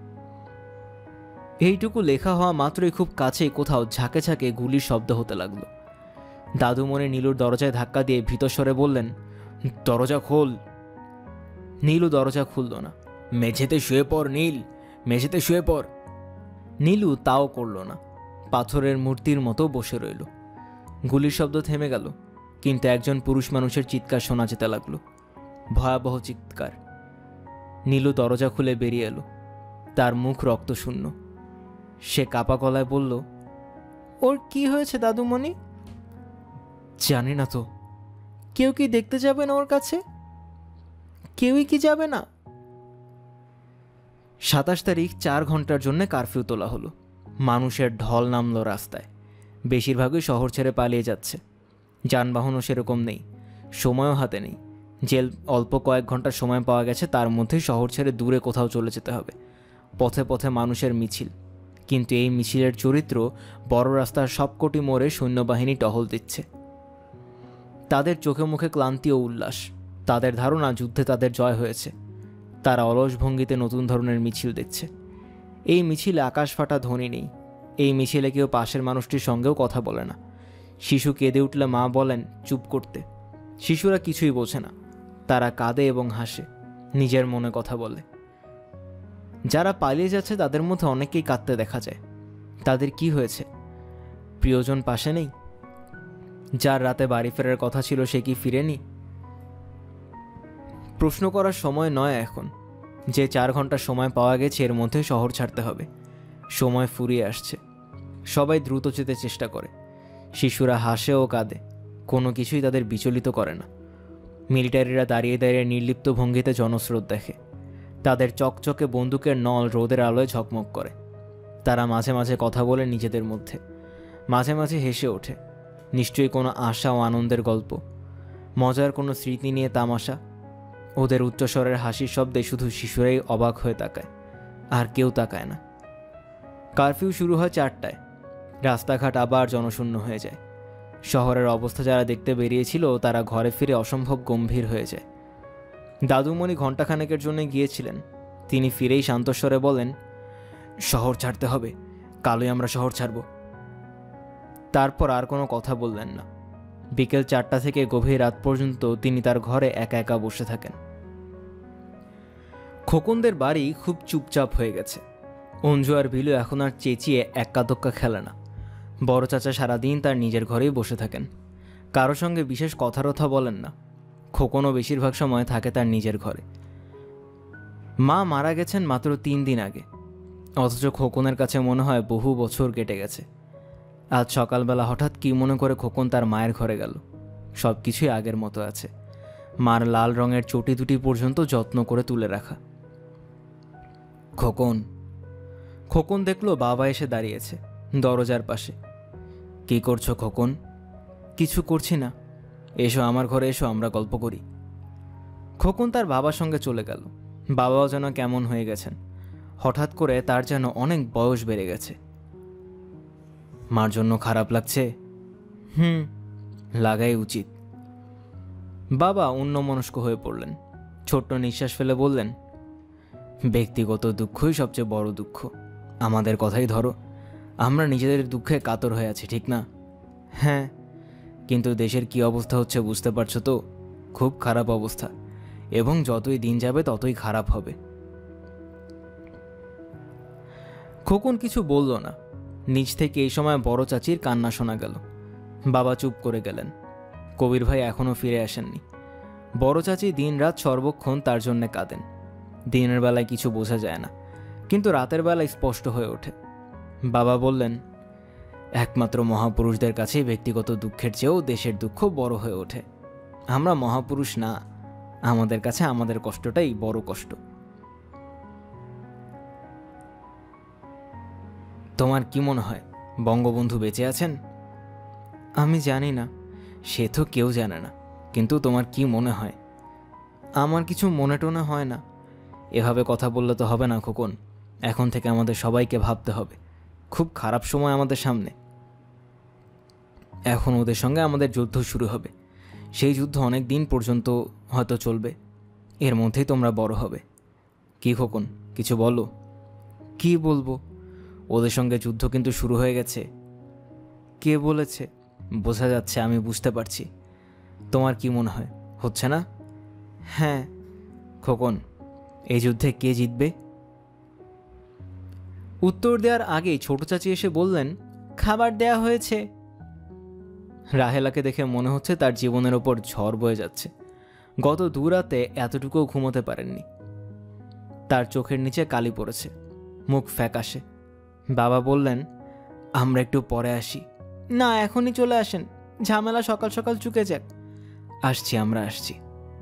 এইটুকু লেখা হওয়া মাত্রই খুব কাছেই কোথাও ঝাঁকে ঝাঁকে গুলির শব্দ হতে লাগলো। দাদুমণি নীলুর দরজায় ধাক্কা দিয়ে ভীতস্বরে বললেন, দরজা খোল। নীলু দরজা খুলল না। মেঝেতে শুয়ে পড় নীল, মেঝেতে শুয়ে পড়। নীলু তাও করল না, পাথরের মূর্তির মতো বসে রইল। গুলির শব্দ থেমে গেল, কিন্তু একজন পুরুষ মানুষের চিৎকার শোনা যেতে লাগলো, ভয়াবহ চিৎকার। নীলু দরজা খুলে বেরিয়ে এলো, তার মুখ রক্তশূন্য। সে কাপা গলায় বলল, ওর কি হয়েছে দাদুমণি? জানি না তো। কেউ কি দেখতে যাবে না ওর কাছে? কেউই কি যাবে না? সাতাশ তারিখ চার ঘন্টার জন্য কারফিউ তোলা হলো। মানুষের ঢল নামল রাস্তায়। বেশিরভাগই শহর ছেড়ে পালিয়ে যাচ্ছে। যানবাহনও সেরকম নেই, সময়ও হাতে নেই। জেল অল্প কয়েক ঘন্টার সময় পাওয়া গেছে, তার মধ্যেই শহর ছেড়ে দূরে কোথাও চলে যেতে হবে। পথে পথে মানুষের মিছিল, কিন্তু এই মিছিলের চরিত্র বড় রাস্তার সবকটি মোড়ে সৈন্যবাহিনী টহল দিচ্ছে। তাদের চোখে মুখে ক্লান্তি ও উল্লাস। তাদের ধারণা যুদ্ধে তাদের জয় হয়েছে। তারা অলস ভঙ্গিতে নতুন ধরনের মিছিল দেখছে। এই মিছিলে আকাশ ফাটা ধ্বনি নেই। এই মিছিলে কেউ পাশের মানুষটির সঙ্গেও কথা বলে না। শিশু কেঁদে উঠলে মা বলেন চুপ করতে। শিশুরা কিছুই বোঝে না, তারা কাঁদে এবং হাসে, নিজের মনে কথা বলে। যারা পালিয়ে যাচ্ছে তাদের মধ্যে অনেকেই কাঁদতে দেখা যায়। তাদের কি হয়েছে? প্রিয়জন পাশে নেই? যার রাতে বাড়ি ফেরার কথা ছিল সে কি ফিরেনি? প্রশ্ন করার সময় নয় এখন। যে চার ঘন্টা সময় পাওয়া গেছে এর মধ্যে শহর ছাড়তে হবে। সময় ফুরিয়ে আসছে। সবাই দ্রুত যেতে চেষ্টা করে। শিশুরা হাসে ও কাঁদে, কোনো কিছুই তাদের বিচলিত করে না। মিলিটারিরা দাঁড়িয়ে দাঁড়িয়ে নির্লিপ্ত ভঙ্গিতে জনস্রোত দেখে। তাদের চকচকে বন্দুকের নল রোদের আলোয় ঝকমক করে। তারা মাঝে মাঝে কথা বলে নিজেদের মধ্যে, মাঝে মাঝে হেসে ওঠে। নিশ্চয়ই কোনো আশা ও আনন্দের গল্প, মজার কোনো স্মৃতি নিয়ে তামাশা। ওদের উচ্চস্বরের হাসির শব্দে শুধু শিশুরাই অবাক হয়ে তাকায়, আর কেউ তাকায় না। কারফিউ শুরু হয় চারটায়। রাস্তাঘাট আবার জনশূন্য হয়ে যায়। শহরের অবস্থা যারা দেখতে বেরিয়েছিল তারা ঘরে ফিরে অসম্ভব গম্ভীর হয়ে যায়। দাদুমণি ঘণ্টাখানেকের জন্য গিয়েছিলেন। তিনি ফিরেই শান্তস্বরে বলেন, শহর ছাড়তে হবে, কালই আমরা শহর ছাড়ব। তারপর আর কোনো কথা বললেন না। বিকেল চারটা থেকে গভীর রাত পর্যন্ত তিনি তার ঘরে একা একা বসে থাকেন। খোকনদের বাড়ি খুব চুপচাপ হয়ে গেছে। অঞ্জু আর বিলু এখন আর চেঁচিয়ে এক্কা দোক্কা খেলে না। বড় চাচা সারাদিন তার নিজের ঘরেই বসে থাকেন, কারো সঙ্গে বিশেষ কথারথা বলেন না। খোকনও বেশিরভাগ সময় থাকে তার নিজের ঘরে। মা মারা গেছেন মাত্র তিন দিন আগে, অথচ খোকনের কাছে মনে হয় বহু বছর কেটে গেছে। আজ সকালবেলা হঠাৎ কি মনে করে খোকন তার মায়ের ঘরে গেল। সব কিছুই আগের মতো আছে। মার লাল রঙের চটি দুটি পর্যন্ত যত্ন করে তুলে রাখা। খোকন খোকন দেখলো বাবা এসে দাঁড়িয়েছে দরজার পাশে। কি করছো খোকন? কিছু করছি না, এসো আমার ঘরে এসো, আমরা গল্প করি। খোকন তার বাবার সঙ্গে চলে গেল। বাবাও যেন কেমন হয়ে গেছেন। হঠাৎ করে তার যেন অনেক বয়স বেড়ে গেছে। মার জন্য খারাপ লাগছে? হুম, লাগাই উচিত। বাবা অন্যমনস্ক হয়ে পড়লেন। ছোট্ট নিঃশ্বাস ফেলে বললেন, ব্যক্তিগত দুঃখই সবচেয়ে বড় দুঃখ। আমাদের কথাই ধরো, আমরা নিজেদের দুঃখে কাতর হয়ে আছি, ঠিক না? হ্যাঁ, কিন্তু দেশের কি অবস্থা হচ্ছে বুঝতে পারছো তো? খুব খারাপ অবস্থা, এবং যতই দিন যাবে ততই খারাপ হবে। খোকন কিছু বলল না। নিচ থেকে এই সময় বড় চাচির কান্না শোনা গেল। বাবা চুপ করে গেলেন। কবির ভাই এখনও ফিরে আসেননি। বড় চাচি দিন রাত সর্বক্ষণ তার জন্যে কাঁদেন। দিনের বেলায় কিছু বোঝা যায় না, কিন্তু রাতের বেলায় স্পষ্ট হয়ে ওঠে। বাবা বললেন, একমাত্র মহাপুরুষদের কাছেই ব্যক্তিগত দুঃখের চেয়েও দেশের দুঃখ বড় হয়ে ওঠে। আমরা মহাপুরুষ না, আমাদের কাছে আমাদের কষ্টটাই বড় কষ্ট। তোমার কি মনে হয় বঙ্গবন্ধু বেঁচে আছেন? আমি জানি না, সে তো কেউ জানে না, কিন্তু তোমার কি মনে হয়? আমার কিছু মনে টনে হয় না। এভাবে কথা বললে তো হবে না খোকন। এখন থেকে আমাদের সবাইকে ভাবতে হবে, খুব খারাপ সময় আমাদের সামনে। এখন ওদের সঙ্গে আমাদের যুদ্ধ শুরু হবে। সেই যুদ্ধ অনেক দিন পর্যন্ত হয়তো চলবে, এর মধ্যেই তোমরা বড় হবে। কি খোকন, কিছু বলো। কি বলবো, ওদের সঙ্গে যুদ্ধ কিন্তু শুরু হয়ে গেছে। কে বলেছে? বোঝা যাচ্ছে, আমি বুঝতে পারছি। তোমার কি মনে হয়, হচ্ছে না? হ্যাঁ। খোকন, এই যুদ্ধে কে জিতবে? উত্তর দেওয়ার আগেই ছোট চাচি এসে বললেন, খাবার দেয়া হয়েছে। রাহেলাকে দেখে মনে হচ্ছে তার জীবনের ওপর ঝড় বয়ে যাচ্ছে। গত দু রাতে এতটুকুও ঘুমোতে পারেননি। তার চোখের নিচে কালি পড়েছে, মুখ ফ্যাকাশে। বাবা বললেন, আমরা একটু পরে আসি। না, এখনই চলে আসেন, ঝামেলা সকাল সকাল চুকে যাক। আসছি, আমরা আসছি।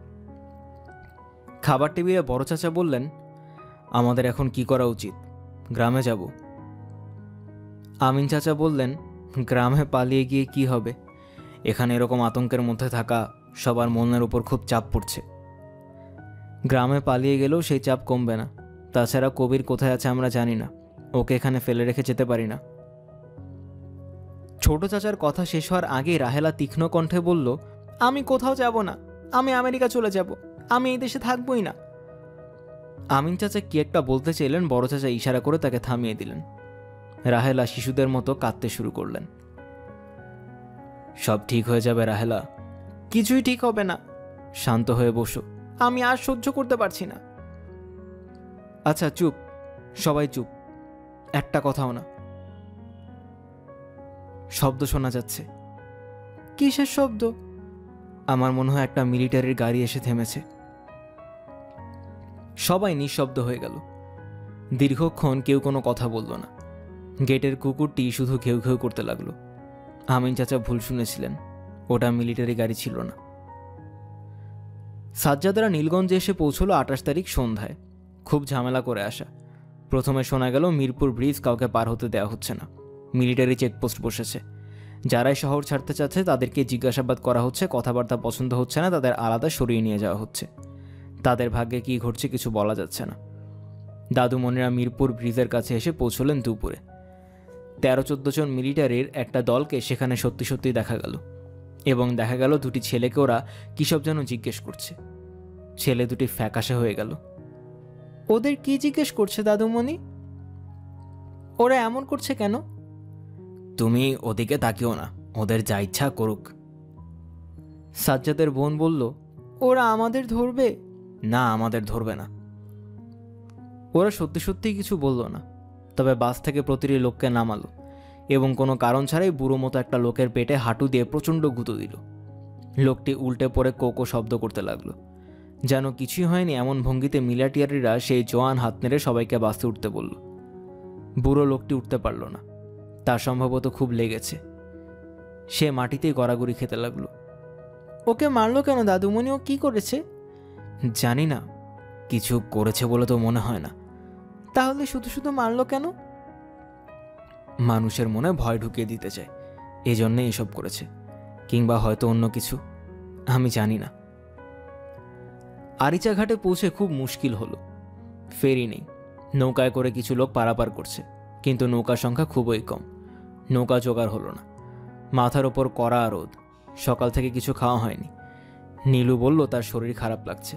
খাবার টেবিলে বড় চাচা বললেন, আমাদের এখন কি করা উচিত? গ্রামে যাব। আমিন চাচা বললেন, গ্রামে পালিয়ে গিয়ে কি হবে? এখানে এরকম আতঙ্কের মধ্যে থাকা সবার মনের উপর খুব চাপ পড়ছে। গ্রামে পালিয়ে গেলেও সেই চাপ কমবে না। তাছাড়া কবির কোথায় আছে আমরা জানি না, ওকে এখানে ফেলে রেখে যেতে পারি না। ছোট চাচার কথা শেষ হওয়ার আগেই রাহেলা তীক্ষ্ণ কণ্ঠে বলল, আমি কোথাও যাব না, আমি আমেরিকা চলে যাব, আমি এই দেশে থাকবই না। আমিন চাচা কি একটা বলতে চাইলেন, বড় চাচা ইশারা করে তাকে থামিয়ে দিলেন। রাহেলা শিশুদের মতো কাঁদতে শুরু করলেন। সব ঠিক হয়ে যাবে রাহেলা। কিছুই ঠিক হবে না, শান্ত হয়ে বসো, আমি আর সহ্য করতে পারছি না। আচ্ছা চুপ, সবাই চুপ, একটা কথাও না। শব্দ শোনা যাচ্ছে। কিসের শব্দ? আমার মনে হয় একটা মিলিটারির গাড়ি এসে থেমেছে। সবাই নিঃশব্দ হয়ে গেল। দীর্ঘক্ষণ কেউ কোনো কথা বলল না। গেটের কুকুরটি শুধু ঘেউ ঘেউ করতে লাগলো। আমিন চাচা ভুল শুনেছিলেন, ওটা মিলিটারি গাড়ি ছিল না। সাজ্জাদারা নীলগঞ্জে এসে পৌঁছলো আঠাশ তারিখ সন্ধ্যায়। খুব ঝামেলা করে আসা। প্রথমে শোনা গেল মিরপুর ব্রিজ কাউকে পার হতে দেওয়া হচ্ছে না, মিলিটারি চেকপোস্ট বসেছে। যারাই শহর ছাড়তে চাচ্ছে তাদেরকে জিজ্ঞাসাবাদ করা হচ্ছে, কথাবার্তা পছন্দ হচ্ছে না তাদের আলাদা সরিয়ে নিয়ে যাওয়া হচ্ছে। তাদের ভাগ্যে কি ঘটছে কিছু বলা যাচ্ছে না। দাদুমণিরা মিরপুর ব্রিজের কাছে এসে পৌঁছলেন দুপুরে। তেরো চোদ্দ জন মিলিটারির একটা দলকে সেখানে সত্যি সত্যি দেখা গেল, এবং দেখা গেল দুটি ছেলেকে ওরা কিসব যেন জিজ্ঞেস করছে। ছেলে দুটি ফ্যাকাশে হয়ে গেল। ওদের কি জিজ্ঞেস করছে দাদুমণি? ওরা এমন করছে কেন? তুমি ওদিকে তাকিও না, ওদের যা ইচ্ছা করুক। সাজ্জাদের বোন বলল, ওরা আমাদের ধরবে? না, আমাদের ধরবে না। ওরা সত্যি সত্যি কিছু বলল না, তবে বাস থেকে প্রতিটি লোককে নামালো এবং কোনো কারণ ছাড়াই বুড়ো মতো একটা লোকের পেটে হাঁটু দিয়ে প্রচণ্ড গুঁতো দিল। লোকটি উল্টে পড়ে কোকো শব্দ করতে লাগলো। যেন কিছুই হয়নি এমন ভঙ্গিতে মিলিটারিরা সেই জোয়ান হাত নেড়ে সবাইকে বাসে উঠতে বলল। বুড়ো লোকটি উঠতে পারল না, তার সম্ভবত খুব লেগেছে। সে মাটিতেই গড়াগড়ি খেতে লাগলো। ওকে মারলো কেন দাদুমণি? ও কি করেছে? জানি না, কিছু করেছে বলে তো মনে হয় না। তাহলে শুধু শুধু মারলো কেন? মানুষের মনে ভয় ঢুকিয়ে দিতে চায়, এই জন্যে এসব করেছে, কিংবা হয়তো অন্য কিছু, আমি জানি না। আরিচা ঘাটে পৌঁছে খুব মুশকিল হলো। ফেরি নেই, নৌকায় করে কিছু লোক পারাপার করছে, কিন্তু নৌকার সংখ্যা খুবই কম। নৌকা জোগাড় হলো না। মাথার ওপর কড়া রোদ, সকাল থেকে কিছু খাওয়া হয়নি। নীলু বলল তার শরীর খারাপ লাগছে।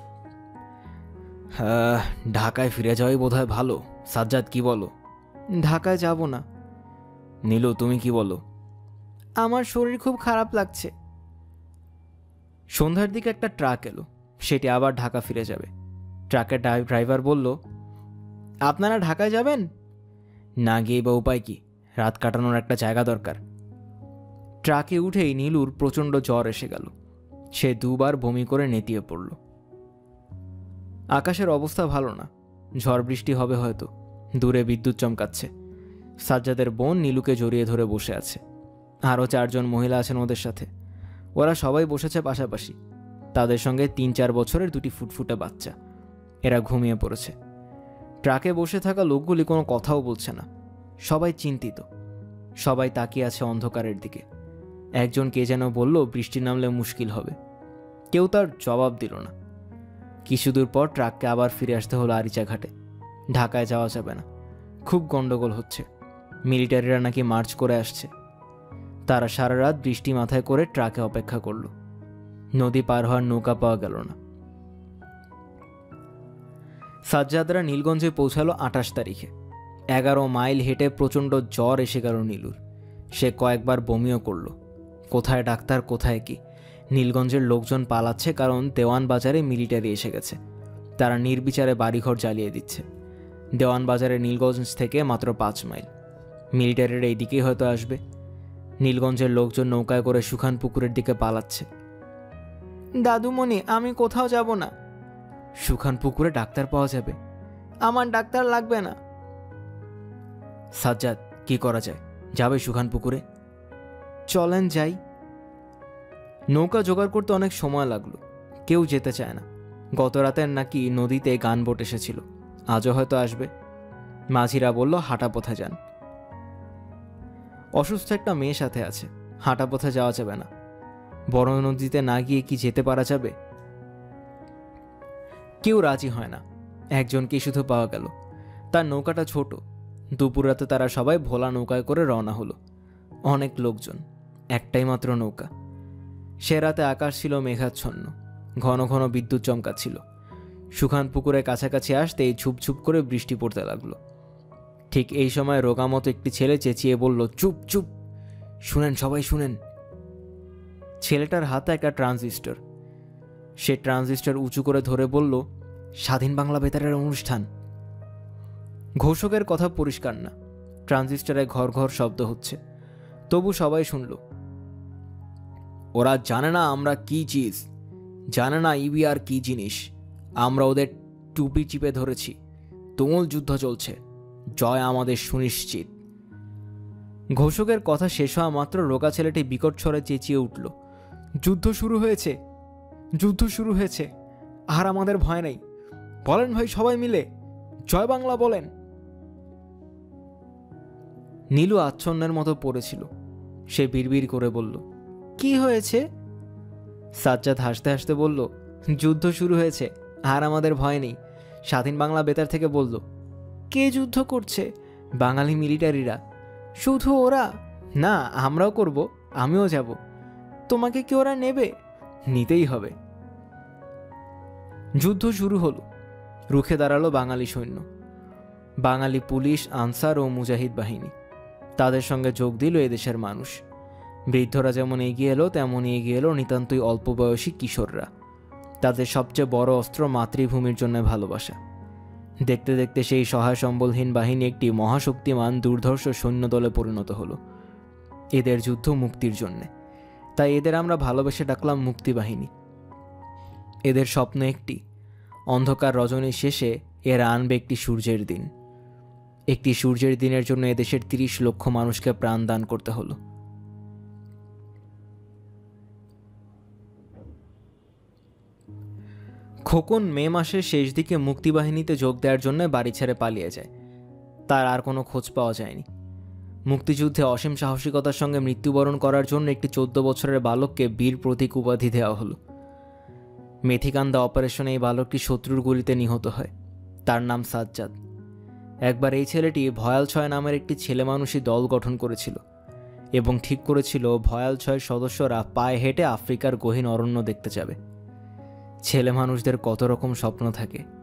হ্যাঁ, ঢাকায় ফিরে যাওয়াই বোধহয় ভালো। সাজ্জাদ কি বলো? ঢাকায় যাব না। নীলু তুমি কি বলো? আমার শরীর খুব খারাপ লাগছে। সন্ধ্যার দিকে একটা ট্রাক এলো, সেটি আবার ঢাকা ফিরে যাবে। ট্রাকের ড্রাইভার বলল, আপনারা ঢাকায় যাবেন? না গিয়ে বা উপায় কি, রাত কাটানোর একটা জায়গা দরকার। ট্রাকে উঠেই নীলুর প্রচণ্ড জ্বর এসে গেল। সে দুবার বমি করে নেতিয়ে পড়ল। আকাশের অবস্থা ভালো না, ঝড় বৃষ্টি হবে হয়তো। দূরে বিদ্যুৎ চমকাচ্ছে। সাজ্জাদের বোন নীলুকে জড়িয়ে ধরে বসে আছে। আরও চারজন মহিলা আছেন ওদের সাথে। ওরা সবাই বসেছে পাশাপাশি। তাদের সঙ্গে তিন চার বছরের দুটি ফুটফুটে বাচ্চা। এরা ঘুমিয়ে পড়েছে। ট্রাকে বসে থাকা লোকগুলি কোনো কথাও বলছে না। সবাই চিন্তিত। সবাই তাকিয়ে আছে অন্ধকারের দিকে। একজন কে যেন বলল বৃষ্টি নামলে মুশকিল হবে। কেউ তার জবাব দিল না। কিছুদূর পর ট্রাককে আবার ফিরে আসতে হলো আরিচা ঘাটে। ঢাকায় যাওয়া যাবে না, খুব গন্ডগোল হচ্ছে। মিলিটারিরা নাকি মার্চ করে আসছে। তারা সারা রাত বৃষ্টি মাথায় করে ট্রাকে অপেক্ষা করল। নদী পার হওয়ার নৌকা পাওয়া গেল না। সাজ্জাদরা নীলগঞ্জে পৌঁছালো আঠাশ তারিখে। এগারো মাইল হেঁটে প্রচণ্ড জ্বর এসে গেল নীলুর। সে কয়েকবার বমিও করল। কোথায় ডাক্তার, কোথায় কি। নীলগঞ্জের লোকজন পালাচ্ছে, কারণ দেওয়ান বাজারে মিলিটারি এসে গেছে। তারা নির্বিচারে বাড়িঘর জ্বালিয়ে দিচ্ছে। দেওয়ান বাজারে নীলগঞ্জ থেকে মাত্র পাঁচ মাইল। মিলিটারির এই দিকেই হয়তো আসবে। নীলগঞ্জের লোকজন নৌকায় করে সুখান পুকুরের দিকে পালাচ্ছে। দাদুমণি, আমি কোথাও যাব না। সুখান পুকুরে ডাক্তার পাওয়া যাবে। আমার ডাক্তার লাগবে না। সাজ্জাদ, কি করা যায়? যাবে সুখান পুকুরে? চলেন যাই। নৌকা জোগাড় করতে অনেক সময় লাগলো। কেউ যেতে চায় না। গত রাতের নাকি নদীতে গান বোট এসেছিল, আজও হয়তো আসবে। মাঝিরা বলল হাঁটা পথে যান। অসুস্থ একটা মেয়ে সাথে আছে, হাঁটা পথে যাওয়া যাবে না। বড় নদীতে না গিয়ে কি যেতে পারা যাবে? কেউ রাজি হয় না। একজনকেই শুধু পাওয়া গেল। তার নৌকাটা ছোট। দুপুর রাতে তারা সবাই ভোলা নৌকায় করে রওনা হলো। অনেক লোকজন, একটাই মাত্র নৌকা। সে রাতে আকাশ ছিল মেঘাচ্ছন্ন, ঘন ঘন বিদ্যুৎ চমকাচ্ছিল। সুখান পুকুরের কাছাকাছি আসতেই ঝুপঝুপ করে বৃষ্টি পড়তে লাগলো। ঠিক এই সময় রোগামতো একটি ছেলে চেঁচিয়ে বলল, চুপ চুপ, শুনেন সবাই শুনেন। ছেলেটার হাতে একটা ট্রানজিস্টর। সে ট্রানজিস্টর উঁচু করে ধরে বলল, স্বাধীন বাংলা বেতারের অনুষ্ঠান। ঘোষকের কথা পরিষ্কার না, ট্রানজিস্টরে ঘর ঘর শব্দ হচ্ছে, তবু সবাই শুনল। ওরা জানে না আমরা কি চিজ, জানে না ইবিআর কি জিনিস। আমরা ওদের টুপি চিপে ধরেছি। তুমুল যুদ্ধ চলছে, জয় আমাদের সুনিশ্চিত। ঘোষকের কথা শেষ হওয়া মাত্র রোগা ছেলেটি বিকট স্বরে চেঁচিয়ে উঠল, যুদ্ধ শুরু হয়েছে, যুদ্ধ শুরু হয়েছে, আর আমাদের ভয় নেই। বলেন ভাই, সবাই মিলে জয় বাংলা বলেন। নীলু আচ্ছন্নের মতো পড়েছিল। সে বিড়বিড় করে বলল, কি হয়েছে? সাজ্জাদ হাসতে হাসতে বলল, যুদ্ধ শুরু হয়েছে, আর আমাদের ভয় নেই। স্বাধীন বাংলা বেতার থেকে বলল। কে যুদ্ধ করছে? বাঙালি মিলিটারিরা। শুধু ওরা না, আমরাও করব, আমিও যাব। তোমাকে কি ওরা নেবে? নিতেই হবে। যুদ্ধ শুরু হলো। রুখে দাঁড়ালো বাঙালি সৈন্য, বাঙালি পুলিশ, আনসার ও মুজাহিদ বাহিনী। তাদের সঙ্গে যোগ দিল এদেশের মানুষ। বৃদ্ধরা যেমন এগিয়ে এলো, তেমনই এগিয়ে এলো নিতান্তই অল্প বয়সী কিশোররা। তাদের সবচেয়ে বড় অস্ত্র মাতৃভূমির জন্য ভালোবাসা। দেখতে দেখতে সেই সহায় সম্বলহীন বাহিনী একটি মহাশক্তিমান দুর্ধর্ষ সৈন্যদলে পরিণত হলো। এদের যুদ্ধ মুক্তির জন্যে, তাই এদের আমরা ভালোবেসে ডাকলাম মুক্তিবাহিনী। এদের স্বপ্ন একটি, অন্ধকার রজনীর শেষে এরা আনবে একটি সূর্যের দিন। একটি সূর্যের দিনের জন্য এদেশের তিরিশ লক্ষ মানুষকে প্রাণ দান করতে হলো। খোকন মে মাসের শেষ দিকে মুক্তিবাহিনীতে যোগ দেওয়ার জন্য বাড়ি ছেড়ে পালিয়ে যায়। তার আর কোনো খোঁজ পাওয়া যায়নি। মুক্তিযুদ্ধে অসীম সাহসিকতার সঙ্গে মৃত্যুবরণ করার জন্য একটি চোদ্দ বছরের বালককে বীর প্রতীক উপাধি দেওয়া হলো। মেথিকান্দা অপারেশনে এই বালকটি শত্রুর গুলিতে নিহত হয়। তার নাম সাজ্জাদ। একবার এই ছেলেটি ভয়াল ছয় নামের একটি ছেলে মানুষই দল গঠন করেছিল এবং ঠিক করেছিল ভয়াল ছয়ের সদস্যরা পায়ে হেঁটে আফ্রিকার গহীন অরণ্য দেখতে যাবে। ছেলে মানুষদের কত রকম স্বপ্ন থাকে।